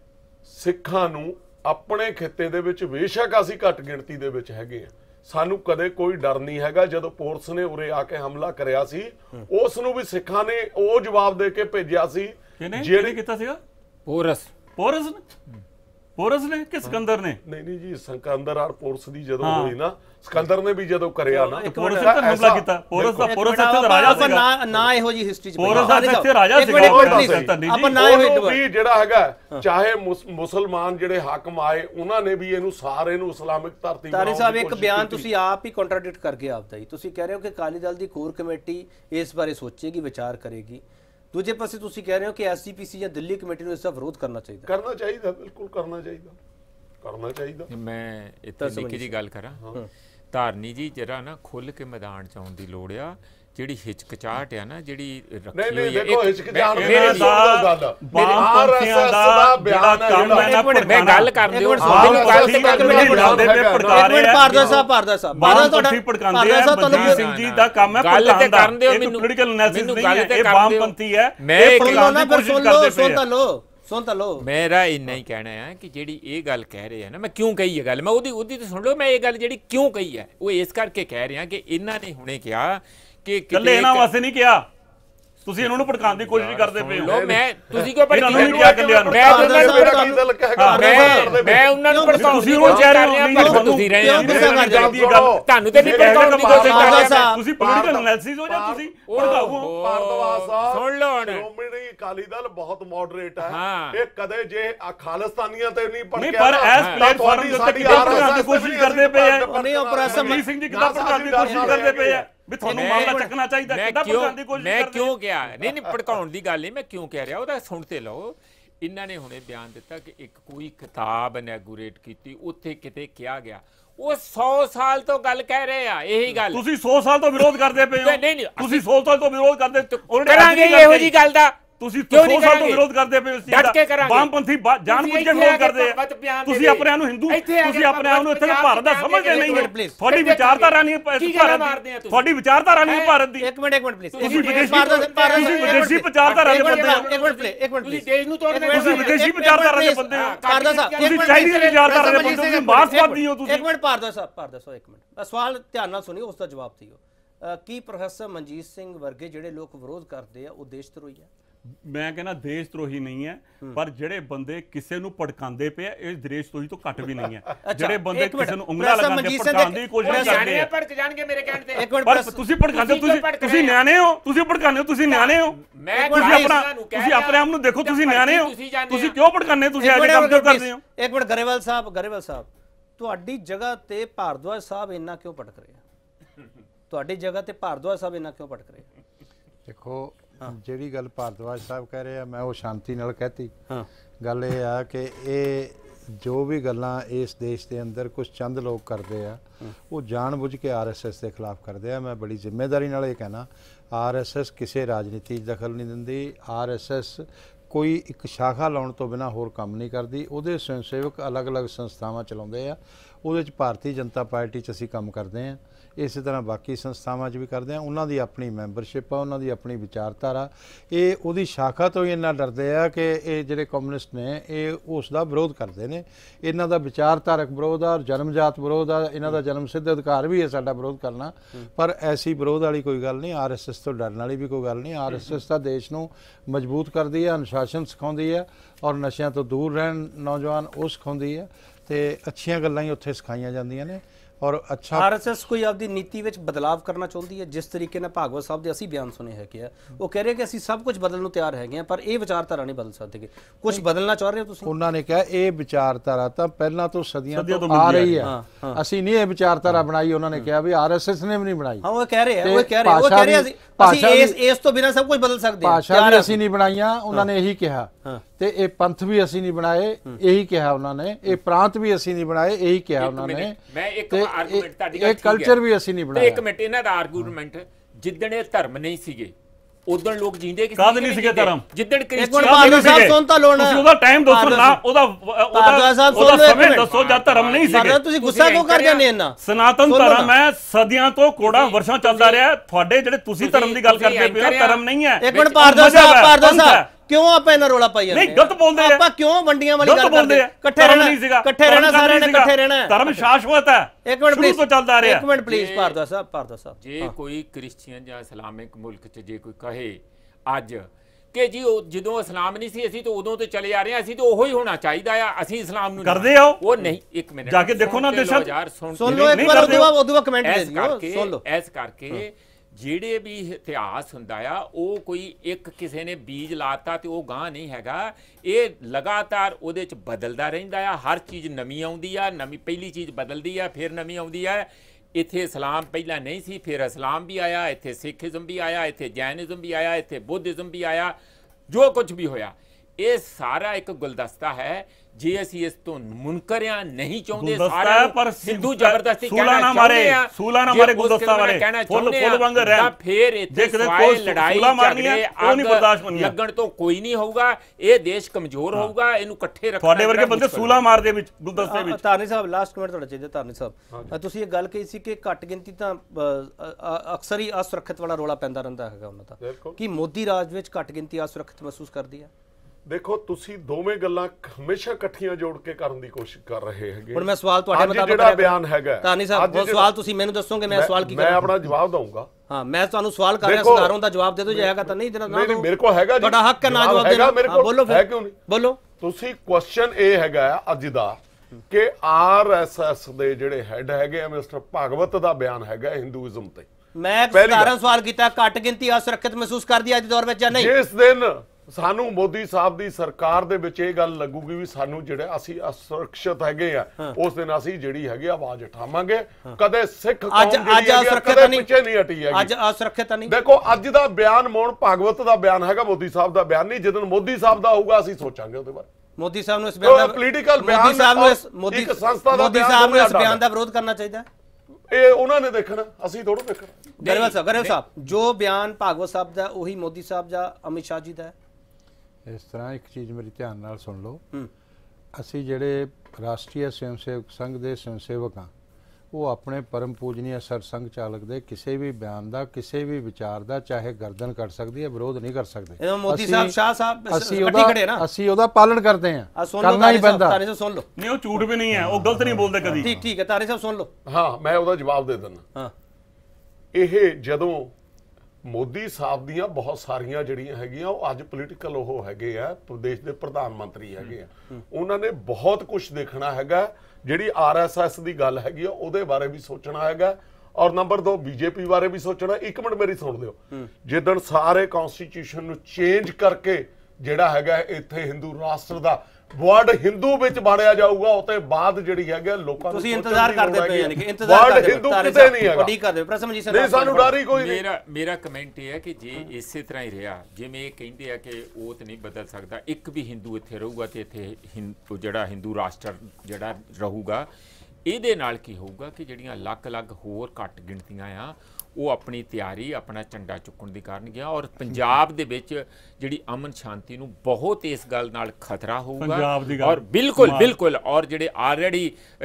ਸਿੱਖਾਂ ਨੂੰ ਆਪਣੇ ਖਿੱਤੇ ਦੇ ਵਿੱਚ ਬੇਸ਼ੱਕ ਅਸੀਂ ਘੱਟ ਗਿਣਤੀ ਦੇ ਵਿੱਚ ਹੈਗੇ ਆ, ਸਾਨੂੰ ਕਦੇ ਕੋਈ ਡਰ ਨਹੀਂ ਹੈਗਾ। ਜਦੋਂ ਪੋਰਸ ਨੇ ਉਰੇ ਆ ਕੇ ਹਮਲਾ ਕਰਿਆ ਸੀ, ਉਸ ਨੂੰ ਵੀ ਸਿੱਖਾਂ ਨੇ ਉਹ ਜਵਾਬ ਦੇ ਕੇ ਭੇਜਿਆ ਸੀ ਜਿਹੜੇ ਕੀਤਾ ਸੀਗਾ ਪੋਰਸ ਪੋਰਸ ਨੇ ਪੋਰਸ ਨੇ ਕਿ ਸਿਕੰਦਰ ਨੇ? ਨਹੀਂ ਨਹੀਂ ਜੀ, ਸਿਕੰਦਰ ਔਰ ਪੋਰਸ ਦੀ ਜਦੋਂ ਹੋਈ ਨਾ, ਸਿਕੰਦਰ ਨੇ ਵੀ ਜਦੋਂ ਕਰਿਆ ਨਾ, ਪੋਰਸ ਨੇ ਹਮਲਾ ਕੀਤਾ। ਪੋਰਸ ਦਾ ਪੋਰਸ ਇੱਥੇ ਦਾ ਰਾਜਾ ਸੀਗਾ, ਨਾ ਨਾ ਇਹੋ ਜੀ ਹਿਸਟਰੀ ਚ ਪੋਰਸ ਦਾ ਇੱਥੇ ਰਾਜਾ ਸੀਗਾ। ਆਪਾਂ ਨਾ ਇਹੋ ਵੀ ਜਿਹੜਾ ਹੈਗਾ, ਚਾਹੇ ਮੁਸਲਮਾਨ ਜਿਹੜੇ ਹਾਕਮ ਆਏ ਉਹਨਾਂ ਨੇ ਵੀ ਇਹਨੂੰ ਸਾਰੇ ਨੂੰ ਇਸਲਾਮਿਕ ਧਰਤੀ ਬਣਾਉਣ ਦੀ ਤਾਰੀ ਸਾਹਿਬ, ਇੱਕ ਬਿਆਨ ਤੁਸੀਂ ਆਪ ਹੀ ਕੰਟਰਾਡਿਕਟ ਕਰਕੇ ਆਪਦਾ ਹੀ, ਤੁਸੀਂ ਕਹਿ ਰਹੇ ਹੋ ਕਿ ਅਕਾਲੀ ਦਲ ਦੀ ਕੋਰ ਕਮੇਟੀ ਇਸ ਬਾਰੇ ਸੋਚੇਗੀ, ਵਿਚਾਰ ਕਰੇਗੀ। ਦੂਜੇ ਪਾਸੇ ਤੁਸੀਂ ਕਹਿ ਰਹੇ ਹੋ ਕਿ ਐਸਜੀਪੀਸੀ ਜਾਂ ਦਿੱਲੀ ਕਮੇਟੀ ਨੂੰ ਇਸ ਦਾ ਵਿਰੋਧ ਕਰਨਾ ਚਾਹੀਦਾ। ਕਰਨਾ ਚਾਹੀਦਾ, ਬਿਲਕੁਲ ਕਰਨਾ ਚਾਹੀਦਾ, ਕਰਨਾ ਚਾਹੀਦਾ। ਮੈਂ ਇੱਥੇ ਨਿੱਕੀ ਜੀ ਗੱਲ ਕਰਾਂ, ਧਾਰਨੀ ਜੀ ਜਰਾ ਨਾ ਖੁੱਲ ਕੇ ਮੈਦਾਨ ਚ ਆਉਣ ਦੀ ਲੋੜ ਆ। ਜਿਹੜੀ ਹਿਚਕਚਾਹਟ ਆ ਨਾ ਜਿਹੜੀ ਰੱਖੀ ਨਹੀਂ ਹੋਈ ਨਹੀਂ ਹੈ, ਦੇਖੋ ਹਿਚਕਚਾਹਟ ਮੇਰੇ ਦਾ ਬਾਮਪੰਥੀਆਂ ਦਾ ਬਿਆਨ ਕੰਮ ਹੈ ਨਾ, ਮੈਂ ਗੱਲ ਕਰਨ ਦਿਓ, ਗੱਲ ਤੇ ਭੜਕਾਉਂਦੇ ਪਏ, ਭੜਕਾ ਰਹੇ ਆ। ਭਾਰਦਾ ਸਾਹਿਬ ਭਾਰਦਾ ਸਾਹਿਬ ਬਾਮਪੰਥੀ ਭੜਕਾਉਂਦੇ ਆ, ਬਲਜੀਤ ਸਿੰਘ ਜੀ ਦਾ ਕੰਮ ਹੈ ਗੱਲ ਤੇ ਕਰਨ ਦਿਓ ਮੈਨੂੰ, ਪੋਲੀਟੀਕਲ ਐਨਾਲਿਸਿਸ ਮੈਨੂੰ ਨਹੀਂ ਗੱਲ ਹੈ, ਤੇ ਇਹ ਬਾਮਪੰਥੀ ਹੈ। ਮੈਂ ਸੁਣ ਲਓ ਨਾ, ਫਿਰ ਸੁਣ ਲਓ, ਸੁਣ ਤਾਂ ਲਓ ਸੁਣ ਤਾਂ ਲਓ। ਮੇਰਾ ਇੰਨਾ ਹੀ ਕਹਿਣਾ ਹੈ ਕਿ ਜਿਹੜੀ ਇਹ ਗੱਲ ਕਹਿ ਰਹੇ ਆ ਨਾ, ਮੈਂ ਕਿਉਂ ਕਹੀ ਹੈ ਗੱਲ, ਮੈਂ ਉਹਦੀ ਉਹਦੀ ਤਾਂ ਸੁਣ ਲਓ। ਮੈਂ ਇਹ ਗੱਲ ਜਿਹੜੀ ਕਿਉਂ ਕਹੀ ਹੈ ਉਹ ਇਸ ਕਰਕੇ ਕਹਿ ਰਿਹਾ ਕਿ ਇਹਨਾਂ ਨੇ ਹੁਣੇ ਕਿਹਾ ਕਿ ਕੱਲੇ ਇਹਨਾਂ ਵਾਸਤੇ ਨਹੀਂ ਕਿਹਾ, ਤੁਸੀਂ ਇਹਨਾਂ ਨੂੰ ਭੜਕਾਉਣ ਦੀ ਕੋਸ਼ਿਸ਼ ਕਰਦੇ ਪਏ ਹੋ। ਲੋ ਮੈਂ ਤੁਸੀਂ ਕਿਉਂ ਇਹਨਾਂ ਨੂੰ ਨਹੀਂ ਕਿਹਾ ਕੱਲਿਆਂ ਨੂੰ। ਮੈਂ ਉਹਨਾਂ ਨੂੰ ਮੇਰਾ ਕੀ ਦਿਲ ਕਹੇਗਾ ਮੈਂ ਮੈਂ ਉਹਨਾਂ ਨੂੰ ਭੜਕਾਉਣ ਦੀ ਕੋਸ਼ਿਸ਼ ਕਰ ਰਿਹਾ ਪਰ ਤੁਸੀਂ ਰਹੇ ਆ ਤੁਹਾਨੂੰ ਤੇ ਨਹੀਂ ਭੜਕਾਉਣ ਦੀ ਕੋਸ਼ਿਸ਼ ਕਰ ਰਿਹਾ। ਤੁਸੀਂ ਪੋਲੀਟੀਕਲ ਐਨਾਲਿਸਿਸ ਹੋ ਜਾਂ ਤੁਸੀਂ ਭੜਕਾਓ। ਭਾਰਤਵਾਜ ਸਾਹਿਬ ਸੁਣ ਲਓ ਹੁਣ ਸ਼੍ਰੋਮਣੀ ਅਕਾਲੀ ਦਲ ਬਹੁਤ ਮੋਡਰੇਟ ਹੈ। ਹਾਂ। ਇਹ ਕਦੇ ਜੇ ਖਾਲਿਸਤਾਨੀਆਂ ਤੇ ਨਹੀਂ ਨਹੀਂ ਭੜਕਿਆ ਪਰ ਐਸ ਪਲੇਟਫਾਰਮ ਦੇ ਉੱਤੇ ਕਿੱਦਾਂ ਭੜਕਾਉਣ ਦੀ ਕੋਸ਼ਿਸ਼ ਕਰਦੇ ਪਏ ਆ। ਨਹੀਂ ਆਪਰੇਸ਼ਨ ਮਨਜੀਤ ਸਿੰਘ ਜੀ ਕਿੱਦਾਂ ਭੜਕਾਉਣ ਦੀ ਕੋਸ਼ਿਸ਼ ਕਰਦੇ ਪਏ ਆ ਵੀ ਤੁਹਾਨੂੰ ਮਾਮਲਾ ਚੱਕਣਾ ਚਾਹੀਦਾ, ਮੈਂ ਕਿੱਦਾਂ ਕਿਉਂ ਭੜਕਾਉਣ ਦੀ ਕੋਸ਼ਿਸ਼ ਮੈਂ ਕਰਦੇ ਕਿਉਂ ਕਿਹਾ ਨਹੀਂ ਨਹੀਂ ਭੜਕਾਉਣ ਦੀ ਗੱਲ ਨਹੀਂ ਮੈਂ ਕਿਉਂ ਕਹਿ ਰਿਹਾ ਉਹਦਾ ਸੁਣ ਤੇ ਲਓ। ਇਹਨਾਂ ਨੇ ਹੁਣੇ ਬਿਆਨ ਦਿੱਤਾ ਕਿ ਇੱਕ ਕੋਈ ਕਿਤਾਬ ਇਨੈਗੂਰੇਟ ਕੀਤੀ ਉੱਥੇ ਕਿਤੇ ਕਿਹਾ ਗਿਆ ਉਹ ਸੌ ਸਾਲ ਤੋਂ ਗੱਲ ਕਹਿ ਰਹੇ ਆ ਇਹੀ ਗੱਲ। ਤੁਸੀਂ ਸੌ ਸਾਲ ਤੋਂ ਵਿਰੋਧ ਕਰਦੇ ਪਏ ਹੋ। ਨਹੀਂ ਨਹੀਂ ਤੁਸੀਂ ਸੌ ਸਾਲ ਤੋਂ ਵਿਰੋਧ ਕਰਦੇ ਕਰਾਂਗੇ ਇਹੋ ਜੀ ਗੱਲ ਦਾ ਤੁਸੀਂ ਸੌ ਸਾਲ ਤੋਂ ਵਿਰੋਧ ਕਰਦੇ ਪਏ ਹੋ। ਡਟ ਕੇ ਕਰਾਂਗੇ। ਵਾਮਪੰਥੀ ਜਾਣਬੁੱਝ ਕੇ ਵਿਰੋਧ ਕਰਦੇ ਆ। ਤੁਸੀਂ ਆਪਣੇ ਆਪ ਨੂੰ ਹਿੰਦੂ ਤੁਸੀਂ ਆਪਣੇ ਆਪ ਨੂੰ ਇੱਥੇ ਭਾਰਤ ਦਾ ਸਮਝਦੇ ਨਹੀਂ ਹੋ। ਤੁਹਾਡੀ ਵਿਚਾਰਧਾਰਾ ਨਹੀਂ ਭਾਰਤ ਦੀ, ਤੁਹਾਡੀ ਵਿਚਾਰਧਾਰਾ ਨਹੀਂ ਭਾਰਤ ਦੀ। ਇੱਕ ਮਿੰਟ ਇੱਕ ਮਿੰਟ ਪਲੀਜ਼ ਤੁਸੀਂ ਵਿਦੇਸ਼ੀ ਵਿਚਾਰਧਾਰਾ ਦੇ ਬੰਦੇ ਹੋ। ਇੱਕ ਮਿੰਟ ਪਲੀਜ਼ ਇੱਕ ਮਿੰਟ ਤੁਸੀਂ ਦੇਸ਼ ਨੂੰ ਤੋੜਨਾ ਤੁਸੀਂ ਵਿਦੇਸ਼ੀ ਵਿਚਾਰਧਾਰਾ ਦੇ ਬੰਦੇ ਹੋ। ਭਾਰਦਾ ਸਾਹਿਬ ਤੁਸੀਂ ਚਾਈਨੀਜ਼ ਵਿਚਾਰਧਾਰਾ ਦੇ ਬੰਦੇ ਹੋ। ਤੁਸੀਂ ਮਾਰਕਸਵਾਦੀ ਹੋ। ਤੁਸੀਂ ਇੱਕ ਮਿੰਟ ਭਾਰਦਾ ਸਾਹਿਬ ਭਾਰਦਾ ਸਾਹਿਬ ਇੱਕ ਮਿੰਟ ਸਵਾਲ ਧਿਆਨ ਨਾਲ ਸੁਣਿਓ ਉਸ ਦਾ ਜਵਾਬ ਦਿਓ। ਕੀ ਪ੍ਰੋਫੈਸਰ ਮਨਜੀਤ ਸਿੰਘ ਵਰਗੇ ਜਿਹੜੇ ਲੋਕ ਵਿਰੋਧ ਕਰਦੇ ਆ ਉਹ ਦੇਸ਼ ਧਰੋਹੀ ਆ? ਮੈਂ ਕਹਿੰਦਾ ਦੇਸ਼ ਧਰੋਹੀ ਨਹੀਂ ਹੈ ਪਰ ਜਿਹੜੇ ਬੰਦੇ ਕਿਸੇ ਨੂੰ ਭੜਕਾਉਂਦੇ ਪਏ ਇਹ ਦੇਸ਼ ਧਰੋਹੀ ਤੋਂ ਘੱਟ ਵੀ ਨਹੀਂ ਹੈ। ਜਿਹੜੇ ਬੰਦੇ ਕਿਸੇ ਨੂੰ ਉਂਗਲਾਂ ਲਗਾ ਕੇ ਭੜਕਾਉਣ ਦੀ ਕੋਸ਼ਿਸ਼ ਕਰਦੇ ਆ ਭੜਕ ਜਾਣਗੇ ਮੇਰੇ ਕਹਿਣ ਤੇ। ਇੱਕ ਮਿੰਟ ਪਰ ਤੁਸੀਂ ਭੜਕਾਉਂਦੇ ਤੁਸੀਂ ਤੁਸੀਂ ਨਿਆਣੇ ਹੋ। ਤੁਸੀਂ ਭੜਕਾਉਂਦੇ ਹੋ ਤੁਸੀਂ ਨਿਆਣੇ ਹੋ। ਮੈਂ ਤੁਸੀਂ ਆਪਣਾ ਤੁਸੀਂ ਆਪਣੇ ਆਪ ਨੂੰ ਦੇਖੋ ਤੁਸੀਂ ਨਿਆਣੇ ਹੋ। ਤੁਸੀਂ ਕਿਉਂ ਭੜਕਾਉਂਦੇ ਤੁਸੀਂ ਇਹ ਕੰਮ ਕਿਉਂ ਕਰਦੇ ਹੋ? ਇੱਕ ਮਿੰਟ ਗਰੇਵਾਲ ਸਾਹਿਬ ਗਰੇਵਾਲ ਸਾਹਿਬ ਤੁਹਾਡੀ ਜਗ੍ਹਾ ਤੇ ਭਾਰਦਵਾਜ ਸਾਹਿਬ ਇੰਨਾ ਕਿਉਂ ਭੜਕ ਰਹੇ ਆ? ਤੁਹਾਡੀ ਜਗ੍ਹਾ ਤੇ ਭਾਰਦਵਾਜ ਸਾਹਿਬ ਇੰਨਾ ਕਿਉਂ ਭੜਕ ਰਹੇ ਆ? ਦੇਖੋ ਜਿਹੜੀ ਗੱਲ ਭਾਰਦਵਾਜ ਸਾਹਿਬ ਕਹਿ ਰਹੇ ਆ ਮੈਂ ਉਹ ਸ਼ਾਂਤੀ ਨਾਲ ਕਹਿਤੀ। ਹਾਂ ਗੱਲ ਇਹ ਆ ਕਿ ਇਹ ਜੋ ਵੀ ਗੱਲਾਂ ਇਸ ਦੇਸ਼ ਦੇ ਅੰਦਰ ਕੁਝ ਚੰਦ ਲੋਕ ਕਰਦੇ ਆ ਉਹ ਜਾਣਬੁੱਝ ਕੇ ਆਰਐਸਐਸ ਦੇ ਖਿਲਾਫ ਕਰਦੇ ਆ। ਮੈਂ ਬੜੀ ਜ਼ਿੰਮੇਵਾਰੀ ਨਾਲ ਇਹ ਕਹਿਣਾ ਆਰਐਸਐਸ ਕਿਸੇ ਰਾਜਨੀਤੀ 'ਚ ਦਖਲ ਨਹੀਂ ਦਿੰਦੀ। ਆਰਐਸਐਸ ਕੋਈ ਇੱਕ ਸ਼ਾਖਾ ਲਾਉਣ ਤੋਂ ਬਿਨਾਂ ਹੋਰ ਕੰਮ ਨਹੀਂ ਕਰਦੀ। ਉਹਦੇ ਸਵੈਂ ਸੇਵਕ ਅਲੱਗ-ਅਲੱਗ ਸੰਸਥਾਵਾਂ ਚਲਾਉਂਦੇ ਆ। ਉਹਦੇ 'ਚ ਭਾਰਤੀ ਜਨਤਾ ਪਾਰਟੀ 'ਚ ਅਸੀਂ ਕੰਮ ਕਰਦੇ ਹਾਂ। ਇਸੇ ਤਰ੍ਹਾਂ ਬਾਕੀ ਸੰਸਥਾਵਾਂ 'ਚ ਵੀ ਕਰਦੇ ਹਾਂ। ਉਹਨਾਂ ਦੀ ਆਪਣੀ ਮੈਂਬਰਸ਼ਿਪ ਆ, ਉਹਨਾਂ ਦੀ ਆਪਣੀ ਵਿਚਾਰਧਾਰਾ। ਇਹ ਉਹਦੀ ਸ਼ਾਖਾ ਤੋਂ ਹੀ ਇੰਨਾ ਡਰਦੇ ਆ ਕਿ ਇਹ ਜਿਹੜੇ ਕਮਿਊਨਿਸਟ ਨੇ ਇਹ ਉਸ ਦਾ ਵਿਰੋਧ ਕਰਦੇ ਨੇ। ਇਹਨਾਂ ਦਾ ਵਿਚਾਰਧਾਰਕ ਵਿਰੋਧ ਆ, ਜਨਮਜਾਤ ਵਿਰੋਧ ਆ। ਇਹਨਾਂ ਦਾ ਜਨਮ ਸਿੱਧ ਅਧਿਕਾਰ ਵੀ ਹੈ ਸਾਡਾ ਵਿਰੋਧ ਕਰਨਾ। ਪਰ ਐਸੀ ਵਿਰੋਧ ਵਾਲੀ ਕੋਈ ਗੱਲ ਨਹੀਂ। ਆਰਐਸਐਸ ਤੋਂ ਡਰਨ ਵਾਲੀ ਵੀ ਕੋਈ ਗੱਲ ਨਹੀਂ। ਆਰਐਸਐਸ ਤਾਂ ਦੇਸ਼ ਨੂੰ ਮਜ਼ਬੂਤ ਕਰਦੀ ਹੈ, ਅਨੁਸ਼ਾਸਨ ਸਿਖਾਉਂਦੀ ਹੈ ਔਰ ਨਸ਼ਿਆਂ ਤੋਂ ਦੂਰ ਰਹਿਣ ਨੌਜਵਾਨ ਉਹ ਸਿਖਾਉਂਦੀ ਹੈ ਤੇ ਅੱਛੀਆਂ ਗੱਲਾਂ ਹੀ ਉੱਥੇ ਸਿਖਾਈਆਂ ਜਾਂਦੀਆਂ ਨੇ। ਔਰ ਅੱਛਾ ਆਰਐਸਐਸ ਕੋਈ ਆਪਦੀ ਨੀਤੀ ਵਿੱਚ ਬਦਲਾਵ ਕਰਨਾ ਚਾਹੁੰਦੀ ਹੈ? ਜਿਸ ਤਰੀਕੇ ਨਾਲ ਭਾਗਵਤ ਸਾਹਿਬ ਦੇ ਅਸੀਂ ਬਿਆਨ ਸੁਣੇ ਹੈਗੇ ਆ ਉਹ ਕਹਿ ਰਹੇ ਕਿ ਅਸੀਂ ਸਭ ਕੁਝ ਬਦਲਣ ਨੂੰ ਤਿਆਰ ਹੈਗੇ ਆ ਪਰ ਇਹ ਵਿਚਾਰਧਾਰਾ ਨਹੀਂ ਬਦਲ ਸਕਦੇ। ਕੁਝ ਬਦਲਣਾ ਚਾਹ ਰਹੇ ਹੋ ਤੁਸੀਂ? ਉਹਨਾਂ ਨੇ ਕਿਹਾ ਇਹ ਵਿਚਾਰਧਾਰਾ ਤਾਂ ਪਹਿਲਾਂ ਤੋਂ ਸਦੀਆਂ ਤੋਂ ਆ ਰਹੀ ਹੈ। ਅਸੀਂ ਨਹੀਂ ਇਹ ਵਿਚਾਰਧਾਰਾ ਬਣਾਈ। ਉਹਨਾਂ ਨੇ ਕਿਹਾ ਵੀ ਆਰਐਸਐਸ ਨੇ ਵੀ ਨਹੀਂ ਬਣਾਈ। ਹਾਂ ਉਹ ਕਹਿ ਰਹੇ ਆ ਉਹ ਕਹਿ ਰਹੇ ਉਹ ਕਹਿ ਰਹੇ ਅਸੀਂ ਇਸ ਇਸ ਤੋਂ ਬਿਨਾਂ ਸਭ ਕੁਝ ਬਦਲ ਸਕਦੇ ਹਾਂ। ਭਾਸ਼ਾ ਵੀ ਅਸੀਂ ਨਹੀਂ ਬਣਾਈਆਂ ਉਹਨਾਂ ਨੇ ਇਹੀ ਕਿਹਾ ਤੇ ਇਹ ਪੰਥ ਵੀ ਅਸੀਂ ਨਹੀਂ ਬਣਾਏ ਇਹੀ ਕਿਹਾ ਉਹਨਾਂ ਨੇ। ਇਹ ਪ੍ਰਾਂਤ ਵੀ ਅਸੀਂ ਨਹੀਂ ਬਣਾਏ ਇਹੀ ਕਿਹਾ ਉਹਨਾਂ ਨੇ। ਮੈਂ ਇੱਕ ਆਰਗੂਮੈਂਟ ਤੁਹਾਡੀ ਗੱਲ ਇਹ ਕਲਚਰ ਵੀ ਅਸੀਂ ਨਹੀਂ ਬਣਾਇਆ। ਇੱਕ ਮਿੰਟ ਇਹਨਾਂ ਦਾ ਆਰਗੂਮੈਂਟ ਜਿੱਦਣ ਇਹ ਧਰਮ ਨਹੀਂ ਸੀਗੇ ਉਦੋਂ ਲੋਕ ਜੀਂਦੇ ਕਿ ਕਾਦ ਨਹੀਂ ਸੀਗੇ ਧਰਮ। ਜਿੱਦਣ ਭਾਰਦਵਾਜ ਸਾਹਿਬ ਸੁਣ ਤਾਂ ਲੋ ਨਾ। ਤੁਸੀਂ ਉਹਦਾ ਟਾਈਮ ਦੱਸੋ ਨਾ ਉਹਦਾ ਉਹਦਾ ਸਮੇਂ ਦੱਸੋ ਜਦ ਧਰਮ ਨਹੀਂ ਸੀਗੇ। ਤੁਸੀਂ ਗੁੱਸਾ ਕਿਉਂ ਕਰ ਜਾਂਦੇ ਇੰਨਾ? ਸਨਾਤਨ ਧਰਮ ਹੈ ਸਦੀਆਂ ਤੋਂ ਕੋੜਾ ਵਰਸ਼ਾਂ ਚੱਲਦਾ ਰਿਹਾ। ਤੁਹਾਡੇ ਜਿਹੜੇ ਤੁਸੀਂ ਧਰਮ ਦੀ ਗੱਲ ਕਰਦੇ ਪਏ ਹੋ ਧਰਮ ਨਹੀਂ ਹੈ। ਇੱਕ ਮਿੰਟ ਭਾਰਦਵਾਜ ਸਾਹਿਬ ਭਾਰਦਵਾਜ ਸਾਹਿਬ ਕਿਉਂ ਆਪਾਂ ਇਹਨਾਂ ਰੋਲਾ ਪਾਈ ਜਾਂਦੇ? ਨਹੀਂ ਗਲਤ ਬੋਲਦੇ ਆ। ਆਪਾਂ ਕਿਉਂ ਵੰਡੀਆਂ ਵਾਲੀ ਗੱਲ ਕਰਦੇ ਆ? ਇਕੱਠੇ ਰਹਿਣਾ ਨਹੀਂ ਸੀਗਾ। ਇਕੱਠੇ ਰਹਿਣਾ ਸਾਰਿਆਂ ਨੇ ਇਕੱਠੇ ਰਹਿਣਾ। ਧਰਮ ਸ਼ਾਸ਼ਵਤ ਹੈ। ਇੱਕ ਮਿੰਟ ਪਲੀਜ਼ ਤੋਂ ਚੱਲਦਾ ਰਿਹਾ। ਇੱਕ ਮਿੰਟ ਪਲੀਜ਼ ਭਾਰਦਵਾਜ ਸਾਹਿਬ ਭਾਰਦਵਾਜ ਸਾਹਿਬ ਜੇ ਕੋਈ ਕ੍ਰਿਸਚੀਅਨ ਜਾਂ ਇਸਲਾਮਿਕ ਮੁਲਕ 'ਚ ਜੇ ਕੋਈ ਕਹੇ ਅੱਜ ਕਿ ਜੀ ਉਹ ਜਦੋਂ ਇਸਲਾਮ ਨਹੀਂ ਸੀ ਅਸੀਂ ਤਾਂ ਉਦੋਂ ਤੋਂ ਚਲੇ ਆ ਰਹੇ ਹਾਂ ਅਸੀਂ ਤਾਂ ਉਹੋ ਹੀ ਹੋਣਾ ਚਾਹੀਦਾ ਆ ਅਸੀਂ ਇਸਲਾਮ ਨੂੰ ਕਰਦੇ ਆਓ ਉਹ ਨਹੀਂ। ਇੱਕ ਮਿੰਟ ਜਾ ਕੇ ਦੇਖੋ ਨਾ ਦੇਸ਼ਾਂ ਸੁਣ ਲਓ ਇੱਕ ਵਾਰ ਉਹਦੇ ਬਾਅਦ ਉਹਦੇ ਬਾਅਦ ਕਮੈਂਟ ਦੇ ਦਿਓ ਸੁਣ ਲਓ। ਇਸ ਕਰਕੇ ਜਿਹੜੇ ਵੀ ਇਤਿਹਾਸ ਹੁੰਦਾ ਆ ਉਹ ਕੋਈ ਇੱਕ ਕਿਸੇ ਨੇ ਬੀਜ ਲਾਤਾ ਤੇ ਉਹ ਗਾਂ ਨਹੀਂ ਹੈਗਾ। ਇਹ ਲਗਾਤਾਰ ਉਹਦੇ 'ਚ ਬਦਲਦਾ ਰਹਿੰਦਾ ਆ। ਹਰ ਚੀਜ਼ ਨਵੀਂ ਆਉਂਦੀ ਆ। ਨਵੀਂ ਪਹਿਲੀ ਚੀਜ਼ ਬਦਲਦੀ ਆ ਫਿਰ ਨਵੀਂ ਆਉਂਦੀ ਆ। ਇੱਥੇ ਇਸਲਾਮ ਪਹਿਲਾਂ ਨਹੀਂ ਸੀ ਫਿਰ ਇਸਲਾਮ ਵੀ ਆਇਆ। ਇੱਥੇ ਸਿੱਖੀਜ਼ਮ ਵੀ ਆਇਆ। ਇੱਥੇ ਜੈਨਿਜ਼ਮ ਵੀ ਆਇਆ। ਇੱਥੇ ਬੁੱਧਿਜ਼ਮ ਵੀ ਆਇਆ। ਜੋ ਕੁਝ ਵੀ ਹੋਇਆ ਇਹ ਸਾਰਾ ਇੱਕ ਗੁਲਦਸਤਾ ਹੈ। ਜੇ ਅਸੀਂ ਇਸ ਤੋਂ ਮੁਨਕਰਿਆ ਨਹੀਂ ਚਾਹੁੰਦੇ ਸਾਰੇ ਪਰ ਹਿੰਦੂ ਜ਼ਬਰਦਸਤੀ ਸੂਲਾ ਨਾ ਮਾਰੇ ਸੂਲਾ ਨਾ ਮਾਰੇ ਗੁਲਦਸਤਾ ਵਾਲੇ ਫੁੱਲ ਫੁੱਲ ਵਾਂਗ ਰਹਿ ਫਿਰ ਇੱਥੇ ਸਵਾਏ ਲੜਾਈ ਝਗੜੇ ਉਹ ਨਹੀਂ ਬਰਦਾਸ਼ਤ ਹੋਣੀ ਲੱਗਣ ਤੋਂ ਕੋਈ ਨਹੀਂ ਹੋਊਗਾ। ਇਹ ਦੇਸ਼ ਕਮਜ਼ੋਰ ਹੋਊਗਾ। ਇਹਨੂੰ ਇਕੱਠੇ ਰੱਖਣਾ ਤੁਹਾਡੇ ਵਰਗੇ ਬੰਦੇ ਸੂਲਾ ਮਾਰਦੇ ਵਿੱਚ ਗੁਲਦਸਤੇ ਵਿੱਚ। ਧਾਰਨੀ ਸਾਹਿਬ ਲਾਸਟ ਕਮੈਂਟ ਤੁਹਾਡਾ ਚਾਹੀਦਾ। ਧਾਰਨੀ ਸਾਹਿਬ ਤੁਸੀਂ ਇਹ ਗੱਲ ਕਹੀ ਸੀ ਕਿ ਘੱਟ ਗਿਣਤੀ ਤਾਂ ਅਕਸਰ ਹੀ ਅਸੁਰੱਖਿਅਤ ਵਾਲਾ ਰੋਲਾ ਪੈਂਦਾ ਰਹਿੰਦਾ ਹੈਗਾ ਉਹਨਾਂ ਦਾ। ਕੀ ਮੋਦੀ ਰਾਜ ਵਿੱਚ ਘੱਟ ਗਿਣਤੀ ਅਸੁਰੱਖਿਅਤ ਮਹਿਸੂਸ ਕਰਦੀ ਹੈ? ਦੇਖੋ ਤੁਸੀਂ ਦੋਵੇਂ ਗੱਲਾਂ ਹਮੇਸ਼ਾ ਇਕੱਠੀਆਂ ਜੋੜ ਕੇ ਕਰਨ ਦੀ ਕੋਸ਼ਿਸ਼ ਕਰ ਰਹੇ ਹੈਗੇ। ਹੁਣ ਮੈਂ ਸਵਾਲ ਤੁਹਾਡੇ ਅੱਜ ਮੁਤਾਬਕ ਜਿਹੜਾ ਬਿਆਨ ਹੈਗਾ ਤਾਨੀ ਸਾਹਿਬ, ਉਹ ਸਵਾਲ ਤੁਸੀਂ ਮੈਨੂੰ ਦੱਸੋਗੇ, ਮੈਂ ਸਵਾਲ ਕੀ ਮੈਂ ਕਰਾਂ? ਆਪਣਾ ਜਵਾਬ ਦਊਂਗਾ। ਹਾਂ, ਮੈਂ ਤੁਹਾਨੂੰ ਸਵਾਲ ਕਰ ਰਿਹਾ, ਸੁਧਾਰੋਂ ਦਾ ਜਵਾਬ ਦੇ ਦਿਓ, ਜੇ ਹੈਗਾ ਤਾਂ ਨਹੀਂ ਦੇਣਾ। ਨਹੀਂ, ਮੇਰੇ ਕੋਲ ਹੈਗਾ ਜੀ, ਤੁਹਾਡਾ ਹੱਕ ਹੈ ਨਾ ਜਵਾਬ ਹੈਗਾ ਦੇਣਾ। ਮੇਰੇ ਕੋਲ, ਬੋਲੋ ਹੈ ਫਿਰ, ਕਿਉਂ ਨਹੀਂ? ਬੋਲੋ। ਤੁਸੀਂ ਕੁਐਸਚਨ ਇਹ ਹੈਗਾ ਅੱਜ ਦਾ ਕਿ ਆਰਐਸਐਸ ਦੇ ਜਿਹੜੇ ਹੈੱਡ ਹੈਗੇ ਆ ਮਿਸਟਰ ਭਾਗਵਤ ਦਾ ਬਿਆਨ ਹੈਗਾ ਹਿੰਦੂਇਜ਼ਮ ਤੇ। ਮੈਂ ਸਾਧਾਰਨ ਸਵਾਲ ਕੀਤਾ, ਘੱਟ ਗਿਣਤੀ ਅਸੁਰੱਖਿਅਤ ਮਹਿਸੂਸ ਕਰਦੀ ਅੱਜ ਦੇ ਦੌਰ ਵਿੱਚ ਜਾਂ ਨਹੀਂ? ਜਿਸ ਦਿਨ ਸਾਨੂੰ ਮੋਦੀ ਸਾਹਿਬ ਦੀ ਸਰਕਾਰ ਦੇ ਵਿੱਚ ਇਹ ਗੱਲ ਲੱਗੂਗੀ ਵੀ ਸਾਨੂੰ ਜਿਹੜੇ ਅਸੀਂ ਅਸੁਰੱਖਿਅਤ ਹੈਗੇ ਆ, ਉਸ ਦਿਨ ਅਸੀਂ ਜਿਹੜੀ ਹੈਗੀ ਆਵਾਜ਼ ਉਠਾਵਾਂਗੇ। ਕਦੇ ਸਿੱਖ ਕੌਮ ਅੱਜ ਅੱਜ ਅਸੁਰੱਖਿਅਤ ਨਹੀਂ, ਪਿੱਛੇ ਨਹੀਂ ਹਟੀ ਹੈਗੀ। ਅੱਜ ਅਸੁਰੱਖਿਅਤ ਨਹੀਂ। ਦੇਖੋ ਅੱਜ ਦਾ ਬਿਆਨ ਮੋਹਨ ਭਾਗਵਤ ਦਾ ਬਿਆਨ ਹੈਗਾ, ਮੋਦੀ ਸਾਹਿਬ ਦਾ ਬਿਆਨ ਨਹੀਂ। ਜਦੋਂ ਮੋਦੀ ਸਾਹਿਬ ਦਾ ਹੋਊਗਾ ਅਸੀਂ ਸੋਚਾਂਗੇ ਉਹਦੇ ਬਾਰੇ। ਮੋਦੀ ਸਾਹਿਬ ਨੂੰ ਇਸ ਬਿਆਨ ਦਾ ਪੋਲੀਟੀਕਲ ਮੋਦੀ ਬਿਆਨ ਸਾਹਿਬ ਨੂੰ ਇਸ ਮੋਦੀ ਇੱਕ ਸੰਸਥਾ ਦਾ ਮੋਦੀ ਬਿਆਨ ਸਾਹਿਬ ਨੂੰ ਇਸ ਦੋਵੇਂ ਬਿਆਨ ਦਾ ਵਿਰੋਧ ਕਰਨਾ ਚਾਹੀਦਾ ਹੈ। ਇਹ ਉਹਨਾਂ ਨੇ ਦੇਖਣਾ, ਅਸੀਂ ਥੋੜ੍ਹਾ ਦੇਖਣਾ। ਗਰੇਵਾਲ ਸਾਹਿਬ, ਗਰੇਵਾਲ ਸਾਹਿਬ, ਜੋ ਬਿਆਨ ਭਾਗਵਤ ਸਾਹਿਬ ਦਾ ਉਹੀ ਮੋਦੀ ਸਾਹਿਬ ਜਾਂ ਅਮਿਤ ਸ਼ਾਹ ਜੀ ਦਾ ਹੈ? ਇਸ ਤਰ੍ਹਾਂ ਇੱਕ ਚੀਜ਼ ਮੇਰੀ ਧਿਆਨ ਨਾਲ ਸੁਣ ਲਓ। ਅਸੀਂ ਜਿਹੜੇ ਰਾਸ਼ਟਰੀ ਸਵੈਮ ਸੇਵਕ ਸੰਘ ਦੇ ਸਵੈਮ ਸੇਵਕ ਹਾਂ, ਉਹ ਆਪਣੇ ਪਰਮ ਪੂਜਨੀय ਸਰ ਸੰਘ ਚਾਲਕ ਦੇ ਕਿਸੇ ਵੀ ਬਿਆਨ ਦਾ, ਕਿਸੇ ਵੀ ਵਿਚਾਰ ਦਾ ਚਾਹੇ ਗਰਦਨ ਕੱਟ ਸਕਦੀ ਹੈ, ਵਿਰੋਧ ਨਹੀਂ ਕਰ ਸਕਦੇ। ਇਹ ਮੋਦੀ ਸਾਹਿਬ, ਸ਼ਾਹ ਸਾਹਿਬ ਅਸੀਂ ਇਕੱਠੇ ਖੜੇ ਨਾ, ਅਸੀਂ ਉਹਦਾ ਪਾਲਣ ਕਰਦੇ ਹਾਂ, ਕਰਨਾ ਹੀ ਪੈਂਦਾ। ਤਾਰੇ ਸਾਹਿਬ ਸੁਣ ਲਓ। ਨਹੀਂ, ਉਹ ਝੂਠ ਵੀ ਨਹੀਂ ਹੈ, ਉਹ ਗਲਤ ਨਹੀਂ ਬੋਲਦੇ ਕਦੀ। ਠੀਕ ਠੀਕ ਹੈ, ਤਾਰੇ ਸਾਹਿਬ ਸੁਣ ਲਓ। ਹਾਂ, ਮੈਂ ਉਹਦਾ ਜਵਾਬ ਦੇ ਦਿੰਦਾ। ਹਾਂ, ਇਹ ਜਦੋਂ ਮੋਦੀ ਸਾਹਿਬ ਦੀਆਂ ਬਹੁਤ ਸਾਰੀਆਂ ਜਿਹੜੀਆਂ ਹੈਗੀਆਂ ਉਹ ਅੱਜ ਪੋਲੀਟੀਕਲ ਉਹ ਹੈਗੇ ਆ, ਪ੍ਰਦੇਸ਼ ਦੇ ਪ੍ਰਧਾਨ ਮੰਤਰੀ ਹੈਗੇ ਆ, ਉਹਨਾਂ ਨੇ ਬਹੁਤ ਕੁਝ ਦੇਖਣਾ ਹੈਗਾ। ਜਿਹੜੀ ਆਰਐਸਐਸ ਦੀ ਗੱਲ ਹੈਗੀ ਆ ਉਹਦੇ ਬਾਰੇ ਵੀ ਸੋਚਣਾ ਹੈਗਾ, ਔਰ ਨੰਬਰ ਦੋ ਬੀਜੇਪੀ ਬਾਰੇ ਵੀ ਸੋਚਣਾ। ਇੱਕ ਮਿੰਟ ਮੇਰੀ ਸੁਣ ਦਿਓ। ਜਿੱਦਣ ਸਾਰੇ ਕਨਸਟੀਟਿਊਸ਼ਨ ਨੂੰ ਚੇਂਜ ਕਰਕੇ ਜਿਹੜਾ ਹੈਗਾ ਇੱਥੇ ਹਿੰਦੂ ਰਾਸ਼ਟਰ ਦਾ ਵਰਡ ਹਿੰਦੂ ਵਿੱਚ ਬਾੜਿਆ ਜਾਊਗਾ, ਉਹ ਤੋਂ ਬਾਅਦ ਜਿਹੜੀ ਹੈਗਾ ਲੋਕਾਂ ਨੂੰ ਤੁਸੀਂ ਇੰਤਜ਼ਾਰ ਕਰਦੇ ਪਏ, ਯਾਨੀ ਕਿ ਇੰਤਜ਼ਾਰ ਵਰਡ ਕਰਦੇ ਹਿੰਦੂ ਕਿਤੇ ਨਹੀਂ ਹੈਗਾ। ਠੀਕ ਕਰਦੇ ਪ੍ਰਸਮ ਜੀ, ਨਹੀਂ, ਸਾਨੂੰ ਡਰ ਹੀ ਕੋਈ ਨਹੀਂ। ਮੇਰਾ ਮੇਰਾ ਕਮੈਂਟ ਇਹ ਹੈ ਕਿ ਜੇ ਇਸੇ ਤਰ੍ਹਾਂ ਹੀ ਰਿਹਾ, ਜਿਵੇਂ ਇਹ ਕਹਿੰਦੇ ਆ ਕਿ ਉਹ ਤਾਂ ਨਹੀਂ ਬਦਲ ਸਕਦਾ, ਇੱਕ ਵੀ ਹਿੰਦੂ ਇੱਥੇ ਰਹੂਗਾ ਤੇ ਇੱਥੇ ਹਿੰਦੂ ਜਿਹੜਾ ਹਿੰਦੂ ਰਾਸ਼ਟਰ ਜਿਹੜਾ ਰਹੂਗਾ, ਇਹਦੇ ਨਾਲ ਕੀ ਹੋਊਗਾ ਕਿ ਜਿਹੜੀਆਂ ਅਲੱਗ-ਅਲੱਗ ਹੋਰ ਘੱਟ ਗਿਣਤੀਆਂ ਆ ਉਹ ਆਪਣੀ ਤਿਆਰੀ, ਆਪਣਾ ਝੰਡਾ ਚੁੱਕਣ ਦੀ ਕਰਨਗੀਆਂ, ਔਰ ਪੰਜਾਬ ਦੇ ਵਿੱਚ ਜਿਹੜੀ ਅਮਨ ਸ਼ਾਂਤੀ ਨੂੰ ਬਹੁਤ ਇਸ ਗੱਲ ਨਾਲ ਖਤਰਾ ਹੋਊਗਾ। ਔਰ ਬਿਲਕੁਲ ਬਿਲਕੁਲ ਔਰ ਜਿਹੜੇ ਆਲਰੇਡੀ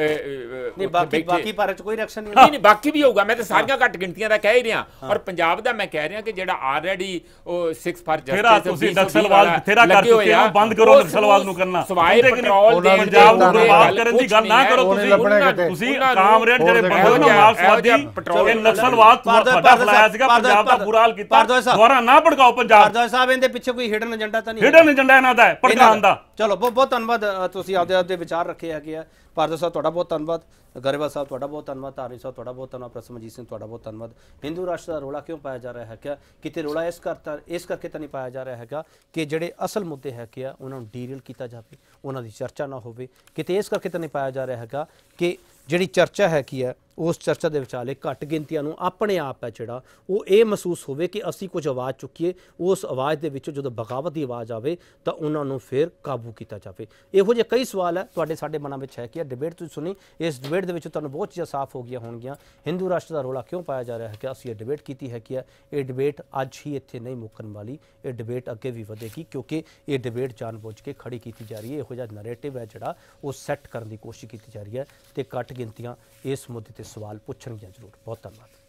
ਨਹੀਂ, ਬਾਕੀ ਬਾਕੀ ਭਾਰਤ ਚ ਕੋਈ ਰਿਐਕਸ਼ਨ ਨਹੀਂ ਨਹੀਂ ਨਹੀਂ ਬਾਕੀ ਵੀ ਹੋਊਗਾ। ਮੈਂ ਤਾਂ ਸਾਰੀਆਂ ਘੱਟ ਗਿਣਤੀਆਂ ਦਾ ਕਹਿ ਹੀ ਰਿਹਾ, ਔਰ ਪੰਜਾਬ ਦਾ ਮੈਂ ਕਹਿ ਰਿਹਾ ਕਿ ਜਿਹੜਾ ਆਲਰੇਡੀ ਉਹ ਸਿਕਸ ਫਾਰ ਜਸਟਿਸ ਤੁਸੀਂ ਨਕਸਲਵਾਦ ਬਥੇਰਾ ਕਰ ਚੁੱਕੇ ਹੋ, ਬੰਦ ਕਰੋ ਨਕਸਲਵਾਦ ਨੂੰ ਕਰਨਾ। ਸਵਾਏ ਪੈਟਰੋਲ ਦੇ ਪੰਜਾਬ ਨੂੰ ਬਰਬਾਦ ਕਰਨ ਦੀ ਗੱਲ ਨਾ ਕਰੋ। ਤੁਸੀਂ ਤੁਸੀਂ ਕਾਮਰੇਡ ਜਿਹੜੇ ਬੰਦੇ ਨੂੰ ਮਾਰਕਸਵਾਦੀ ਇਹ ਨਕਸਲਵਾਦ ਤੁਹਾਡਾ ਫਲਾਇਆ ਸੀਗਾ, ਪੰਜਾਬ ਦਾ ਬੁਰਾ ਹਾਲ ਕੀਤਾ। ਦੁਬਾਰਾ ਨਾ ਭੜਕਾਓ ਪੰਜਾਬ। ਭਾਰਦਵਾਜ ਸਾਹਿਬ, ਇਹਦੇ ਪਿੱਛੇ ਕੋਈ ਹਿਡਨ ਏਜੰਡਾ ਤਾਂ ਨਹੀਂ? ਹਿਡਨ ਏਜੰਡਾ ਇਹਨਾਂ ਦਾ ਹੈ ਭੜਕਾਉਣ ਦਾ। ਚਲੋ ਬਹੁਤ ਬਹੁਤ ਧੰਨਵਾਦ, ਤੁਸੀਂ ਆਪਦੇ ਆਪਦੇ ਵਿਚਾਰ ਰੱਖੇ ਹੈਗੇ ਆ। ਭਾਰਦਵਾਜ ਸਾਹਿਬ ਤੁਹਾਡਾ ਬਹੁਤ ਧੰਨਵਾਦ, ਗਰੇਵਾਲ ਸਾਹਿਬ ਤੁਹਾਡਾ ਬਹੁਤ ਧੰਨਵਾਦ, ਤਾਰੀ ਸਾਹਿਬ ਤੁਹਾਡਾ ਬਹੁਤ ਧੰਨਵਾਦ, ਪ੍ਰਸਮਜੀਤ ਸਿੰਘ ਤੁਹਾਡਾ ਬਹੁਤ ਧੰਨਵਾਦ। ਹਿੰਦੂ ਰਾਸ਼ਟਰ ਦਾ ਰੌਲਾ ਕਿਉਂ ਪਾਇਆ ਜਾ ਰਿਹਾ ਹੈ? ਕਿਆ ਕਿਤੇ ਰੌਲਾ ਇਸ ਕਰਤਾ ਇਸ ਕਰਕੇ ਤਾਂ ਨਹੀਂ ਪਾਇਆ ਜਾ ਰਿਹਾ ਹੈਗਾ ਕਿ ਜਿਹੜੇ ਅਸਲ ਮੁੱਦੇ ਹੈਗੇ ਆ ਉਹਨਾਂ ਨੂੰ ਡੀਰੇਲ ਕੀਤਾ ਜਾਵੇ, ਉਹਨਾਂ ਦੀ ਚਰਚਾ ਨਾ ਹੋਵੇ। ਕਿਤੇ ਇਸ ਕਰਕੇ ਤਾਂ ਨਹੀਂ ਪਾਇਆ ਜਾ ਰਿਹਾ ਹੈਗਾ ਕਿ ਜਿਹੜੀ ਚਰਚਾ ਹੈਗੀ ਹੈ ਉਸ ਚਰਚਾ ਦੇ ਵਿਚਾਲੇ ਘੱਟ ਗਿਣਤੀਆਂ ਨੂੰ ਆਪਣੇ ਆਪ ਹੈ ਜਿਹੜਾ ਉਹ ਇਹ ਮਹਿਸੂਸ ਹੋਵੇ ਕਿ ਅਸੀਂ ਕੁਝ ਆਵਾਜ਼ ਚੁੱਕੀਏ, ਉਸ ਆਵਾਜ਼ ਦੇ ਵਿੱਚੋਂ ਜਦੋਂ ਬਗਾਵਤ ਦੀ ਆਵਾਜ਼ ਆਵੇ ਤਾਂ ਉਹਨਾਂ ਨੂੰ ਫਿਰ ਕਾਬੂ ਕੀਤਾ ਜਾਵੇ। ਇਹੋ ਜਿਹੇ ਕਈ ਸਵਾਲ ਹੈ ਤੁਹਾਡੇ ਸਾਡੇ ਮਨਾਂ ਵਿੱਚ ਹੈ ਕਿ ਡਿਬੇਟ ਤੁਸੀਂ ਸੁਣੀ, ਇਸ ਡਿਬੇਟ ਦੇ ਵਿੱਚ ਤੁਹਾਨੂੰ ਬਹੁਤ ਚੀਜ਼ਾਂ ਸਾਫ਼ ਹੋ ਗਈਆਂ ਹੋਣਗੀਆਂ। ਹਿੰਦੂ ਰਾਸ਼ਟਰ ਦਾ ਰੌਲਾ ਕਿਉਂ ਪਾਇਆ ਜਾ ਰਿਹਾ ਹੈ ਕਿ ਅਸੀਂ ਇਹ ਡਿਬੇਟ ਕੀਤੀ ਹੈ ਕਿ ਇਹ ਡਿਬੇਟ ਅੱਜ ਹੀ ਇੱਥੇ ਨਹੀਂ ਮੁੱਕਣ ਵਾਲੀ, ਇਹ ਡਿਬੇਟ ਅੱਗੇ ਵੀ ਵਧੇਗੀ ਕਿਉਂਕਿ ਇਹ ਡਿਬੇਟ ਜਾਣਬੁੱਝ ਕੇ ਖੜੀ ਕੀਤੀ ਜਾ ਰਹੀ ਹੈ। ਇਹੋ ਜਿਹਾ ਨੈਰੇਟਿਵ ਹੈ ਜਿਹੜਾ ਉਹ ਸੈੱਟ ਕਰਨ ਦੀ ਕੋਸ਼ਿਸ਼ ਕੀਤੀ ਜਾ ਰਹੀ ਹੈ ਤੇ ਘੱਟ ਗਿਣਤੀਆਂ ਇਸ ਮੁੱਦੇ ਤੇ ਸਵਾਲ ਪੁੱਛਣਗੀਆਂ ਜ਼ਰੂਰ। ਬਹੁਤ ਧੰਨਵਾਦ।